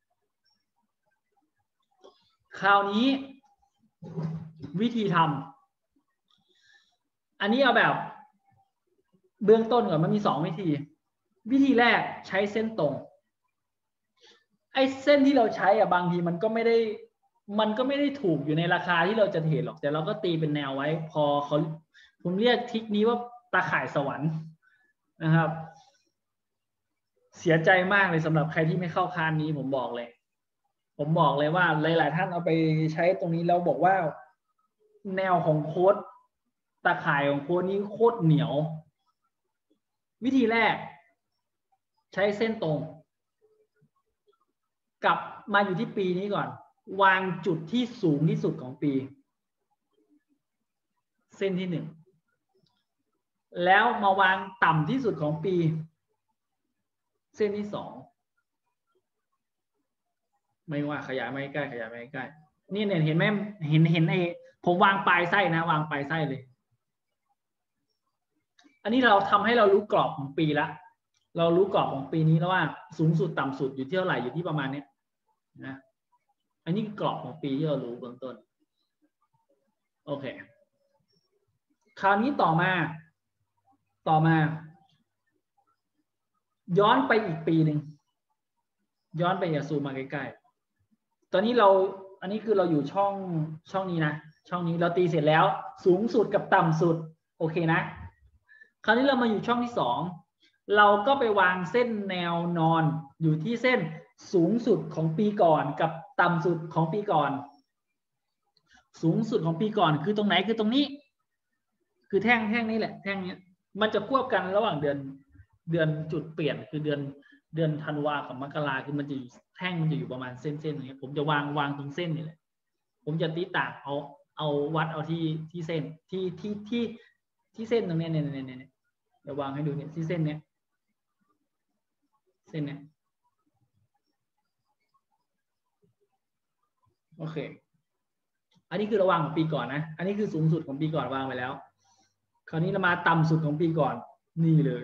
[SPEAKER 5] คราวนี้วิธีทำอันนี้เอาแบบเบื้องต้นก่อนมันมีสองวิธีวิธีแรกใช้เส้นตรงไอ้เส้นที่เราใช้อะบางทีมันก็ไม่ได้มันก็ไม่ได้ถูกอยู่ในราคาที่เราจะเทรดหรอกแต่เราก็ตีเป็นแนวไว้พอเขาผมเรียกทริคนี้ว่าตาข่ายสวรรค์นะครับเสียใจมากเลยสำหรับใครที่ไม่เข้าคานนี้ผมบอกเลยผมบอกเลยว่าหลายๆท่านเอาไปใช้ตรงนี้แล้วบอกว่าแนวของโค้ดตาข่ายของโค้ดนี้โคตรเหนียววิธีแรกใช้เส้นตรงกลับมาอยู่ที่ปีนี้ก่อนวางจุดที่สูงที่สุดของปีเส้นที่หนึ่งแล้วมาวางต่ำที่สุดของปีเส้นที่สองไม่ว่าขยายไม่ใกล้ขยายไม่ใกล้นี่เนี่ยเห็นไหมเห็นเห็นไอ้ผมวางปลายไส้นะวางปลายไส้เลยอันนี้เราทำให้เรารู้กรอบของปีละเรารู้กรอบของปีนี้แล้วว่าสูงสุดต่ำสุดอยู่ที่เท่าไหร่อยู่ที่ประมาณนี้นะอันนี้กรอบของปีที่เรารู้เบื้องต้นโอเคคราวนี้ต่อมาต่อมาย้อนไปอีกปีหนึ่งย้อนไปอย่าซูมมาใกล้ๆตอนนี้เราอันนี้คือเราอยู่ช่องช่องนี้นะช่องนี้เราตีเสร็จแล้วสูงสุดกับต่ำสุดโอเคนะคราวนี้เรามาอยู่ช่องที่สองเราก็ไปวางเส้นแนวนอนอยู่ที่เส้นสูงสุดของปีก่อนกับต่ำสุดของปีก่อนสูงสุดของปีก่อนคือตรงไหนคือตรงนี้คือแท่งแท่งนี้แหละแท่งนี้มันจะควบกันระหว่างเดือนเดือนจุดเปลี่ยนคือเดือนเดือนธันวากับมกราคือมันจะอยู่แท่งมันจะอยู่ประมาณเส้นเส้นอย่างเงี้ยผมจะวางวางตรงเส้นนี่แหละผมจะตีต่างเอาเอาวัดเอาที่ที่เส้นที่ที่ที่ที่เส้นตรงเนี้ยเนี่ยเนี่ยเนี่ยเดี๋ยววางให้ดูเนี่ยที่เส้นเนี้ยเส้นเนี้ยโอเคอันนี้คือระหว่างของปีก่อนนะอันนี้คือสูงสุดของปีก่อนวางไปแล้วคราวนี้เรามาต่ำสุดของปีก่อนนี่เลย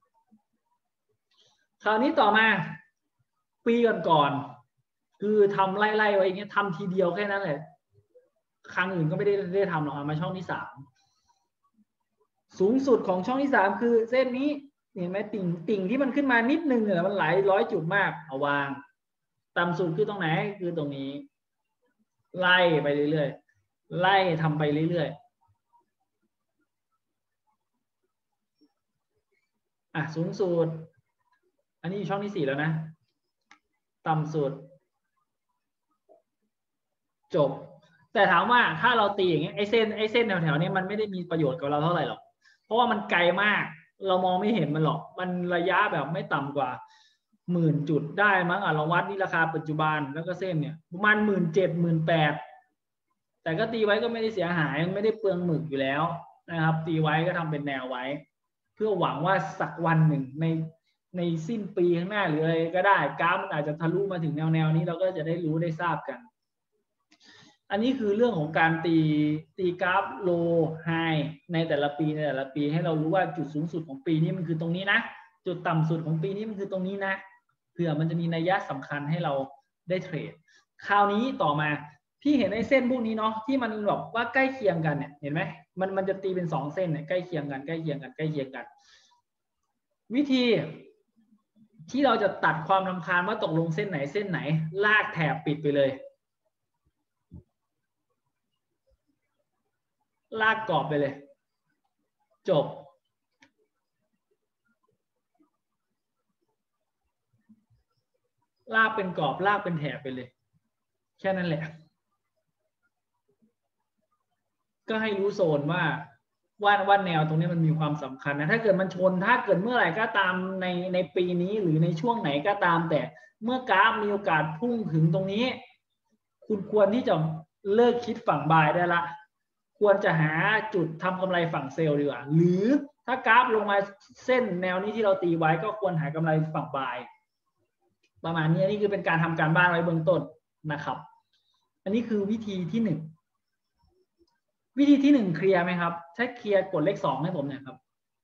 [SPEAKER 5] คราวนี้ต่อมาปีก่อนๆคือทำไล่ๆไว้อย่างเงี้ยทำทีเดียวแค่นั้นแหละครั้งอื่นก็ไม่ได้ได้ทำหรอกมาช่องที่สามสูงสุดของช่องที่สามคือเส้นนี้เห็นไหมติ่งติ่งที่มันขึ้นมานิดนึงเนี่ยมันหลายร้อยจุดมากเอาวางต่ำสุดคือตรงไหนคือตรงนี้ไล่ไปเรื่อยๆไล่ทำไปเรื่อยๆอ่ะสูงสุดอันนี้ช่องที่สี่แล้วนะต่ำสุดจบแต่ถามว่าถ้าเราตีอย่างเงี้ยไอ้เส้นไอ้เส้นแถวๆนี้มันไม่ได้มีประโยชน์กับเราเท่าไหร่หรอกเพราะว่ามันไกลมากเรามองไม่เห็นมันหรอกมันระยะแบบไม่ต่ำกว่าหมื่นจุดได้มั้งอ่ะเราวัดนี่ราคาปัจจุบันแล้วก็เส้นเนี่ยประมาณหมื่นเจ็ดหมื่นแปดแต่ก็ตีไว้ก็ไม่ได้เสียหายไม่ได้เปลืองหมึกอยู่แล้วนะครับตีไว้ก็ทำเป็นแนวไว้เพื่อหวังว่าสักวันหนึ่งในในสิ้นปีข้างหน้าหรืออะไรก็ได้กราฟมันอาจจะทะลุมาถึงแนวแนวนี้เราก็จะได้รู้ได้ทราบกันอันนี้คือเรื่องของการตีตีกราฟโลไฮในแต่ละปีในแต่ละปีให้เรารู้ว่าจุดสูงสุดของปีนี้มันคือตรงนี้นะจุดต่ำสุดของปีนี้มันคือตรงนี้นะเผื่อมันจะมีนัยยะสำคัญให้เราได้เทรดคราวนี้ต่อมาพี่เห็นไอ้เส้นพวกนี้เนาะที่มันแบบว่าใกล้เคียงกันเนี่ยเห็นไหมมันมันจะตีเป็นสองเส้นเนี่ยใกล้เคียงกันใกล้เคียงกันใกล้เคียงกันวิธีที่เราจะตัดความรำคาญว่าตกลงเส้นไหนเส้นไหนลากแถบปิดไปเลยลากกรอบไปเลยจบลากเป็นกรอบลากเป็นแถบไปเลยแค่นั้นแหละก็ให้รู้โซนว่าว่าว่าแนวตรงนี้มันมีความสำคัญนะถ้าเกิดมันชนถ้าเกิดเมื่อไหร่ก็ตามในในปีนี้หรือในช่วงไหนก็ตามแต่เมื่อกราฟมีโอกาสพุ่งถึงตรงนี้คุณควรที่จะเลิกคิดฝั่งบายได้ละควรจะหาจุดทำกำไรฝั่งเซลล์ดีกว่าหรือถ้ากราฟลงมาเส้นแนวนี้ที่เราตีไว้ก็ควรหากำไรฝั่งบายประมาณนี้นี่คือเป็นการทำการบ้านไว้เบื้องต้นนะครับอันนี้คือวิธีที่หนึ่งวิธีที่หนึ่งเคลียร์ไหมครับถ้าเคลียร์กดเลขสองให้ผมหน่อยครับ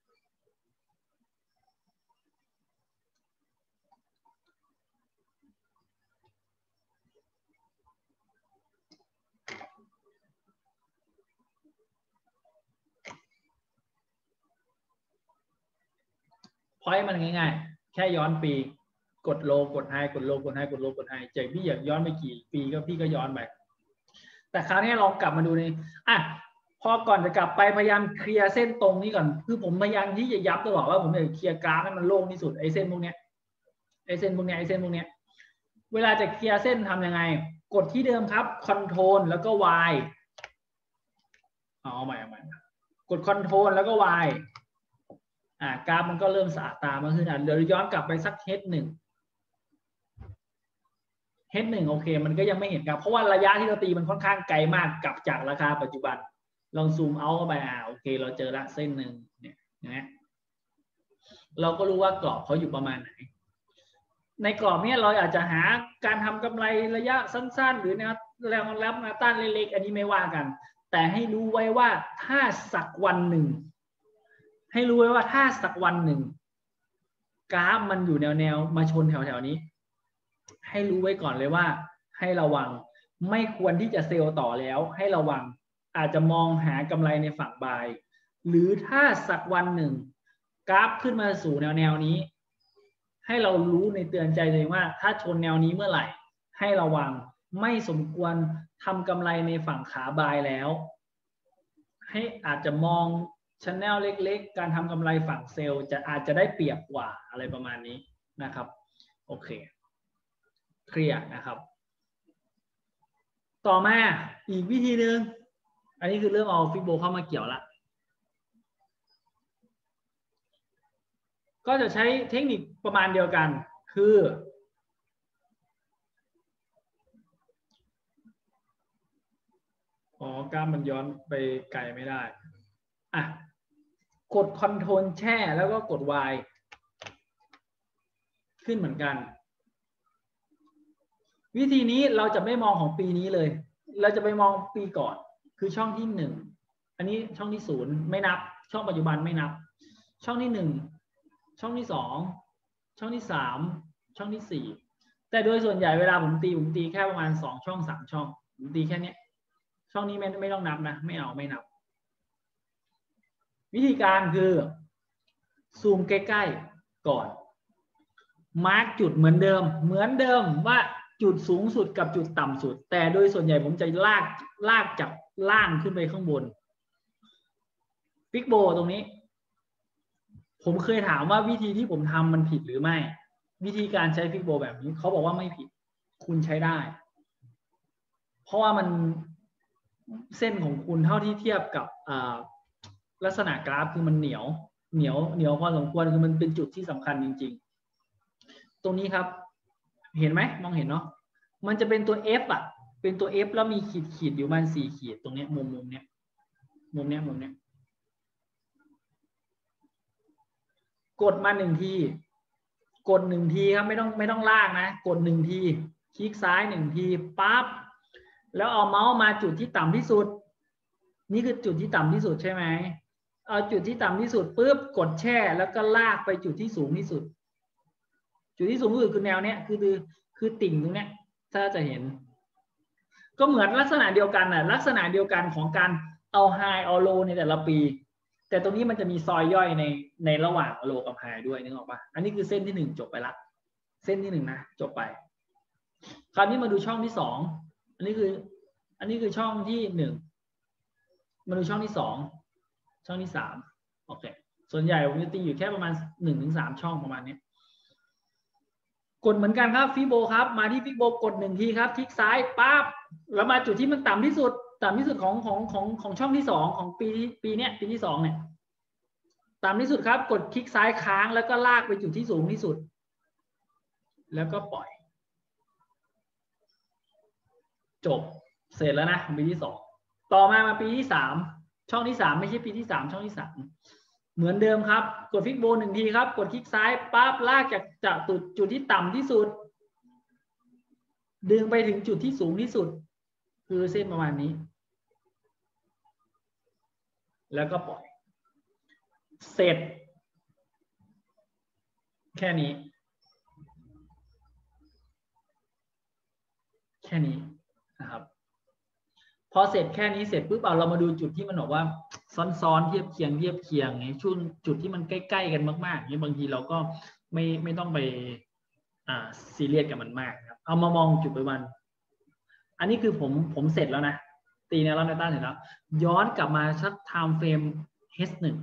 [SPEAKER 5] พอยต์มันง่ายๆแค่ย้อนปีกดโลกดไฮกดโลกดไฮกดโลกดไฮใจพี่อยากย้อนไปกี่ปีก็พี่ก็ย้อนไปแต่คราวนี้ลองกลับมาดูในอ่ะพอก่อนจะกลับไปพยายามเคลียร์เส้นตรงนี้ก่อนคือผมพยายามที่จะย้ำตลอดว่าผมอยากเคลียร์กราฟให้มันโล่งที่สุดไอ้เส้นพวกเนี้ยไอ้เส้นพวกเนี้ยไอ้เส้นพวกเนี้ยเวลาจะเคลียร์เส้นทำยังไงกดที่เดิมครับคอนโทรลแล้วก็ Y เอาใหม่เอาใหม่กดคอนโทรลแล้วก็ Y อ่ากราฟมันก็เริ่มสะอาดตามากขึ้นอ่ะเดี๋ยวย้อนกลับไปสักเฮดหนึ่งเฮดหนึ่งโอเคมันก็ยังไม่เห็นครับเพราะว่าระยะที่เราตีมันค่อนข้างไกลมากกลับจากราคาปัจจุบันลองซูมเอาเข้าไปอ่าโอเคเราเจอละเส้นหนึ่งเนี่ยนะเราก็รู้ว่ากรอบเขาอยู่ประมาณไหนในกรอบนี้เราอาจจะหาการทำกำไรระยะสั้นๆหรือแนวแรงรับแนวต้านเล็กๆอันนี้ไม่ว่ากันแต่ให้รู้ไว้ว่าถ้าสักวันหนึ่งให้รู้ไว้ว่าถ้าสักวันหนึ่งกราฟมันอยู่แนวๆมาชนแถวๆนี้ให้รู้ไว้ก่อนเลยว่าให้ระวังไม่ควรที่จะเซลล์ต่อแล้วให้ระวังอาจจะมองหากำไรในฝั่งบายหรือถ้าสักวันหนึ่งกราฟขึ้นมาสู่แนวแนวนี้ให้เรารู้ในเตือนใจเลยว่าถ้าชนแนวนี้เมื่อไหร่ให้ระวังไม่สมควรทำกำไรในฝั่งขาบายแล้วให้อาจจะมองชแนลเล็กๆการทำกำไรฝั่งเซลล์จะอาจจะได้เปรียบกว่าอะไรประมาณนี้นะครับโอเคเคลียร์นะครับต่อมาอีกวิธีหนึ่งอันนี้คือเริ่มเอาฟิโบเข้ามาเกี่ยวละก็จะใช้เทคนิคประมาณเดียวกันคืออ๋อกล้ามมันย้อนไปไกลไม่ได้อ่ะกดคอนโทรลแช่แล้วก็กด Y ขึ้นเหมือนกันวิธีนี้เราจะไม่มองของปีนี้เลยเราจะไปมองปีก่อนคือช่องที่หนึ่งอันนี้ช่องที่ศูนย์ไม่นับช่องปัจจุบันไม่นับช่องที่หนึ่งช่องที่สองช่องที่สามช่องที่สี่แต่โดยส่วนใหญ่เวลาผมตีผมตีแค่ประมาณสองช่องสามช่องผมตีแค่นี้ช่องนี้ไม่ไม่ต้องนับนะไม่เอาไม่นับวิธีการคือซูมใกล้ๆก่อนมาร์กจุดเหมือนเดิมเหมือนเดิมว่าจุดสูงสุดกับจุดต่ำสุดแต่โดยส่วนใหญ่ผมจะลากลากจากล่างขึ้นไปข้างบนฟิกโบตรงนี้ผมเคยถามว่าวิธีที่ผมทำมันผิดหรือไม่วิธีการใช้ฟิกโบแบบนี้เขาบอกว่าไม่ผิดคุณใช้ได้เพราะว่ามันเส้นของคุณเท่าที่เทียบกับลักษณะกราฟคือมันเหนียวเหนียวเหนียวพอสมควรคือมันเป็นจุดที่สำคัญจริงๆตรงนี้ครับเห็นไหมมองเห็นเนาะมันจะเป็นตัว F อ่ะเป็นตัว F แล้วมีขีดขีดอยู่ประมาณสี่ขีดตรงนี้มุมมุมเนี้ยมุมเนี้ยมุมเนี้ยกดมาหนึ่งทีกดหนึ่งทีครับไม่ต้องไม่ต้องลากนะกดหนึ่งทีคลิกซ้ายหนึ่งทีปั๊บแล้วเอาเมาส์มาจุดที่ต่ำที่สุดนี่คือจุดที่ต่ำที่สุดใช่ไหมเอาจุดที่ต่ำที่สุดปุ๊บกดแช่แล้วก็ลากไปจุดที่สูงที่สุดจุดที่สูงที่สุดคือแนวเนี้ยคือคือคือติ่งตรงเนี้ยถ้าจะเห็นก็เหมือนลักษณะเดียวกันน่ะลักษณะเดียวกันของการเอาไฮเอาโลในแต่ละปีแต่ตรงนี้มันจะมีซอยย่อยในในระหว่างโลกับไฮด้วยนึกออกปะอันนี้คือเส้นที่หนึ่งจบไปละเส้นที่หนึ่งนะจบไปคราวนี้มาดูช่องที่สองอันนี้คืออันนี้คือช่องที่หนึ่งมาดูช่องที่สองช่องที่สามโอเคส่วนใหญ่ผมจะตีอยู่แค่ประมาณหนึ่งถึงสามช่องประมาณนี้กดเหมือนกันครับฟิโบครับมาที่ฟิโบกดหนึ่งทีครับคลิกซ้ายปั๊บแล้วมาจุดที่มันต่ำที่สุดต่ำที่สุดของของของของช่องที่สองของปีปีเนี้ยปีที่สองเนี่ยต่ำที่สุดครับกดคลิกซ้ายค้างแล้วก็ลากไปจุดที่สูงที่สุดแล้วก็ปล่อยจบเสร็จแล้วนะปีที่สองต่อมามาปีที่สามช่องที่สามไม่ใช่ปีที่สามช่องที่สามเหมือนเดิมครับกดฟิกโบหนึ่งทีครับกดคลิกซ้ายปั๊บลากจากจากจุดจุดที่ต่ำที่สุดดึงไปถึงจุดที่สูงที่สุดคือเส้นประมาณนี้แล้วก็ปล่อยเสร็จแค่นี้แค่นี้นะครับพอเสร็จแค่นี้เสร็จปุ๊บเอาเรามาดูจุดที่มันบอกว่าซ้อนๆเทียบเคียงเทียบเคียงไงช่วงจุดที่มันใกล้ๆกันมากๆนี่บางทีเราก็ไม่ไม่ต้องไปอ่าซีเรียสกับมันมากครับเอามามองจุดปัจจุบันอันนี้คือผมผมเสร็จแล้วนะตีแนวรับแนวต้านเสร็จแล้วย้อนกลับมาสัก time frame เอช หนึ่ง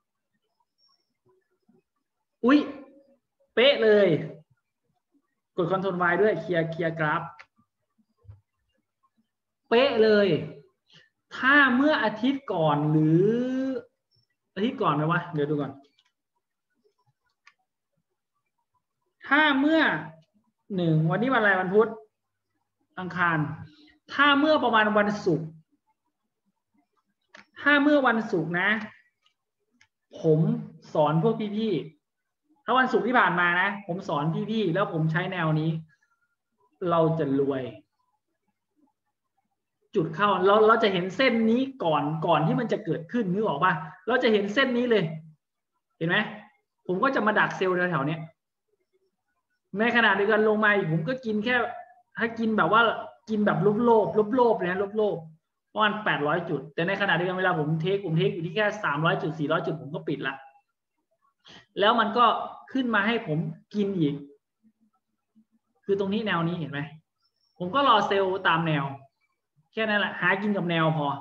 [SPEAKER 5] อุ๊ยเป๊ะเลยกด Ctrl Y ด้วยเคลียร์เคลียร์กราฟเป๊ะเลยถ้าเมื่ออาทิตย์ก่อนหรืออาทิตย์ก่อนไหมวะเดี๋ยวดูก่อนถ้าเมื่อหนึ่งวันนี้วันอะไรวันพุธอังคารถ้าเมื่อประมาณวันศุกร์ถ้าเมื่อวันศุกร์นะผมสอนพวกพี่ๆถ้าวันศุกร์ที่ผ่านมานะผมสอนพี่ๆแล้วผมใช้แนวนี้เราจะรวยจุดเข้าเราเราจะเห็นเส้นนี้ก่อนก่อนที่มันจะเกิดขึ้นนึกออกป่ะเราจะเห็นเส้นนี้เลยเห็นไหมผมก็จะมาดักเซลล์แถวๆนี้ในขณะเดียวกันลงมาผมก็กินแค่ถ้ากินแบบว่ากินแบบลบโลบลบโลบเลยนะลบโลบประมาณแปดร้อยจุดแต่ในขณะเดียวกันเวลาผมเทคผมเทคอยู่ที่แค่สามร้อยจุดสี่ร้อยจุดผมก็ปิดละแล้วมันก็ขึ้นมาให้ผมกินอีกคือตรงนี้แนวนี้เห็นไหมผมก็รอเซลล์ตามแนวแค่นั้นแหละหากินกับแนวพอ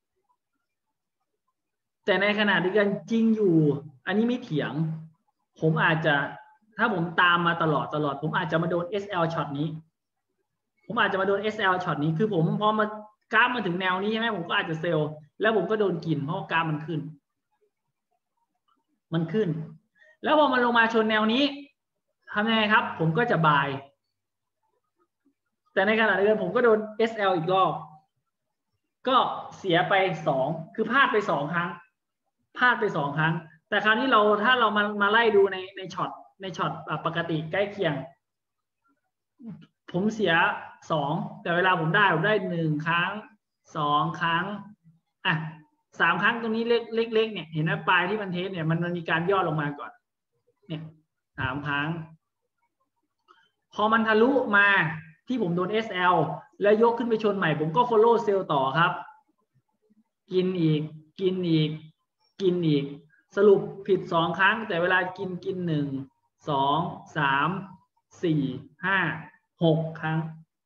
[SPEAKER 5] แต่ในขณะเดียวกันจริงอยู่อันนี้ไม่เถียงผมอาจจะถ้าผมตามมาตลอดตลอดผมอาจจะมาโดน เอส แอล ช็อตนี้ผมอาจจะมาโดน เอส แอล ช็อตนี้คือผมพอมากราฟมาถึงแนวนี้ใช่ไหมผมก็อาจจะเซลล์แล้วผมก็โดนกินเพราะกราฟมันขึ้นมันขึ้นแล้วพอมันลงมาชนแนวนี้ทำยังไงครับผมก็จะบายแต่ในขณะเดียวกันผมก็โดน เอส แอล อีกรอบก็เสียไปสองคือพลาดไปสองครั้งพลาดไปสองครั้งแต่คราวนี้เราถ้าเรามามาไล่ดูในในช็อตในช็อตปกติใกล้เคียงผมเสียสองแต่เวลาผมได้ผมได้หนึ่งครั้งสองครั้งอ่ะสามครั้งตรงนี้เล็กเล็กเล็กเนี่ยเห็นไหมปลายที่มันเทสเนี่ยมันมันมีการย่อลงมาก่อนเนี่ยสามครั้งพอมันทะลุมาที่ผมโดน เอส แอล แล้วยกขึ้นไปชนใหม่ผมก็ follow sell ต่อครับกินอีกกินอีกกินอีกสรุปผิดสองครั้งแต่เวลากินกินหนึ่งสองสามสี่ห้าหกครั้ง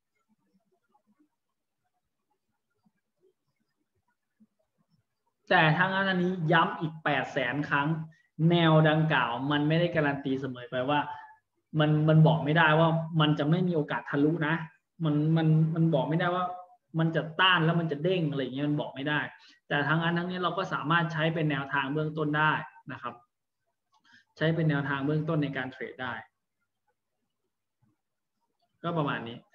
[SPEAKER 5] แต่ทั้งอันนี้ย้ำอีกแปดแสนครั้งแนวดังกล่าวมันไม่ได้การันตีเสมอไปว่ามันมันบอกไม่ได้ว่ามันจะไม่มีโอกาสทะลุนะมันมันมันบอกไม่ได้ว่ามันจะต้านแล้วมันจะเด้งอะไรอย่างเงี้ยมันบอกไม่ได้แต่ทั้งอันทั้งนี้เราก็สามารถใช้เป็นแนวทางเบื้องต้นได้นะครับใช้เป็นแนวทางเบื้องต้นในการเทรดได้ก็ประมาณนี้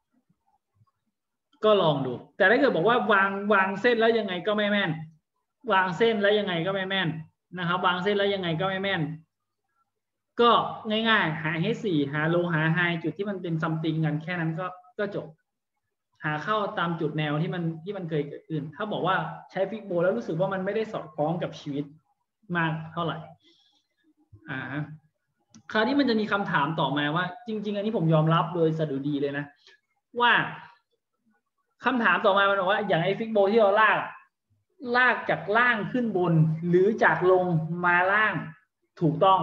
[SPEAKER 5] ก็ลองดูแต่ถ้าเกิดบอกว่าวางวางเส้นแล้วยังไงก็ไม่แม่นวางเส้นแล้วยังไงก็ไม่แม่นนะครับวางเส้นแล้วยังไงก็ไม่แม่นก็ง่ายๆหาให้สี่หาโลหาไฮจุดที่มันเป็นซัมติงกันแค่นั้นก็ก็จบหาเข้าตามจุดแนวที่มันที่มันเคยเกิดขึ้นถ้าบอกว่าใช้ฟิกโบแล้วรู้สึกว่ามันไม่ได้สอดคล้องกับชีวิตมากเท่าไหร่อ่าคราวนี้มันจะมีคำถามต่อมาว่าจริงๆอันนี้ผมยอมรับโดยสะดุดีเลยนะว่าคำถามต่อมามันบอกว่าอย่างไอ้ฟิกโบที่เราลากลากจากล่างขึ้นบนหรือจากลงมาล่างถูกต้อง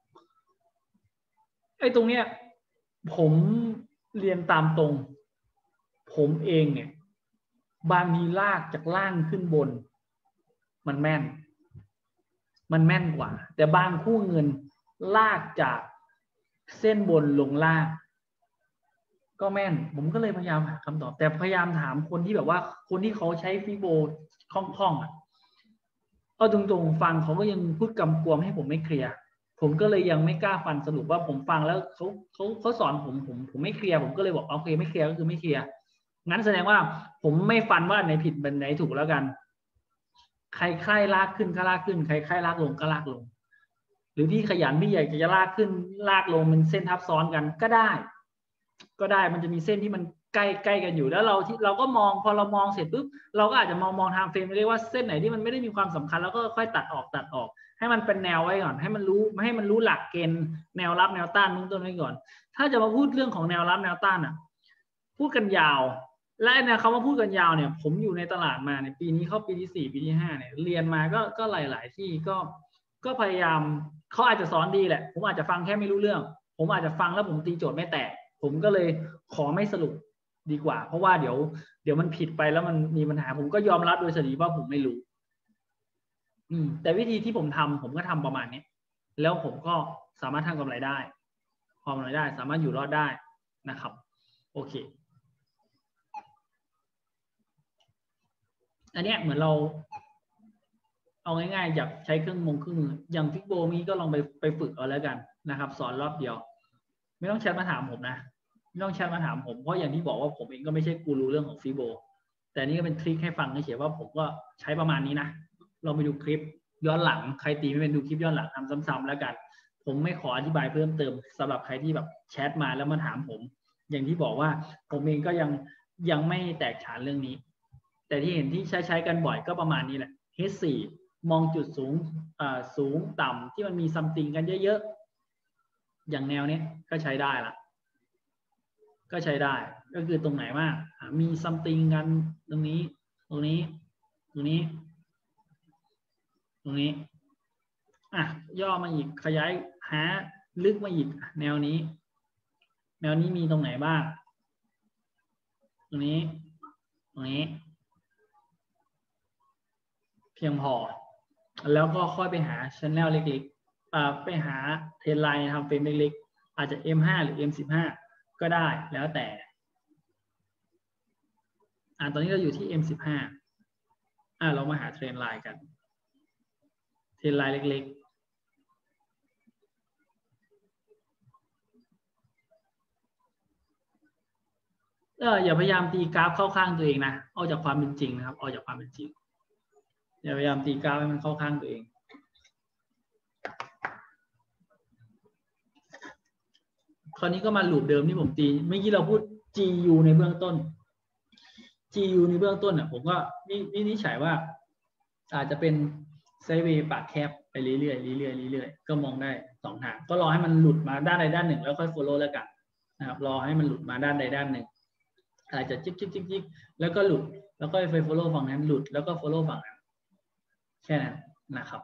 [SPEAKER 5] ไอ้ตรงเนี้ยผมเรียนตามตรงผมเองเนี่ยบางทีลากจากล่างขึ้นบนมันแม่นมันแม่นกว่าแต่บางคู่เงินลากจากเส้นบนลงล่างก็แม่นผมก็เลยพยายามหาคำตอบแต่พยายามถามคนที่แบบว่าคนที่เขาใช้ฟิโบคล่องๆอ่ะเอาตรงๆฟังเขาก็ยังพูดกำกวมให้ผมไม่เคลียร์ผมก็เลยยังไม่กล้าฟันสรุปว่าผมฟังแล้วเขาเขาเขาสอนผมผมผมไม่เคลียร์ผมก็เลยบอกโอเคไม่เคลียร์ก็คือไม่เคลียร์งั้นแสดงว่าผมไม่ฟันว่าไหนผิดเป็นไหนถูกแล้วกันใครใคร่ลากขึ้นก็ลากขึ้นใครใคร่ลากลงก็ลากลงหรือพี่ขยันพี่ใหญ่จะลากขึ้นลากลงมันเส้นทับซ้อนกันก็ได้ก็ได้มันจะมีเส้นที่มันใกล้ใกล้กันอยู่แล้วเราที่เราก็มองพอเรามองเสร็จปุ๊บเราก็อาจจะมองมองทางเฟรมเรียกว่าเส้นไหนที่มันไม่ได้มีความสำคัญแล้วก็ค่อยตัดออกตัดออกให้มันเป็นแนวไว้ก่อนให้มันรู้ให้มันรู้หลักเกณฑ์แนวรับแนวต้านเบื้องต้นไว้ก่อนถ้าจะมาพูดเรื่องของแนวรับแนวต้านอ่ะพูดกันยาวและเนี่ยคำว่าพูดกันยาวเนี่ยผมอยู่ในตลาดมาเนี่ยปีนี้เข้าปีที่สี่ปีที่ห้าเนี่ยเรียนมาก็ก็หลายๆที่ก็ก็พยายามเขาอาจจะสอนดีแหละผมอาจจะฟังแค่ไม่รู้เรื่องผมอาจจะฟังแล้วผมตีโจทย์ไม่แตกผมก็เลยขอไม่สรุปดีกว่าเพราะว่าเดี๋ยวเดี๋ยวมันผิดไปแล้วมันมีปัญหาผมก็ยอมรับโดยสดีว่าผมไม่รู้อืมแต่วิธีที่ผมทำผมก็ทำประมาณนี้แล้วผมก็สามารถทำกำไรได้พอกำไรได้สามารถอยู่รอดได้นะครับโอเคอันเนี้ยเหมือนเราเอาง่ายๆอยากใช้เครื่องมงเครื่องมืออย่างฟิกโบมีก็ลองไปไปฝึกเอาแล้วกันนะครับสอนรอบเดียวไม่ต้องแชทมาถามผมนะไม่ต้องแชทมาถามผมเพราะอย่างที่บอกว่าผมเองก็ไม่ใช่กูรู้เรื่องของฟิกโบแต่นี่ก็เป็นทริคให้ฟังเฉยๆว่าผมก็ใช้ประมาณนี้นะลองไปดูคลิปย้อนหลังใครตีไม่เป็นดูคลิปย้อนหลังทำซ้ำๆแล้วกันผมไม่ขออธิบายเพิ่มเติมสำหรับใครที่แบบแชทมาแล้วมาถามผมอย่างที่บอกว่าผมเองก็ยังยังไม่แตกฉานเรื่องนี้แต่ที่เห็นที่ใช้ใช้กันบ่อยก็ประมาณนี้แหละ เอช โฟร์ มองจุดสูงอ่าสูงต่ำที่มันมีซัมติงกันเยอะๆอย่างแนวนี้ก็ใช้ได้ละก็ใช้ได้ก็คือตรงไหนมากมีซัมติงกันตรงนี้ตรงนี้ตรงนี้ตรงนี้อ่ะย่อมาอีกขยายหาลึกมาอีกแนวนี้แนวนี้มีตรงไหนบ้างตรงนี้ตรงนี้เพียงพอแล้วก็ค่อยไปหา channel เล็กๆอ่าไปหาเทรนไลน์ทำเฟรมเล็กๆอาจจะ เอ็ม ห้า หรือ เอ็ม สิบห้า ก็ได้แล้วแต่อ่าตอนนี้เราอยู่ที่ เอ็ม สิบห้า อ่าเรามาหาเทรนไลน์กันเทรนไลน์เล็กๆเอออย่าพยายามตีกราฟเข้าข้างตัวเองนะเอาจากความเป็นจริงนะครับเอาจากความเป็นจริงอย่าพยายามตีกราฟให้มันเข้าข้างตัวเองคราวนี้ก็มาลูปเดิมที่ผมตีเมื่อกี้เราพูด จี ยู ในเบื้องต้น จี ยู ในเบื้องต้นอ่ะผมก็วินิจฉัยว่าอาจจะเป็นไซด์เวย์ปากแคบไปเรื่อยๆเรื่อยๆเรื่อยๆก็มองได้สองทางก็รอให้มันหลุดมาด้านใดด้านหนึ่งแล้วค่อย follow แล้วกันนะครับรอให้มันหลุดมาด้านใดด้านหนึ่งอาจจะจิ๊กจิ๊กจิ๊กจิ๊กแล้วก็หลุดแล้วก็ไป follow ฝั่งนั้นหลุดแล้วก็ follow ฝั่งนั้นแค่นั้นนะครับ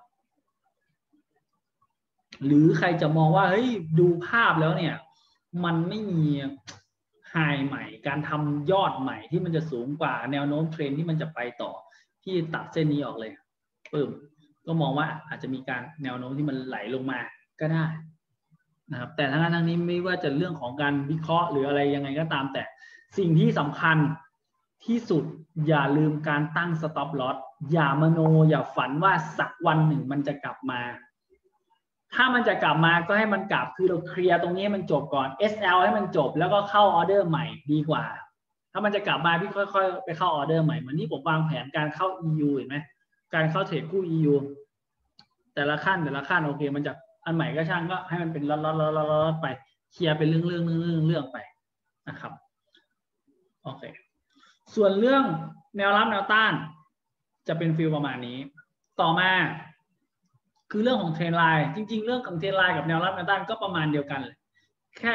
[SPEAKER 5] หรือใครจะมองว่าเฮ้ยดูภาพแล้วเนี่ยมันไม่มีไฮใหม่การทำยอดใหม่ที่มันจะสูงกว่าแนวโน้มเทรนที่มันจะไปต่อที่ตัดเส้นนี้ออกเลยปึ๊บก็มองว่าอาจจะมีการแนวโน้มที่มันไหลลงมาก็ได้นะครับแต่ทั้งนั้นทั้งนี้ไม่ว่าจะเรื่องของการวิเคราะห์หรืออะไรยังไงก็ตามแต่สิ่งที่สำคัญที่สุดอย่าลืมการตั้ง stop loss อย่ามโนอย่าฝันว่าสักวันหนึ่งมันจะกลับมาถ้ามันจะกลับมาก็ให้มันกลับคือเราเคลียร์ตรงนี้ให้มันจบก่อน เอส แอล ให้มันจบแล้วก็เข้าออเดอร์ใหม่ดีกว่าถ้ามันจะกลับมาพี่ค่อยๆไปเข้าออเดอร์ใหม่เหมือนที่ผมวางแผนการเข้า อี ยู เห็นไหมการเข้าเทรดคู่ อี ยู แต่ละขั้นแต่ละขั้นโอเคมันจะอันใหม่ก็ช่างก็ให้มันเป็นล็อตๆๆๆไปเคลียร์เป็นเรื่องๆเรื่องๆเรื่องไปนะครับโอเคส่วนเรื่องแนวรับแนวต้านจะเป็นฟิลประมาณนี้ต่อมาคือเรื่องของเทรนไลน์จริงๆเรื่องของเทรนไลน์กับแนวรับแนวต้านก็ประมาณเดียวกันเลยแค่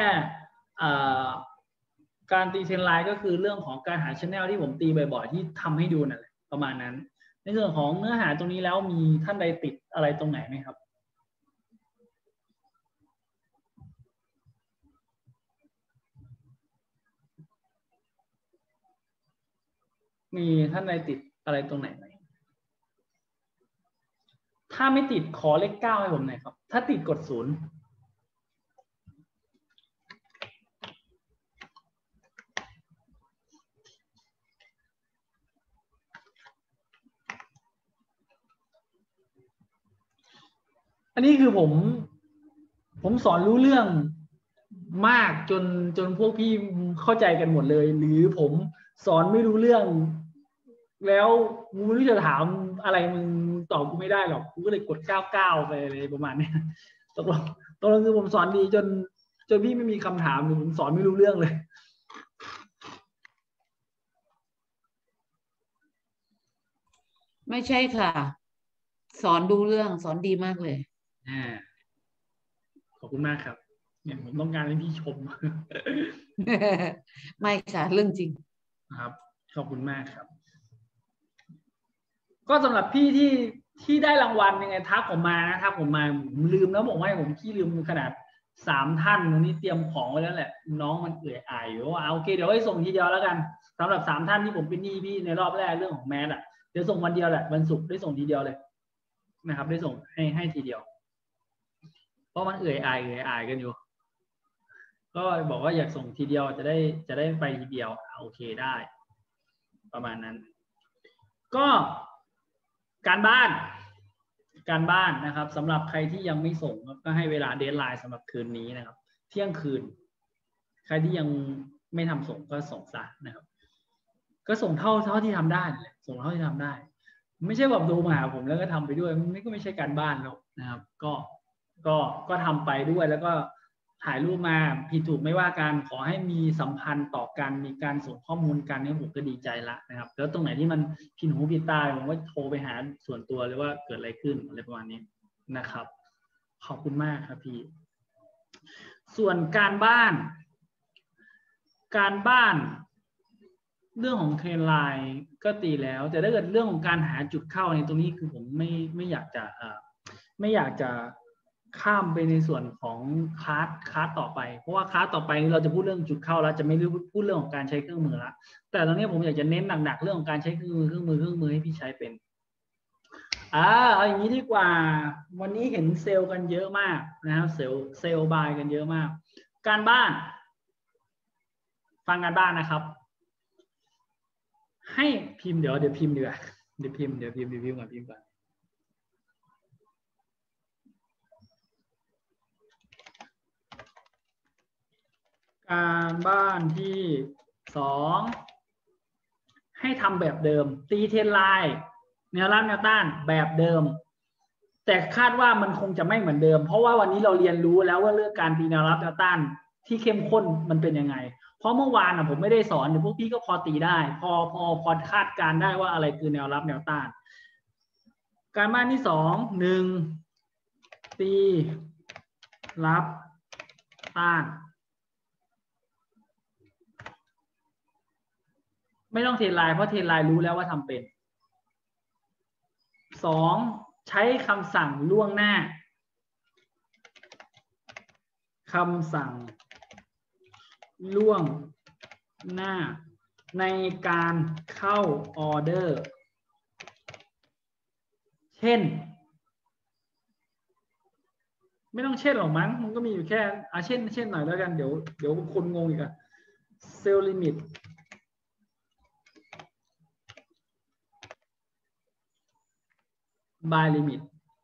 [SPEAKER 5] การตีเทรนไลน์ก็คือเรื่องของการหา channel ที่ผมตีบ่อยๆที่ทำให้ดูนั่นแหละประมาณนั้นในส่วนของเนื้อหาตรงนี้แล้วมีท่านใดติดอะไรตรงไหนไหมครับมีท่านใดติดอะไรตรงไหนไหมถ้าไม่ติดขอเลขเก้าให้ผมหน่อยครับถ้าติดกดศูนย์อันนี้คือผมผมสอนรู้เรื่องมากจนจนพวกพี่เข้าใจกันหมดเลยหรือผมสอนไม่รู้เรื่องแล้วกูไม่รู้จะถามอะไรมึงตอบกูไม่ได้หรอกกูก็เลยกดเก้าเก้าไปเลยประมาณนี้ตกลงตกลงคือผมสอนดีจนจนพี่ไม่มีคำถามผมสอนไม่รู้เรื่องเลย
[SPEAKER 2] ไม่ใช่ค่ะ สอนดูเรื่องสอนดีมากเลย
[SPEAKER 5] อ่าขอบคุณมากครับเนี่ยผมต้องการให้พี่ชม
[SPEAKER 2] ไม่ค่ะ เรื่องจริง
[SPEAKER 5] ครับขอบคุณมากครับ ก็สำหรับพี่ที่ที่ได้รางวัลยังไงทักผมมานะทักผมมาผมลืมแล้วบอกว่าผมขี้ลืมขนาดสามท่านวันนี้เตรียมของไว้แล้วแหละน้องมันเอื่อยอายอยู่ว่าโอเคเดี๋ยวให้ส่งทีเดียวแล้วกันสำหรับสามท่านที่ผมเป็นหนี้พี่ในรอบแรกเรื่องของแมสอ่ะเดี๋ยวส่งวันเดียวแหละวันศุกร์ได้ส่งทีเดียวเลยนะครับได้ส่งให้ให้ทีเดียวเพราะมันเอื่อยอายเอื่อยอายกันอยู่ก็บอกว่าอยากส่งทีเดียวจะได้จะได้ไปทีเดียวโอเคได้ประมาณนั้นก็การบ้านการบ้านนะครับสำหรับใครที่ยังไม่ส่งก็ให้เวลาเดดไลน์สำหรับคืนนี้นะครับเที่ยงคืนใครที่ยังไม่ทำส่งก็ส่งซะนะครับก็ส่งเท่าเท่าที่ทำได้เลยส่งเท่าที่ทำได้ไม่ใช่แบบดูมาหาผมแล้วก็ทำไปด้วยมันก็ไม่ใช่การบ้านแล้วนะครับก็ก็ก็ทำไปด้วยแล้วก็ถ่ายรูปมาผิดถูกไม่ว่ากันขอให้มีสัมพันธ์ต่อกันมีการส่งข้อมูลกันเนี่ยผมก็ดีใจละนะครับแล้วตรงไหนที่มันผิดหูผิดตาผมก็โทรไปหาส่วนตัวเลยว่าเกิดอะไรขึ้นอะไรประมาณนี้นะครับขอบคุณมากครับพี่ส่วนการบ้านการบ้านเรื่องของเทรนไลน์ก็ตีแล้วแต่ถ้าเกิดเรื่องของการหาจุดเข้าในตรงนี้คือผมไม่ไม่อยากจะไม่อยากจะข้ามไปในส่วนของคลาสคลาสต่อไปเพราะว่าคลาสต่อไปเราจะพูดเรื่องจุดเข้าแล้วจะไม่พูดเรื่องของการใช้เครื่องมือละแต่ตอนนี้ผมอยากจะเน้นหนักๆเรื่องของการใช้เครื่องมือเครื่องมือเครื่องมือให้พี่ใช้เป็นอ่าเอาอย่างนี้ดีกว่าวันนี้เห็นเซลล์กันเยอะมากนะครับเซลล์เซลล์บายกันเยอะมากการบ้านฟังการบ้านนะครับให้พิมพ์เดี๋ยวเดี๋ยวพิมพ์ดีกว่าเดี๋ยวพิมพ์เดี๋ยวพิมพ์เดี๋ยวพิมพ์ก่อนพิมพ์ก่อนการบ้านที่สองให้ทำแบบเดิมตีเทรนไลน์แนวรับแนวต้านแบบเดิมแต่คาดว่ามันคงจะไม่เหมือนเดิมเพราะว่าวันนี้เราเรียนรู้แล้วว่าเรื่องการตีแนวรับแนวต้านที่เข้มข้นมันเป็นยังไงเพราะเมื่อวานอ่ะผมไม่ได้สอนแต่พวกพี่ก็พอตีได้พอพอพอคาดการได้ว่าอะไรคือแนวรับแนวต้านการบ้านที่สองหนึ่งตีรับต้านไม่ต้องเทรนไลน์เพราะเทรนไลน์รู้แล้วว่าทำเป็นสองใช้คำสั่งล่วงหน้าคำสั่งล่วงหน้าในการเข้าออเดอร์เช่นไม่ต้องเช่นหรอกมั้งมันก็มีอยู่แค่อาเช่นเช่นหน่อยแล้วกันเดี๋ยวเดี๋ยวคนงงอีกอะเซลล์ลิมิตbuy limit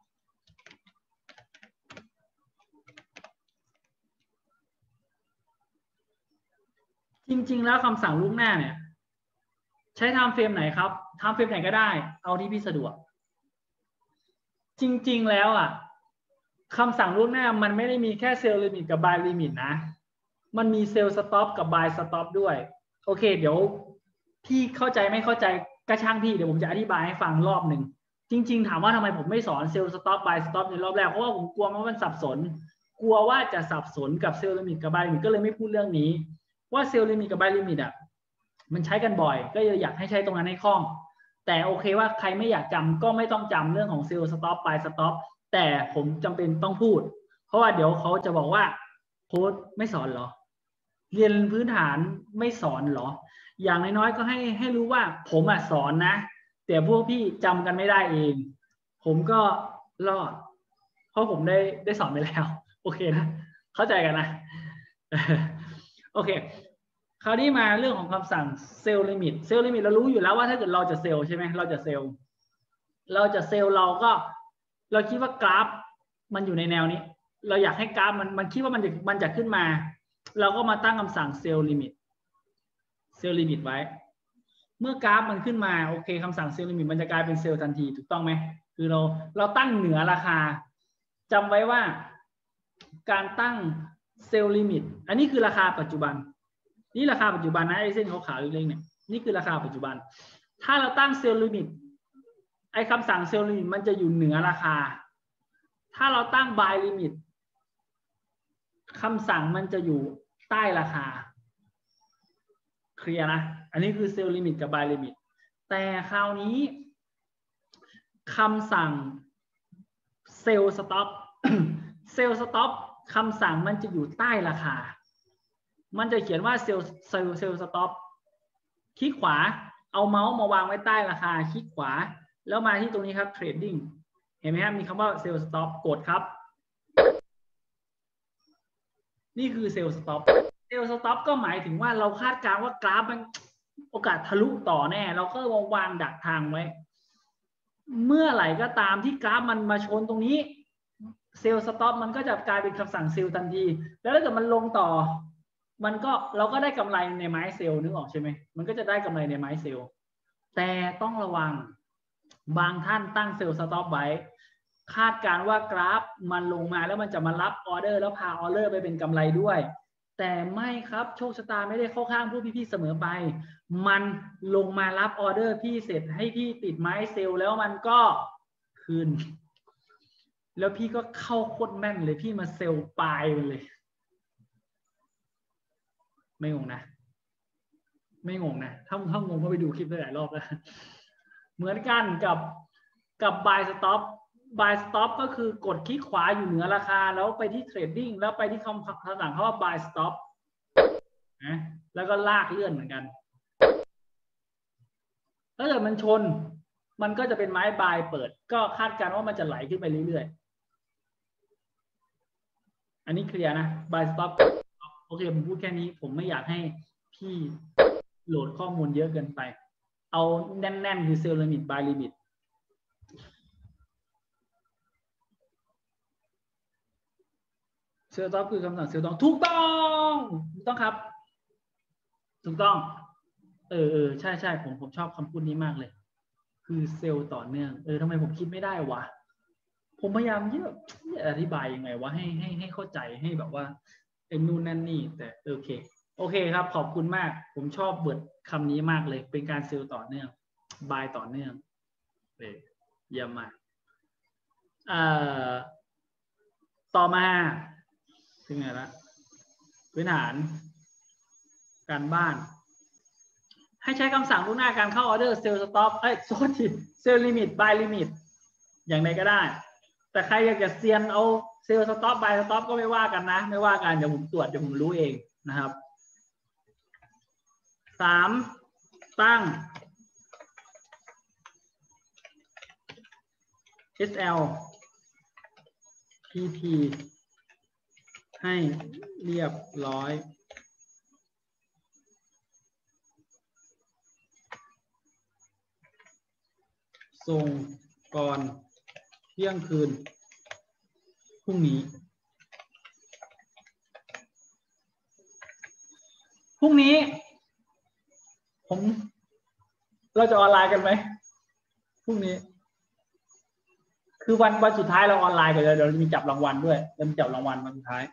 [SPEAKER 5] จริงๆแล้วคำสั่งล่วงหน้าเนี่ยใช้ไทม์เฟรมไหนครับไทม์เฟรมไหนก็ได้เอาที่พี่สะดวกจริงๆแล้วอ่ะคำสั่งล่วงหน้ามันไม่ได้มีแค่เซลล์ลิมิตกับ buy limit นะมันมีเซลล์สต็อปกับ buy stop ด้วยโอเคเดี๋ยวพี่เข้าใจไม่เข้าใจกระช่างพี่เดี๋ยวผมจะอธิบายให้ฟังรอบหนึ่งจริงๆถามว่าทำไมผมไม่สอนเซลล์สต็อปบายสต็อปในรอบแรกเพราะว่าผมกลัวว่ามันสับสนกลัวว่าจะสับสนกับเซลล์ลิมิตกับบายลิมิตก็เลยไม่พูดเรื่องนี้ว่าเซลล์ลิมิตกับบายลิมิตอ่ะมันใช้กันบ่อยก็เลยอยากให้ใช้ตรงนั้นให้คล่องแต่โอเคว่าใครไม่อยากจำก็ไม่ต้องจำเรื่องของเซลล์สต็อปบายสต็อปแต่ผมจำเป็นต้องพูดเพราะว่าเดี๋ยวเขาจะบอกว่าโค้ชไม่สอนเหรอเรียนพื้นฐานไม่สอนเหรออย่างน้อยๆก็ให้ให้รู้ว่าผมอ่ะสอนนะแต่พวกพี่จำกันไม่ได้เองผมก็รอดเพราะผมได้ได้สอนไปแล้วโอเคนะเข้าใจกันนะโอเคคราวนี้มาเรื่องของคำสั่งเซลล์ลิมิตเซลล์ลิมิตเรารู้อยู่แล้วว่าถ้าเกิดเราจะเซลล์ใช่ไหมเราจะเซลล์เราจะเซลล์เราก็เราคิดว่ากราฟมันอยู่ในแนวนี้เราอยากให้กราฟมันมันคิดว่ามันจะมันจะขึ้นมาเราก็มาตั้งคำสั่งเซลล์ลิมิตเซลล์ลิมิตไว้เมื่อกราฟมันขึ้นมาโอเคคำสั่งเซลล์ลิมิตมันจะกลายเป็นเซลล์ทันทีถูกต้องไหมคือเราเราตั้งเหนือราคาจำไว้ว่าการตั้งเซลล์ลิมิตอันนี้คือราคาปัจจุบันนี่ราคาปัจจุบันนะไอ้เส้นขาวๆเล็กๆเนี่ยนี่คือราคาปัจจุบันถ้าเราตั้งเซลล์ลิมิตไอ้คำสั่งเซลล์ลิมิตมันจะอยู่เหนือราคาถ้าเราตั้ง buy limit คำสั่งมันจะอยู่ใต้ราคาเคลียร์นะอันนี้คือเซลล์ลิมิตกับ buy limit แต่คราวนี้คำสั่งเซลล์สต็อปเซลล์สต็อปคำสั่งมันจะอยู่ใต้ราคามันจะเขียนว่าเซลล์เซลล์เซลล์สต็อปคลิกขวาเอาเมาส์มาวางไว้ใต้ราคาคลิกขวาแล้วมาที่ตรงนี้ครับ trading เห็นไหมครับมีคำว่าเซลล์สต็อปกดครับนี่คือเซลล์สต็อปเซลล์สต็อปก็หมายถึงว่าเราคาดการณ์ว่ากราฟมันโอกาสทะลุต่อแน่เราก็วางดักทางไว้เมื่อไหร่ก็ตามที่กราฟมันมาชนตรงนี้เซลล์สต็อปมันก็จะกลายเป็นคำสั่งเซลล์ทันทีแล้วถ้าเกิดมันลงต่อมันก็เราก็ได้กำไรในไม้เซลล์นึกออกใช่ไหมมันก็จะได้กำไรในไม้เซลล์แต่ต้องระวังบางท่านตั้งเซลล์สต็อปไว้คาดการณ์ว่ากราฟมันลงมาแล้วมันจะมารับออเดอร์แล้วพาออเดอร์ไปเป็นกำไรด้วยแต่ไม่ครับโชคชะตาไม่ได้เข้าข้างผู้พี่ๆเสมอไปมันลงมารับออเดอร์พี่เสร็จให้พี่ติดไม้เซลล์แล้วมันก็คืนแล้วพี่ก็เข้าโคตรแม่นเลยพี่มาเซลล์ปลายมันเลยไม่งงนะไม่งงนะถ้าถ้างงก็ไปดูคลิปได้หลายรอบแล้วเหมือนกันกับกับ buy stop buy stop ก็คือกดคลิกขวาอยู่เหนือราคาแล้วไปที่ trading แล้วไปที่คำสั่งเขาว่า buy stop นะแล้วก็ลากเลื่อนเหมือนกันถ้าเกิดมันชนมันก็จะเป็นไม้ buy เปิดก็คาดการณ์ว่ามันจะไหลขึ้นไปเรื่อยๆอันนี้เคลียร์นะ buy stop โอเคผมพูดแค่นี้ผมไม่อยากให้พี่โหลดข้อมูลเยอะเกินไปเอาแน่นๆคือ sell limit buy limit เซลล์ต็อปคือคำสั่งเซลล์ต้องถูกต้องถูกต้องครับถูกต้องเออเออใช่ใช่ผมผมชอบคำพูดนี้มากเลยคือเซลล์ต่อเนื่องเออทำไมผมคิดไม่ได้วะผมพยายามที่แบบอธิบายยังไงวะให้ให้ให้เข้าใจให้แบบว่าไอ้นู่นนั่นนี่แต่โอเคโอเคครับขอบคุณมากผมชอบเบิร์ดคำนี้มากเลยเป็นการเซลล์ต่อเนื่องบายต่อเนื่องเออเยี่ยมมากเอ่อต่อมาถึงไหนละพื้นฐานการบ้านให้ใช้คำสั่งล่วงหน้าการเข้าออเดอร์เซลล์สต็อปเอ้ยโทษทีเซลล์ลิมิตบายลิมิตอย่างไรก็ได้แต่ใครอยากจะเซียนเอาเซลล์สต็อปบายสต็อปก็ไม่ว่ากันนะไม่ว่ากันเดี๋ยวผมตรวจเดี๋ยวผมรู้เองนะครับสามตั้ง เอส แอล พี พี ให้เรียบร้อยส่งก่อนเที่ยงคืนพรุ่งนี้พรุ่งนี้ผมเราจะออนไลน์กันไหมพรุ่งนี้คือวันวันสุดท้ายเราออนไลน์กันเลยเดี๋ยวมีจับรางวัลด้วยจะมีจับรางวัลวันสุดท้าย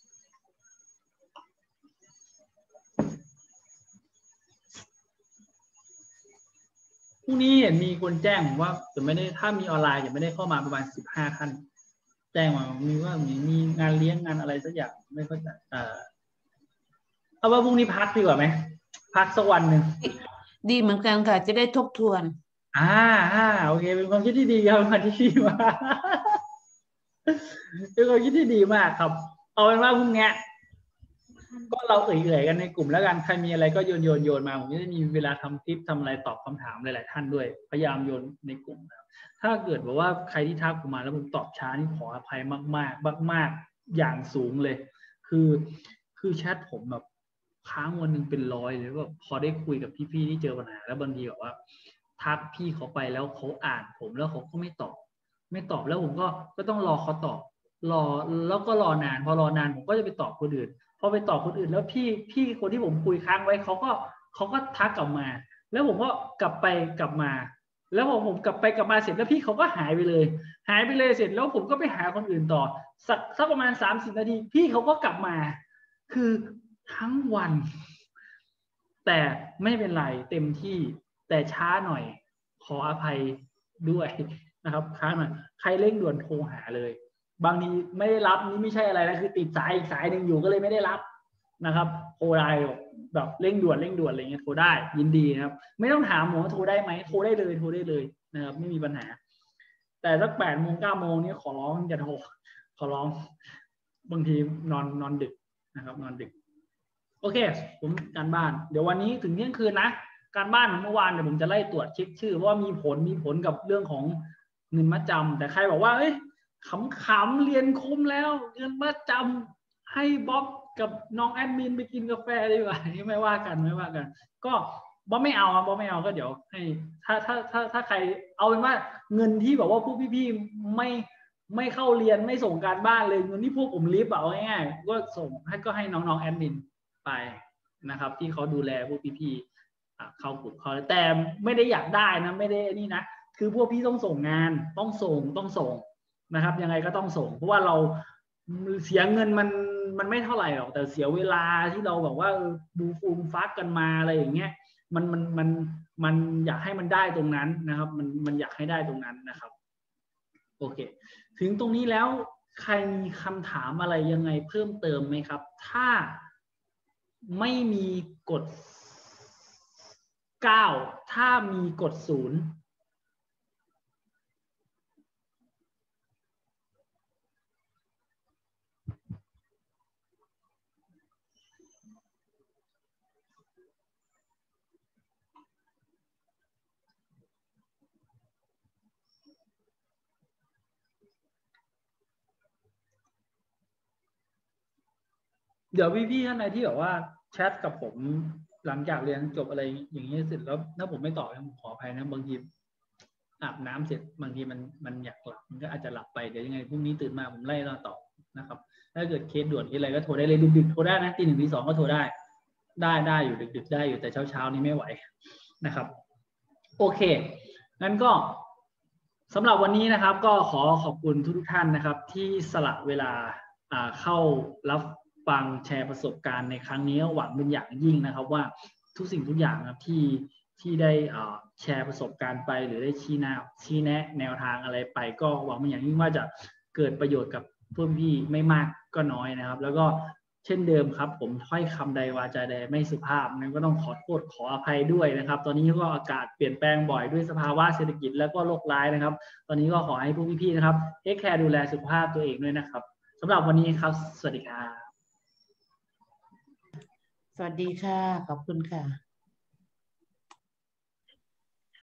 [SPEAKER 5] พรุ่งนี้เห็นมีคนแจ้งว่าจะไม่ได้ถ้ามีออนไลน์จะไม่ได้เข้ามาประมาณสิบห้าท่านแจ้งมามีว่ามีมีงานเลี้ยงงานอะไรสักอย่างไม่เข้าใจเออเอาว่าพรุ่งนี้พักดีกว่าไหมพักสักวันหนึ่ง
[SPEAKER 2] ดีเหมือนกันค่ะจะได้ทบทวน
[SPEAKER 5] อ่าอ่าโอเคเป็นความคิดที่ดีครับเป็นความคิดที่ดีมากเป็นความคิดที่ดีมากครับเอาเป็นว่าพรุ่งนี้ก็เราเอ่ยๆกันในกลุ่มแล้วกันใครมีอะไรก็โยนโยนโยนมาผมจะได้มีเวลาทำคลิปทำอะไรตอบคำถามหลายๆท่านด้วยพยายามโยนในกลุ่มนะครับถ้าเกิดบอกว่าใครที่ทักผมมาแล้วผมตอบช้านี่ขออภัยมากๆมากๆอย่างสูงเลยคือคือแชทผมแบบค้างวันหนึ่งเป็นร้อยเลยว่าพอได้คุยกับพี่ๆที่เจอปัญหาแล้วบางทีแบบว่าทักพี่เขาไปแล้วเขาอ่านผมแล้วเขาก็ไม่ตอบไม่ตอบแล้วผมก็ก็ต้องรอเขาตอบรอแล้วก็รอนานพอรอนานผมก็จะไปตอบคนอื่นพอไปตอบคนอื่นแล้วพี่พี่คนที่ผมคุยค้างไว้เขาก็เขาก็ทักกลับมาแล้วผมก็กลับไปกลับมา แล้วพอผมกลับไปกลับมาเสร็จแล้วพี่เขาก็หายไปเลย หายไปเลยเสร็จแล้วผมก็ไปหาคนอื่นต่อสักสักประมาณสามสิบนาทีพี่เขาก็กลับมา คือทั้งวัน แต่ไม่เป็นไรเต็มที่แต่ช้าหน่อยขออภัยด้วยนะครับช้าหน่อยใครเร่งด่วนโทรหาเลยบางทีไม่ได้รับนี่ไม่ใช่อะไรนะคือติดสายอีกสายหนึ่งอยู่ก็เลยไม่ได้รับนะครับโทรได้แบบเร่งด่วนเร่งด่วนอะไรเงี้ยโทรได้ยินดีนะครับไม่ต้องถามหมอโทรได้ไหมโทรได้เลยโทรได้เลยนะครับไม่มีปัญหาแต่สักแปดโมงเก้าโมงนี่ขอร้องอย่าโทรขอร้องบางทีนอนนอนดึกนะครับนอนดึกโอเคผมการบ้านเดี๋ยววันนี้ถึงเที่ยงคืนนะการบ้านของเมื่อวานเดี๋ยวผมจะไล่ตรวจเช็คชื่อว่ามีผลมีผลกับเรื่องของเงินมัดจำแต่ใครบอกว่าเอ้ยขำๆเรียนคุ้มแล้วเงินมัดจำให้บ๊อบกับน้องแอดมินไปกินกาแฟดีกว่าไม่ว่ากันไม่ว่ากันก็บ๊อบไม่เอาบ๊อบไม่เอาก็เดี๋ยวให้ถ้าถ้าถ้าถ้าใครเอาเป็นว่าเงินที่แบบว่าพวกพี่ๆไม่ไม่เข้าเรียนไม่ส่งการบ้านเลยเงินที่พวกผมรีบเอาง่ายๆก็ส่งให้ก็ให้น้องๆแอดมินไปนะครับที่เขาดูแลพวกพี่ๆเข้ากลุ่มเขาแต่ไม่ได้อยากได้นะไม่ได้นี่นะคือพวกพี่ต้องส่งงานต้องส่งต้องส่งนะครับยังไงก็ต้องส่งเพราะว่าเราเสียเงินมันมันไม่เท่าไหร่หรอกแต่เสียเวลาที่เราแบบว่าบูฟูมฟักกันมาอะไรอย่างเงี้ยมันมันมันมันอยากให้มันได้ตรงนั้นนะครับมันมันอยากให้ได้ตรงนั้นนะครับโอเคถึงตรงนี้แล้วใครมีคำถามอะไรยังไงเพิ่มเติมไหมครับถ้าไม่มีกฎเก้าถ้ามีกฎศูนย์เดี๋ยวพี่ๆท่านใดที่แบบว่าแชทกับผมหลังจากเรียนจบอะไรอย่างนี้เสร็จแล้วถ้าผมไม่ตอบผมขออภัยนะบางทีอาบน้ำเสร็จบางทีมันมันอยากหลับมันก็อาจจะหลับไปเดี๋ยวยังไงพรุ่งนี้ตื่นมาผมไล่เราตอบนะครับถ้าเกิดเคสด่วนอะไรก็โทรได้เลยดึกๆโทรได้นะตีหนึ่งตีสองก็โทรได้ได้ได้อยู่ดึกๆได้อยู่แต่เช้าๆนี้ไม่ไหวนะครับโอเคงั้นก็สำหรับวันนี้นะครับก็ขอขอบคุณทุกท่านนะครับที่สละเวลาเข้ารับฟังแชร์ประสบการณ์ในครั้งนี้หวังเป็นอย่างยิ่งนะครับว่าทุกสิ่งทุกอย่างนะครับที่ที่ได้แชร์ประสบการณ์ไปหรือได้ชี้แนะชี้แนะแนวทางอะไรไปก็หวังเป็นอย่างยิ่งว่าจะเกิดประโยชน์กับเพื่อนพี่ไม่มากก็น้อยนะครับแล้วก็เช่นเดิมครับผมถ้อยคำใดวาจาใดไม่สุภาพนั้นก็ต้องขอโทษขออภัยด้วยนะครับตอนนี้ก็อากาศเปลี่ยนแปลงบ่อยด้วยสภาวะเศรษฐกิจแล้วก็โรคร้ายนะครับตอนนี้ก็ขอให้พวกพี่ๆนะครับเทคแคร์ดูแลสุขภาพตัวเองด้วยนะครับสำหรับวันนี้ครับสวัสดีครับ
[SPEAKER 2] สวัสดีค่ะขอบคุณค่ะ